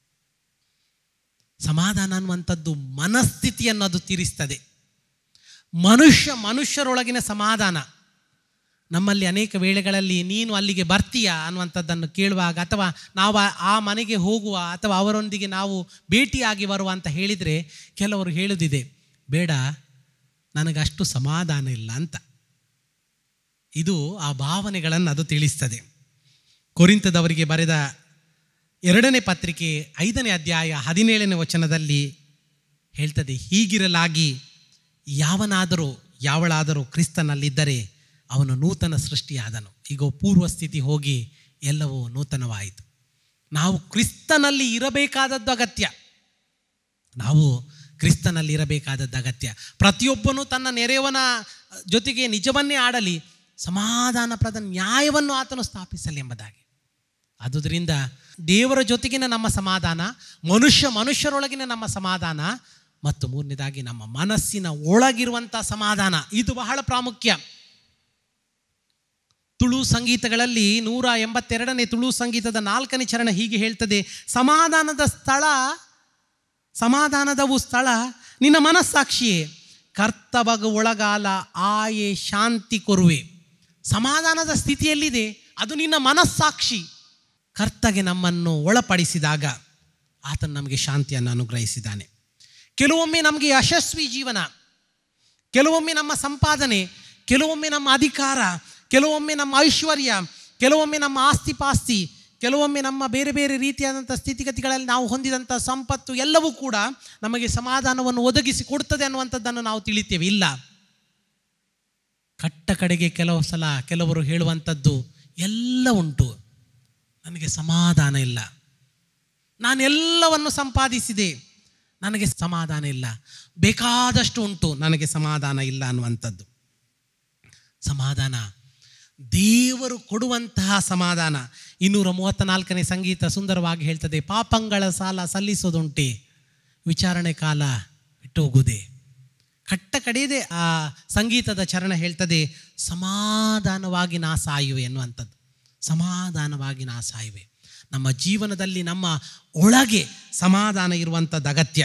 ಸಮಾಧಾನ ಅನ್ನುವಂಥದ್ದು ಮನಸ್ಥಿತಿಯನ್ನು ಅದು ತೀರಿಸ್ತದೆ. ಮನುಷ್ಯ ಮನುಷ್ಯರೊಳಗಿನ ಸಮಾಧಾನ. ನಮ್ಮಲ್ಲಿ ಅನೇಕ ವೇಳೆಗಳಲ್ಲಿ ನೀನು ಅಲ್ಲಿಗೆ ಬರ್ತೀಯಾ ಅನ್ನುವಂಥದ್ದನ್ನು ಕೇಳುವಾಗ, ಅಥವಾ ನಾವು ಆ ಮನೆಗೆ ಹೋಗುವ ಅಥವಾ ಅವರೊಂದಿಗೆ ನಾವು ಭೇಟಿಯಾಗಿ ಬರುವ ಅಂತ ಹೇಳಿದರೆ ಕೆಲವರು ಹೇಳುವುದಿದೆ, ಬೇಡ ನನಗಷ್ಟು ಸಮಾಧಾನ ಇಲ್ಲ ಅಂತ. ಇದು ಆ ಭಾವನೆಗಳನ್ನು ಅದು ತಿಳಿಸ್ತದೆ. ಕೊರಿಂಥದವರಿಗೆ ಬರೆದ ಎರಡನೇ ಪತ್ರಿಕೆ ಐದನೇ ಅಧ್ಯಾಯ ಹದಿನೇಳನೇ ವಚನದಲ್ಲಿ ಹೇಳ್ತದೆ, ಹೀಗಿರಲಾಗಿ ಯಾವನಾದರೂ ಯಾವಳಾದರೂ ಕ್ರಿಸ್ತನಲ್ಲಿದ್ದರೆ ಅವನು ನೂತನ ಸೃಷ್ಟಿಯಾದನು, ಈಗ ಪೂರ್ವ ಸ್ಥಿತಿ ಹೋಗಿ ಎಲ್ಲವೂ ನೂತನವಾಯಿತು. ನಾವು ಕ್ರಿಸ್ತನಲ್ಲಿ ಇರಬೇಕಾದದ್ದು ಅಗತ್ಯ. ನಾವು ಕ್ರಿಸ್ತನಲ್ಲಿ ಇರಬೇಕಾದದ್ದು ಅಗತ್ಯ. ಪ್ರತಿಯೊಬ್ಬನೂ ತನ್ನ ನೆರೆಯವನ ಜೊತೆಗೆ ನಿಜವನ್ನೇ ಆಡಲಿ, ಸಮಾಧಾನಪ್ರದ ನ್ಯಾಯವನ್ನು ಆತನು ಸ್ಥಾಪಿಸಲಿ ಎಂಬುದಾಗಿ. ಆದುದರಿಂದ ದೇವರ ಜೊತೆಗಿನ ನಮ್ಮ ಸಮಾಧಾನ, ಮನುಷ್ಯ ಮನುಷ್ಯರೊಳಗಿನ ನಮ್ಮ ಸಮಾಧಾನ, ಮತ್ತು ಮೂರನೇದಾಗಿ ನಮ್ಮ ಮನಸ್ಸಿನ ಒಳಗಿರುವಂಥ ಸಮಾಧಾನ, ಇದು ಬಹಳ ಪ್ರಾಮುಖ್ಯ. ತುಳು ಸಂಗೀತಗಳಲ್ಲಿ ನೂರ ಎಂಬತ್ತೆರಡನೇ ತುಳು ಸಂಗೀತದ ನಾಲ್ಕನೇ ಚರಣ ಹೀಗೆ ಹೇಳ್ತದೆ, ಸಮಾಧಾನದ ಸ್ಥಳ, ಸಮಾಧಾನದವು ಸ್ಥಳ ನಿನ್ನ ಮನಸ್ಸಾಕ್ಷಿಯೇ, ಕರ್ತವಗ ಒಳಗಾಲ ಆಯೆ ಶಾಂತಿ ಕೊರುವೆ. ಸಮಾಧಾನದ ಸ್ಥಿತಿಯಲ್ಲಿದೆ, ಅದು ನಿನ್ನ ಮನಸ್ಸಾಕ್ಷಿ. ಕರ್ತಗೆ ನಮ್ಮನ್ನು ಒಳಪಡಿಸಿದಾಗ ಆತನು ನಮಗೆ ಶಾಂತಿಯನ್ನು ಅನುಗ್ರಹಿಸಿದ್ದಾನೆ. ಕೆಲವೊಮ್ಮೆ ನಮಗೆ ಯಶಸ್ವಿ ಜೀವನ, ಕೆಲವೊಮ್ಮೆ ನಮ್ಮ ಸಂಪಾದನೆ, ಕೆಲವೊಮ್ಮೆ ನಮ್ಮ ಅಧಿಕಾರ, ಕೆಲವೊಮ್ಮೆ ನಮ್ಮ ಐಶ್ವರ್ಯ, ಕೆಲವೊಮ್ಮೆ ನಮ್ಮ ಆಸ್ತಿ ಪಾಸ್ತಿ, ಕೆಲವೊಮ್ಮೆ ನಮ್ಮ ಬೇರೆ ಬೇರೆ ರೀತಿಯಾದಂಥ ಸ್ಥಿತಿಗತಿಗಳಲ್ಲಿ ನಾವು ಹೊಂದಿದಂಥ ಸಂಪತ್ತು ಎಲ್ಲವೂ ಕೂಡ ನಮಗೆ ಸಮಾಧಾನವನ್ನು ಒದಗಿಸಿ ಕೊಡ್ತದೆ ಅನ್ನುವಂಥದ್ದನ್ನು ನಾವು ತಿಳಿತೇವೆ. ಇಲ್ಲ, ಕಟ್ಟ ಕಡೆಗೆ ಕೆಲವು ಸಲ ಕೆಲವರು ಹೇಳುವಂಥದ್ದು ಎಲ್ಲ ಉಂಟು, ನನಗೆ ಸಮಾಧಾನ ಇಲ್ಲ, ನಾನೆಲ್ಲವನ್ನು ಸಂಪಾದಿಸಿದೆ, ನನಗೆ ಸಮಾಧಾನ ಇಲ್ಲ, ಬೇಕಾದಷ್ಟು ಉಂಟು, ನನಗೆ ಸಮಾಧಾನ ಇಲ್ಲ ಅನ್ನುವಂಥದ್ದು. ಸಮಾಧಾನ ದೇವರು ಕೊಡುವಂತಹ ಸಮಾಧಾನ. ಇನ್ನೂರ ಮೂವತ್ತ ನಾಲ್ಕನೇ ಸಂಗೀತ ಸುಂದರವಾಗಿ ಹೇಳ್ತದೆ, ಪಾಪಂಗಳ ಸಾಲ ಸಲ್ಲಿಸೋದುಂಟೆ, ವಿಚಾರಣೆ ಕಾಲ ಬಿಟ್ಟು ಹೋಗುವುದೇ. ಕಟ್ಟ ಕಡೆಯದೇ ಆ ಸಂಗೀತದ ಚರಣ ಹೇಳ್ತದೆ, ಸಮಾಧಾನವಾಗಿ ನಾ ಸಾಯುವೆ ಎನ್ನುವಂಥದ್ದು. ಸಮಾಧಾನವಾಗಿ ನಾ ಸಾಯುವೆ. ನಮ್ಮ ಜೀವನದಲ್ಲಿ ನಮ್ಮ ಒಳಗೆ ಸಮಾಧಾನ ಇರುವಂಥದ್ದು ಅಗತ್ಯ.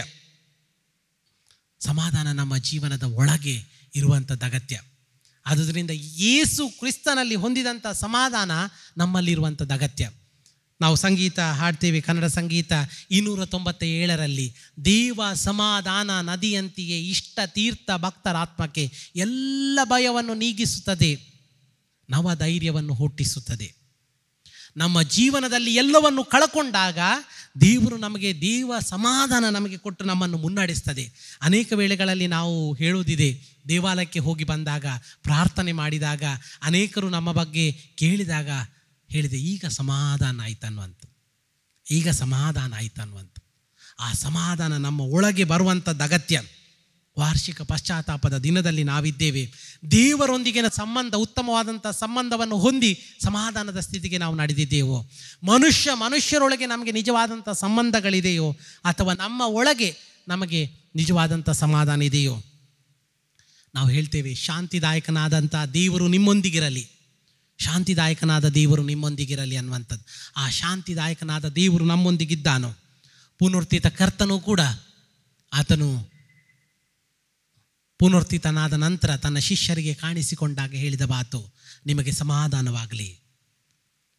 ಸಮಾಧಾನ ನಮ್ಮ ಜೀವನದ ಒಳಗೆ ಇರುವಂಥದ್ದು ಅಗತ್ಯ. ಆದುದರಿಂದ ಯೇಸು ಕ್ರಿಸ್ತನಲ್ಲಿ ಹೊಂದಿದಂಥ ಸಮಾಧಾನ ನಮ್ಮಲ್ಲಿರುವಂಥದ್ದು ಅಗತ್ಯ. ನಾವು ಸಂಗೀತ ಹಾಡ್ತೇವೆ, ಕನ್ನಡ ಸಂಗೀತ ಇನ್ನೂರ ತೊಂಬತ್ತ ಏಳರಲ್ಲಿ, ದೇವ ಸಮಾಧಾನ ನದಿಯಂತೆಯೇ ಇಷ್ಟ ತೀರ್ಥ ಭಕ್ತರ ಆತ್ಮಕ್ಕೆ ಎಲ್ಲ ಭಯವನ್ನು ನೀಗಿಸುತ್ತದೆ, ನವ ಧೈರ್ಯವನ್ನು ಹುಟ್ಟಿಸುತ್ತದೆ. ನಮ್ಮ ಜೀವನದಲ್ಲಿ ಎಲ್ಲವನ್ನು ಕಳಕೊಂಡಾಗ ದೇವರು ನಮಗೆ ದೇವ ಸಮಾಧಾನ ನಮಗೆ ಕೊಟ್ಟು ನಮ್ಮನ್ನು ಮುನ್ನಡೆಸ್ತದೆ. ಅನೇಕ ವೇಳೆಗಳಲ್ಲಿ ನಾವು ಹೇಳುವುದಿದೆ, ದೇವಾಲಯಕ್ಕೆ ಹೋಗಿ ಬಂದಾಗ, ಪ್ರಾರ್ಥನೆ ಮಾಡಿದಾಗ, ಅನೇಕರು ನಮ್ಮ ಬಗ್ಗೆ ಕೇಳಿದಾಗ ಹೇಳಿದೆ, ಈಗ ಸಮಾಧಾನ ಆಯ್ತು ಅನ್ನುವಂಥ, ಈಗ ಸಮಾಧಾನ ಆಯ್ತು ಅನ್ನುವಂಥ. ಆ ಸಮಾಧಾನ ನಮ್ಮ ಒಳಗೆ ಬರುವಂಥದ್ದು ಅಗತ್ಯ. ವಾರ್ಷಿಕ ಪಶ್ಚಾತ್ತಾಪದ ದಿನದಲ್ಲಿ ನಾವಿದ್ದೇವೆ. ದೇವರೊಂದಿಗಿನ ಸಂಬಂಧ, ಉತ್ತಮವಾದಂಥ ಸಂಬಂಧವನ್ನು ಹೊಂದಿ ಸಮಾಧಾನದ ಸ್ಥಿತಿಗೆ ನಾವು ನಡೆದಿದ್ದೇವೋ? ಮನುಷ್ಯ ಮನುಷ್ಯರೊಳಗೆ ನಮಗೆ ನಿಜವಾದಂಥ ಸಂಬಂಧಗಳಿದೆಯೋ, ಅಥವಾ ನಮ್ಮ ಒಳಗೆ ನಮಗೆ ನಿಜವಾದಂಥ ಸಮಾಧಾನ ಇದೆಯೋ? ನಾವು ಹೇಳ್ತೇವೆ, ಶಾಂತಿದಾಯಕನಾದಂಥ ದೇವರು ನಿಮ್ಮೊಂದಿಗಿರಲಿ, ಶಾಂತಿದಾಯಕನಾದ ದೇವರು ನಿಮ್ಮೊಂದಿಗಿರಲಿ ಅನ್ನುವಂಥದ್ದು. ಆ ಶಾಂತಿದಾಯಕನಾದ ದೇವರು ನಮ್ಮೊಂದಿಗಿದ್ದಾನೋ? ಪುನರುತ್ಥಿತ ಕರ್ತನೂ ಕೂಡ ಆತನು ಪುನರುತ್ಥಿತನಾದ ನಂತರ ತನ್ನ ಶಿಷ್ಯರಿಗೆ ಕಾಣಿಸಿಕೊಂಡಾಗ ಹೇಳಿದ ಮಾತು, ನಿಮಗೆ ಸಮಾಧಾನವಾಗಲಿ.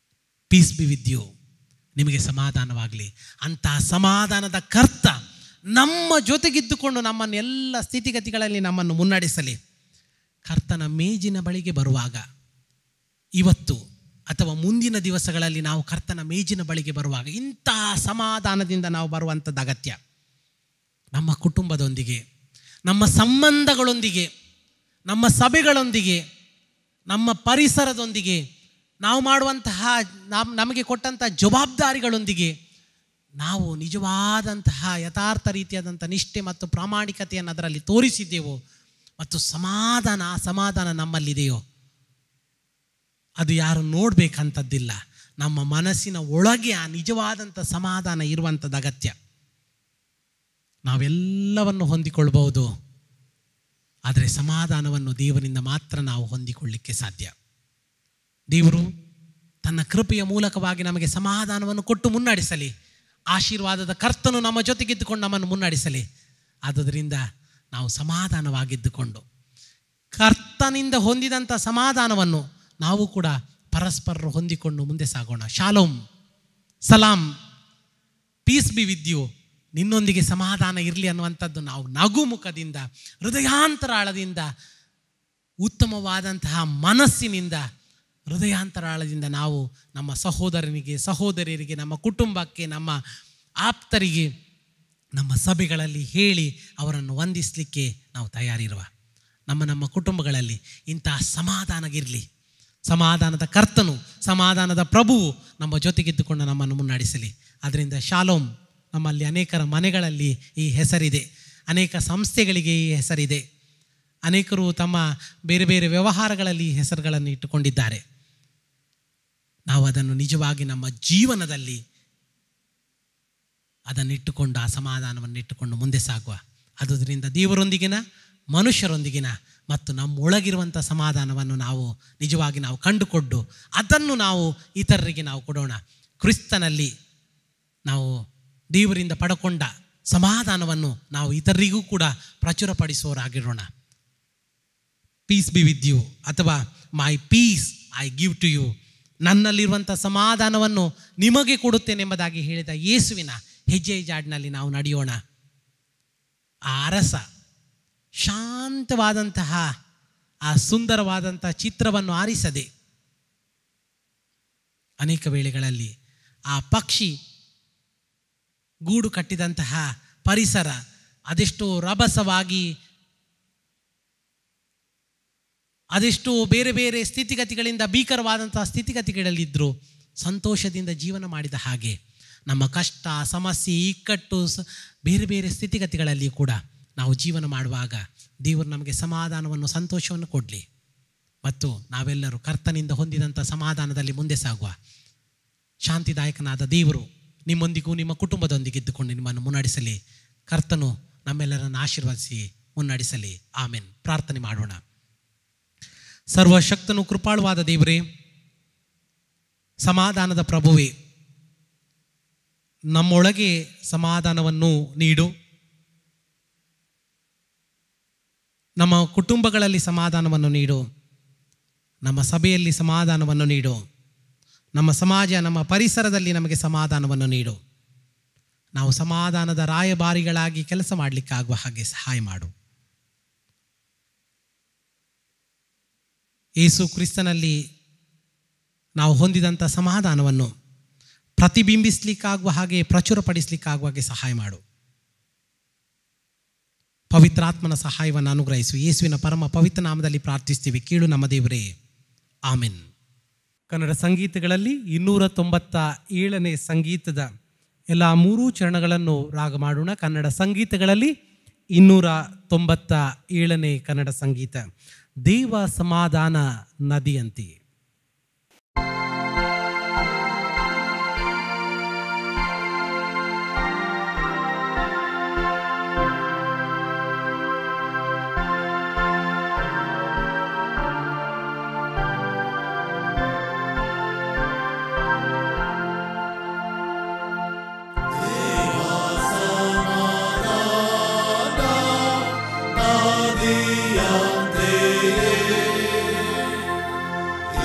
ಪೀಸ್ ಬಿ ವಿತ್ ಯು, ನಿಮಗೆ ಸಮಾಧಾನವಾಗಲಿ. ಅಂತಹ ಸಮಾಧಾನದ ಕರ್ತ ನಮ್ಮ ಜೊತೆಗಿದ್ದುಕೊಂಡು ನಮ್ಮನ್ನೆಲ್ಲ ಸ್ಥಿತಿಗತಿಗಳಲ್ಲಿ ನಮ್ಮನ್ನು ಮುನ್ನಡೆಸಲಿ. ಕರ್ತನ ಮೇಜಿನ ಬಳಿಗೆ ಬರುವಾಗ, ಇವತ್ತು ಅಥವಾ ಮುಂದಿನ ದಿವಸಗಳಲ್ಲಿ ನಾವು ಕರ್ತನ ಮೇಜಿನ ಬಳಿಗೆ ಬರುವಾಗ ಇಂತಹ ಸಮಾಧಾನದಿಂದ ನಾವು ಬರುವಂಥದ್ದು ಅಗತ್ಯ. ನಮ್ಮ ಕುಟುಂಬದೊಂದಿಗೆ, ನಮ್ಮ ಸಂಬಂಧಗಳೊಂದಿಗೆ, ನಮ್ಮ ಸಭೆಗಳೊಂದಿಗೆ, ನಮ್ಮ ಪರಿಸರದೊಂದಿಗೆ, ನಾವು ಮಾಡುವಂತಹ ನಮ್ ನಮಗೆ ಕೊಟ್ಟಂತಹ ಜವಾಬ್ದಾರಿಗಳೊಂದಿಗೆ ನಾವು ನಿಜವಾದಂತಹ ಯಥಾರ್ಥ ರೀತಿಯಾದಂಥ ನಿಷ್ಠೆ ಮತ್ತು ಪ್ರಾಮಾಣಿಕತೆಯನ್ನು ಅದರಲ್ಲಿ ತೋರಿಸಿದ್ದೆವೋ ಮತ್ತು ಸಮಾಧಾನ ಆ ಸಮಾಧಾನ ನಮ್ಮಲ್ಲಿದೆಯೋ ಅದು ಯಾರು ನೋಡಬೇಕಂಥದ್ದಿಲ್ಲ. ನಮ್ಮ ಮನಸ್ಸಿನ ಒಳಗೆ ಆ ನಿಜವಾದಂಥ ಸಮಾಧಾನ ಇರುವಂಥದ್ದು ಅಗತ್ಯ. ನಾವೆಲ್ಲವನ್ನು ಹೊಂದಿಕೊಳ್ಬಹುದು, ಆದರೆ ಸಮಾಧಾನವನ್ನು ದೇವರಿಂದ ಮಾತ್ರ ನಾವು ಹೊಂದಿಕೊಳ್ಳಿಕ್ಕೆ ಸಾಧ್ಯ. ದೇವರು ತನ್ನ ಕೃಪೆಯ ಮೂಲಕವಾಗಿ ನಮಗೆ ಸಮಾಧಾನವನ್ನು ಕೊಟ್ಟು ಮುನ್ನಡೆಸಲಿ. ಆಶೀರ್ವಾದದ ಕರ್ತನು ನಮ್ಮ ಜೊತೆಗಿದ್ದುಕೊಂಡು ನಮ್ಮನ್ನು ಮುನ್ನಡೆಸಲಿ. ಆದುದರಿಂದ ನಾವು ಸಮಾಧಾನವಾಗಿದ್ದುಕೊಂಡು ಕರ್ತನಿಂದ ಹೊಂದಿದಂಥ ಸಮಾಧಾನವನ್ನು ನಾವು ಕೂಡ ಪರಸ್ಪರರು ಹೊಂದಿಕೊಂಡು ಮುಂದೆ ಸಾಗೋಣ. ಶಾಲೋಮ್, ಸಲಾಂ, ಪೀಸ್ ಬಿ ವಿತ್ ಯು, ನಿನ್ನೊಂದಿಗೆ ಸಮಾಧಾನ ಇರಲಿ ಅನ್ನುವಂಥದ್ದು ನಾವು ನಗುಮುಖದಿಂದ, ಹೃದಯಾಂತರಾಳದಿಂದ, ಉತ್ತಮವಾದಂತಹ ಮನಸ್ಸಿನಿಂದ, ಹೃದಯಾಂತರಾಳದಿಂದ ನಾವು ನಮ್ಮ ಸಹೋದರನಿಗೆ, ಸಹೋದರಿಯರಿಗೆ, ನಮ್ಮ ಕುಟುಂಬಕ್ಕೆ, ನಮ್ಮ ಆಪ್ತರಿಗೆ, ನಮ್ಮ ಸಭೆಗಳಲ್ಲಿ ಹೇಳಿ ಅವರನ್ನು ವಂದಿಸಲಿಕ್ಕೆ ನಾವು ತಯಾರಿರುವ. ನಮ್ಮ ನಮ್ಮ ಕುಟುಂಬಗಳಲ್ಲಿ ಇಂತಹ ಸಮಾಧಾನಗಿರಲಿ. ಸಮಾಧಾನದ ಕರ್ತನು, ಸಮಾಧಾನದ ಪ್ರಭುವು ನಮ್ಮ ಜೊತೆಗಿದ್ದುಕೊಂಡು ನಮ್ಮನ್ನು ಮುನ್ನಡೆಸಲಿ. ಅದರಿಂದ ಶಾಲೋಮ್, ನಮ್ಮಲ್ಲಿ ಅನೇಕರ ಮನೆಗಳಲ್ಲಿ ಈ ಹೆಸರಿದೆ, ಅನೇಕ ಸಂಸ್ಥೆಗಳಿಗೆ ಈ ಹೆಸರಿದೆ, ಅನೇಕರು ತಮ್ಮ ಬೇರೆ ಬೇರೆ ವ್ಯವಹಾರಗಳಲ್ಲಿ ಈ ಹೆಸರುಗಳನ್ನು ಇಟ್ಟುಕೊಂಡಿದ್ದಾರೆ. ನಾವು ಅದನ್ನು ನಿಜವಾಗಿ ನಮ್ಮ ಜೀವನದಲ್ಲಿ ಅದನ್ನಿಟ್ಟುಕೊಂಡು ಆ ಸಮಾಧಾನವನ್ನು ಇಟ್ಟುಕೊಂಡು ಮುಂದೆ ಸಾಗುವ. ಆದುದರಿಂದ ದೇವರೊಂದಿಗಿನ, ಮನುಷ್ಯರೊಂದಿಗಿನ ಮತ್ತು ನಮ್ಮೊಳಗಿರುವಂಥ ಸಮಾಧಾನವನ್ನು ನಾವು ನಿಜವಾಗಿ ನಾವು ಕಂಡುಕೊಂಡು ಅದನ್ನು ನಾವು ಇತರರಿಗೆ ನಾವು ಕೊಡೋಣ. ಕ್ರಿಸ್ತನಲ್ಲಿ ನಾವು ದೇವರಿಂದ ಪಡಕೊಂಡ ಸಮಾಧಾನವನ್ನು ನಾವು ಇತರರಿಗೂ ಕೂಡ ಪ್ರಚುರಪಡಿಸುವವರಾಗಿರೋಣ. ಪೀಸ್ ಬಿ ವಿತ್ ಯು ಅಥವಾ my peace I give to you, ನನ್ನಲ್ಲಿರುವಂಥ ಸಮಾಧಾನವನ್ನು ನಿಮಗೆ ಕೊಡುತ್ತೇನೆಂಬುದಾಗಿ ಹೇಳಿದ ಯೇಸುವಿನ ಹೆಜ್ಜೆ ಜಾಡಿನಲ್ಲಿ ನಾವು ನಡೆಯೋಣ. ಆ ಅರಸ ಶಾಂತವಾದಂತಹ ಆ ಸುಂದರವಾದಂಥ ಚಿತ್ರವನ್ನು ಆರಿಸದೆ ಅನೇಕ ವೇಳೆಗಳಲ್ಲಿ ಆ ಪಕ್ಷಿ ಗೂಡು ಕಟ್ಟಿದಂತಹ ಪರಿಸರ ಅದೆಷ್ಟೋ ರಭಸವಾಗಿ, ಅದೆಷ್ಟೋ ಬೇರೆ ಬೇರೆ ಸ್ಥಿತಿಗತಿಗಳಿಂದ ಭೀಕರವಾದಂತಹ ಸ್ಥಿತಿಗತಿಗಳಲ್ಲಿದ್ದರೂ ಸಂತೋಷದಿಂದ ಜೀವನ ಮಾಡಿದ ಹಾಗೆ ನಮ್ಮ ಕಷ್ಟ, ಸಮಸ್ಯೆ, ಇಕ್ಕಟ್ಟು, ಬೇರೆ ಬೇರೆ ಸ್ಥಿತಿಗತಿಗಳಲ್ಲಿ ಕೂಡ ನಾವು ಜೀವನ ಮಾಡುವಾಗ ದೇವರು ನಮಗೆ ಸಮಾಧಾನವನ್ನು, ಸಂತೋಷವನ್ನು ಕೊಡಲಿ. ಮತ್ತು ನಾವೆಲ್ಲರೂ ಕರ್ತನಿಂದ ಹೊಂದಿದಂಥ ಸಮಾಧಾನದಲ್ಲಿ ಮುಂದೆ ಸಾಗುವ. ಶಾಂತಿದಾಯಕನಾದ ದೇವರು ನಿಮ್ಮೊಂದಿಗೂ ನಿಮ್ಮ ಕುಟುಂಬದೊಂದಿಗೆ ಇದ್ದುಕೊಂಡು ನಿಮ್ಮನ್ನು ಮುನ್ನಡೆಸಲಿ. ಕರ್ತನು ನಮ್ಮೆಲ್ಲರನ್ನು ಆಶೀರ್ವದಿಸಿ ಮುನ್ನಡೆಸಲಿ. ಆಮೆನ್. ಪ್ರಾರ್ಥನೆ ಮಾಡೋಣ. ಸರ್ವಶಕ್ತನು, ಕೃಪಾಳುವಾದ ದೇವರೇ, ಸಮಾಧಾನದ ಪ್ರಭುವೇ, ನಮ್ಮೊಳಗೆ ಸಮಾಧಾನವನ್ನು ನೀಡು. ನಮ್ಮ ಕುಟುಂಬಗಳಲ್ಲಿ ಸಮಾಧಾನವನ್ನು ನೀಡು. ನಮ್ಮ ಸಭೆಯಲ್ಲಿ ಸಮಾಧಾನವನ್ನು ನೀಡು. ನಮ್ಮ ಸಮಾಜ, ನಮ್ಮ ಪರಿಸರದಲ್ಲಿ ನಮಗೆ ಸಮಾಧಾನವನ್ನು ನೀಡು. ನಾವು ಸಮಾಧಾನದ ರಾಯಭಾರಿಗಳಾಗಿ ಕೆಲಸ ಮಾಡಲಿಕ್ಕಾಗುವ ಹಾಗೆ ಸಹಾಯ ಮಾಡು. ಯೇಸು ಕ್ರಿಸ್ತನಲ್ಲಿ ನಾವು ಹೊಂದಿದಂಥ ಸಮಾಧಾನವನ್ನು ಪ್ರತಿಬಿಂಬಿಸಲಿಕ್ಕಾಗುವ ಹಾಗೆ, ಪ್ರಚುರಪಡಿಸಲಿಕ್ಕಾಗುವ ಹಾಗೆ ಸಹಾಯ ಮಾಡು. ಪವಿತ್ರಾತ್ಮನ ಸಹಾಯವನ್ನು ಅನುಗ್ರಹಿಸು. ಯೇಸುವಿನ ಪರಮ ಪವಿತ್ರ ನಾಮದಲ್ಲಿ ಪ್ರಾರ್ಥಿಸ್ತೀವಿ, ಕೇಳು ನಮ್ಮ ದೇವರೇ. ಆಮೆನ್. ಕನ್ನಡ ಸಂಗೀತಗಳಲ್ಲಿ ಇನ್ನೂರ ತೊಂಬತ್ತ ಏಳನೇ ಸಂಗೀತದ ಎಲ್ಲ ಮೂರೂ ಚರಣಗಳನ್ನು ರಾಗ ಮಾಡೋಣ. ಕನ್ನಡ ಸಂಗೀತಗಳಲ್ಲಿ ಇನ್ನೂರ ತೊಂಬತ್ತ ಏಳನೇ ಕನ್ನಡ ಸಂಗೀತ, ದೇವ ಸಮಾಧಾನ ನದಿಯಂತೆ. ನದಿಯಂತೆ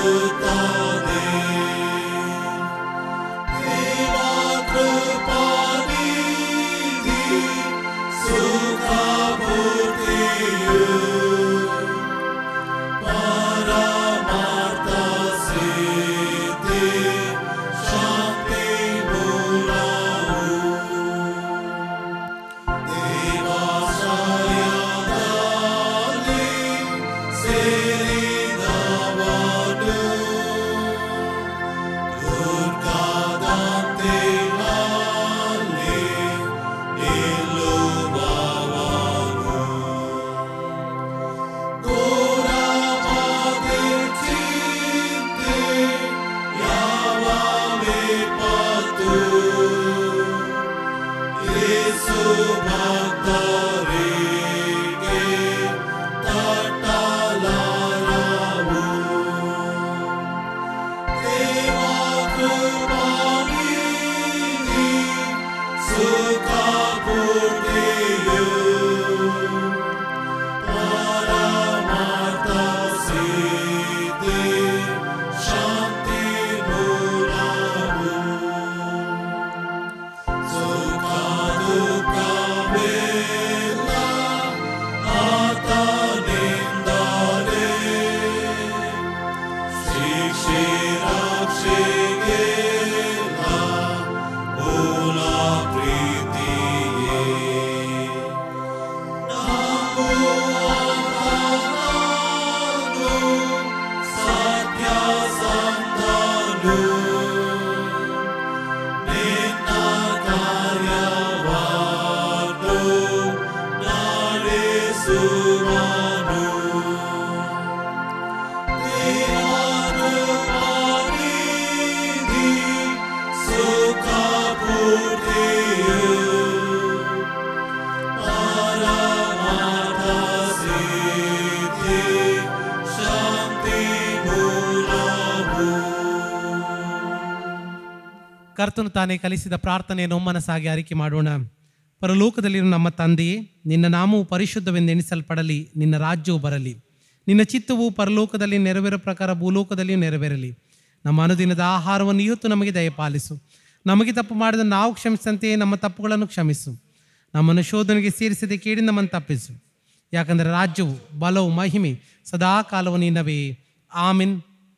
ಕರ್ತನು ತಾನೇ ಕಲಿಸಿದ ಪ್ರಾರ್ಥನೆಯನ್ನು ಒಮ್ಮನಸಾಗಿ ಆರಿಕೆ ಮಾಡೋಣ. ಪರಲೋಕದಲ್ಲಿರುವ ನಮ್ಮ ತಂದೆಯೇ, ನಿನ್ನ ನಾಮವು ಪರಿಶುದ್ಧವೆಂದೆಣಿಸಲ್ಪಡಲಿ, ನಿನ್ನ ರಾಜ್ಯವು ಬರಲಿ, ನಿನ್ನ ಚಿತ್ತವು ಪರಲೋಕದಲ್ಲಿ ನೆರವೇರೋ ಪ್ರಕಾರ ಭೂಲೋಕದಲ್ಲಿಯೂ ನೆರವೇರಲಿ. ನಮ್ಮ ಅನುದಿನದ ಆಹಾರವನ್ನು ಇವತ್ತು ನಮಗೆ ದಯಪಾಲಿಸು. ನಮಗೆ ತಪ್ಪು ಮಾಡಿದ ನಾವು ಕ್ಷಮಿಸಂತೆಯೇ ನಮ್ಮ ತಪ್ಪುಗಳನ್ನು ಕ್ಷಮಿಸು. ನಮ್ಮನ್ನು ಶೋಧನೆಗೆ ಸೇರಿಸದೆ ಕೇಳಿ ನಮ್ಮನ್ನು ತಪ್ಪಿಸು. ಯಾಕಂದರೆ ರಾಜ್ಯವು, ಬಲವು, ಮಹಿಮೆ ಸದಾ ಕಾಲವು ನಿನ್ನವೇ. ಆಮೆನ್.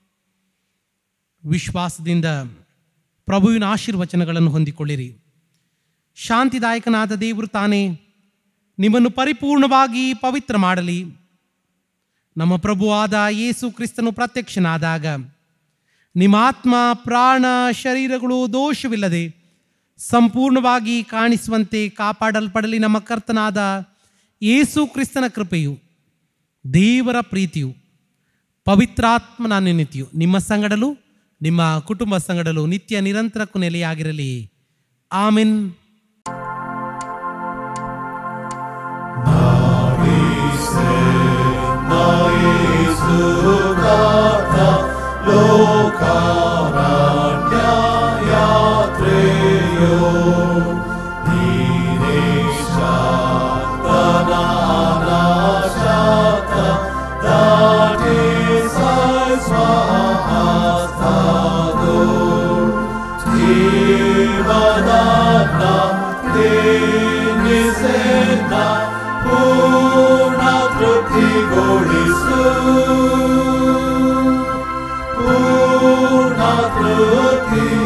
ವಿಶ್ವಾಸದಿಂದ ಪ್ರಭುವಿನ ಆಶೀರ್ವಚನಗಳನ್ನು ಹೊಂದಿಕೊಳ್ಳಿರಿ. ಶಾಂತಿದಾಯಕನಾದ ದೇವರು ತಾನೇ ನಿಮ್ಮನ್ನು ಪರಿಪೂರ್ಣವಾಗಿ ಪವಿತ್ರ ಮಾಡಲಿ. ನಮ್ಮ ಪ್ರಭುವಾದ ಯೇಸು ಕ್ರಿಸ್ತನು ಪ್ರತ್ಯಕ್ಷನಾದಾಗ ನಿಮ್ಮ ಆತ್ಮ, ಪ್ರಾಣ, ಶರೀರಗಳು ದೋಷವಿಲ್ಲದೆ ಸಂಪೂರ್ಣವಾಗಿ ಕಾಣಿಸುವಂತೆ ಕಾಪಾಡಲ್ಪಡಲಿ. ನಮ್ಮ ಕರ್ತನಾದ ಯೇಸು ಕ್ರಿಸ್ತನ ಕೃಪೆಯು, ದೇವರ ಪ್ರೀತಿಯು, ಪವಿತ್ರಾತ್ಮನ ಅನ್ಯೋನ್ಯತೆಯು ನಿಮ್ಮ ಸಂಗಡಲು ನಿಮ್ಮ ಕುಟುಂಬ ಸಂಗಡಲು ನಿತ್ಯ ನಿರಂತರಕ್ಕೂ ನೆಲೆಯಾಗಿರಲಿ. ಆಮೆನ್. ಪೂರ್ಣ ತೃಪ್ತಿಗೊಳಿಸು, ಪೂರ್ಣ ತೃಪ್ತಿ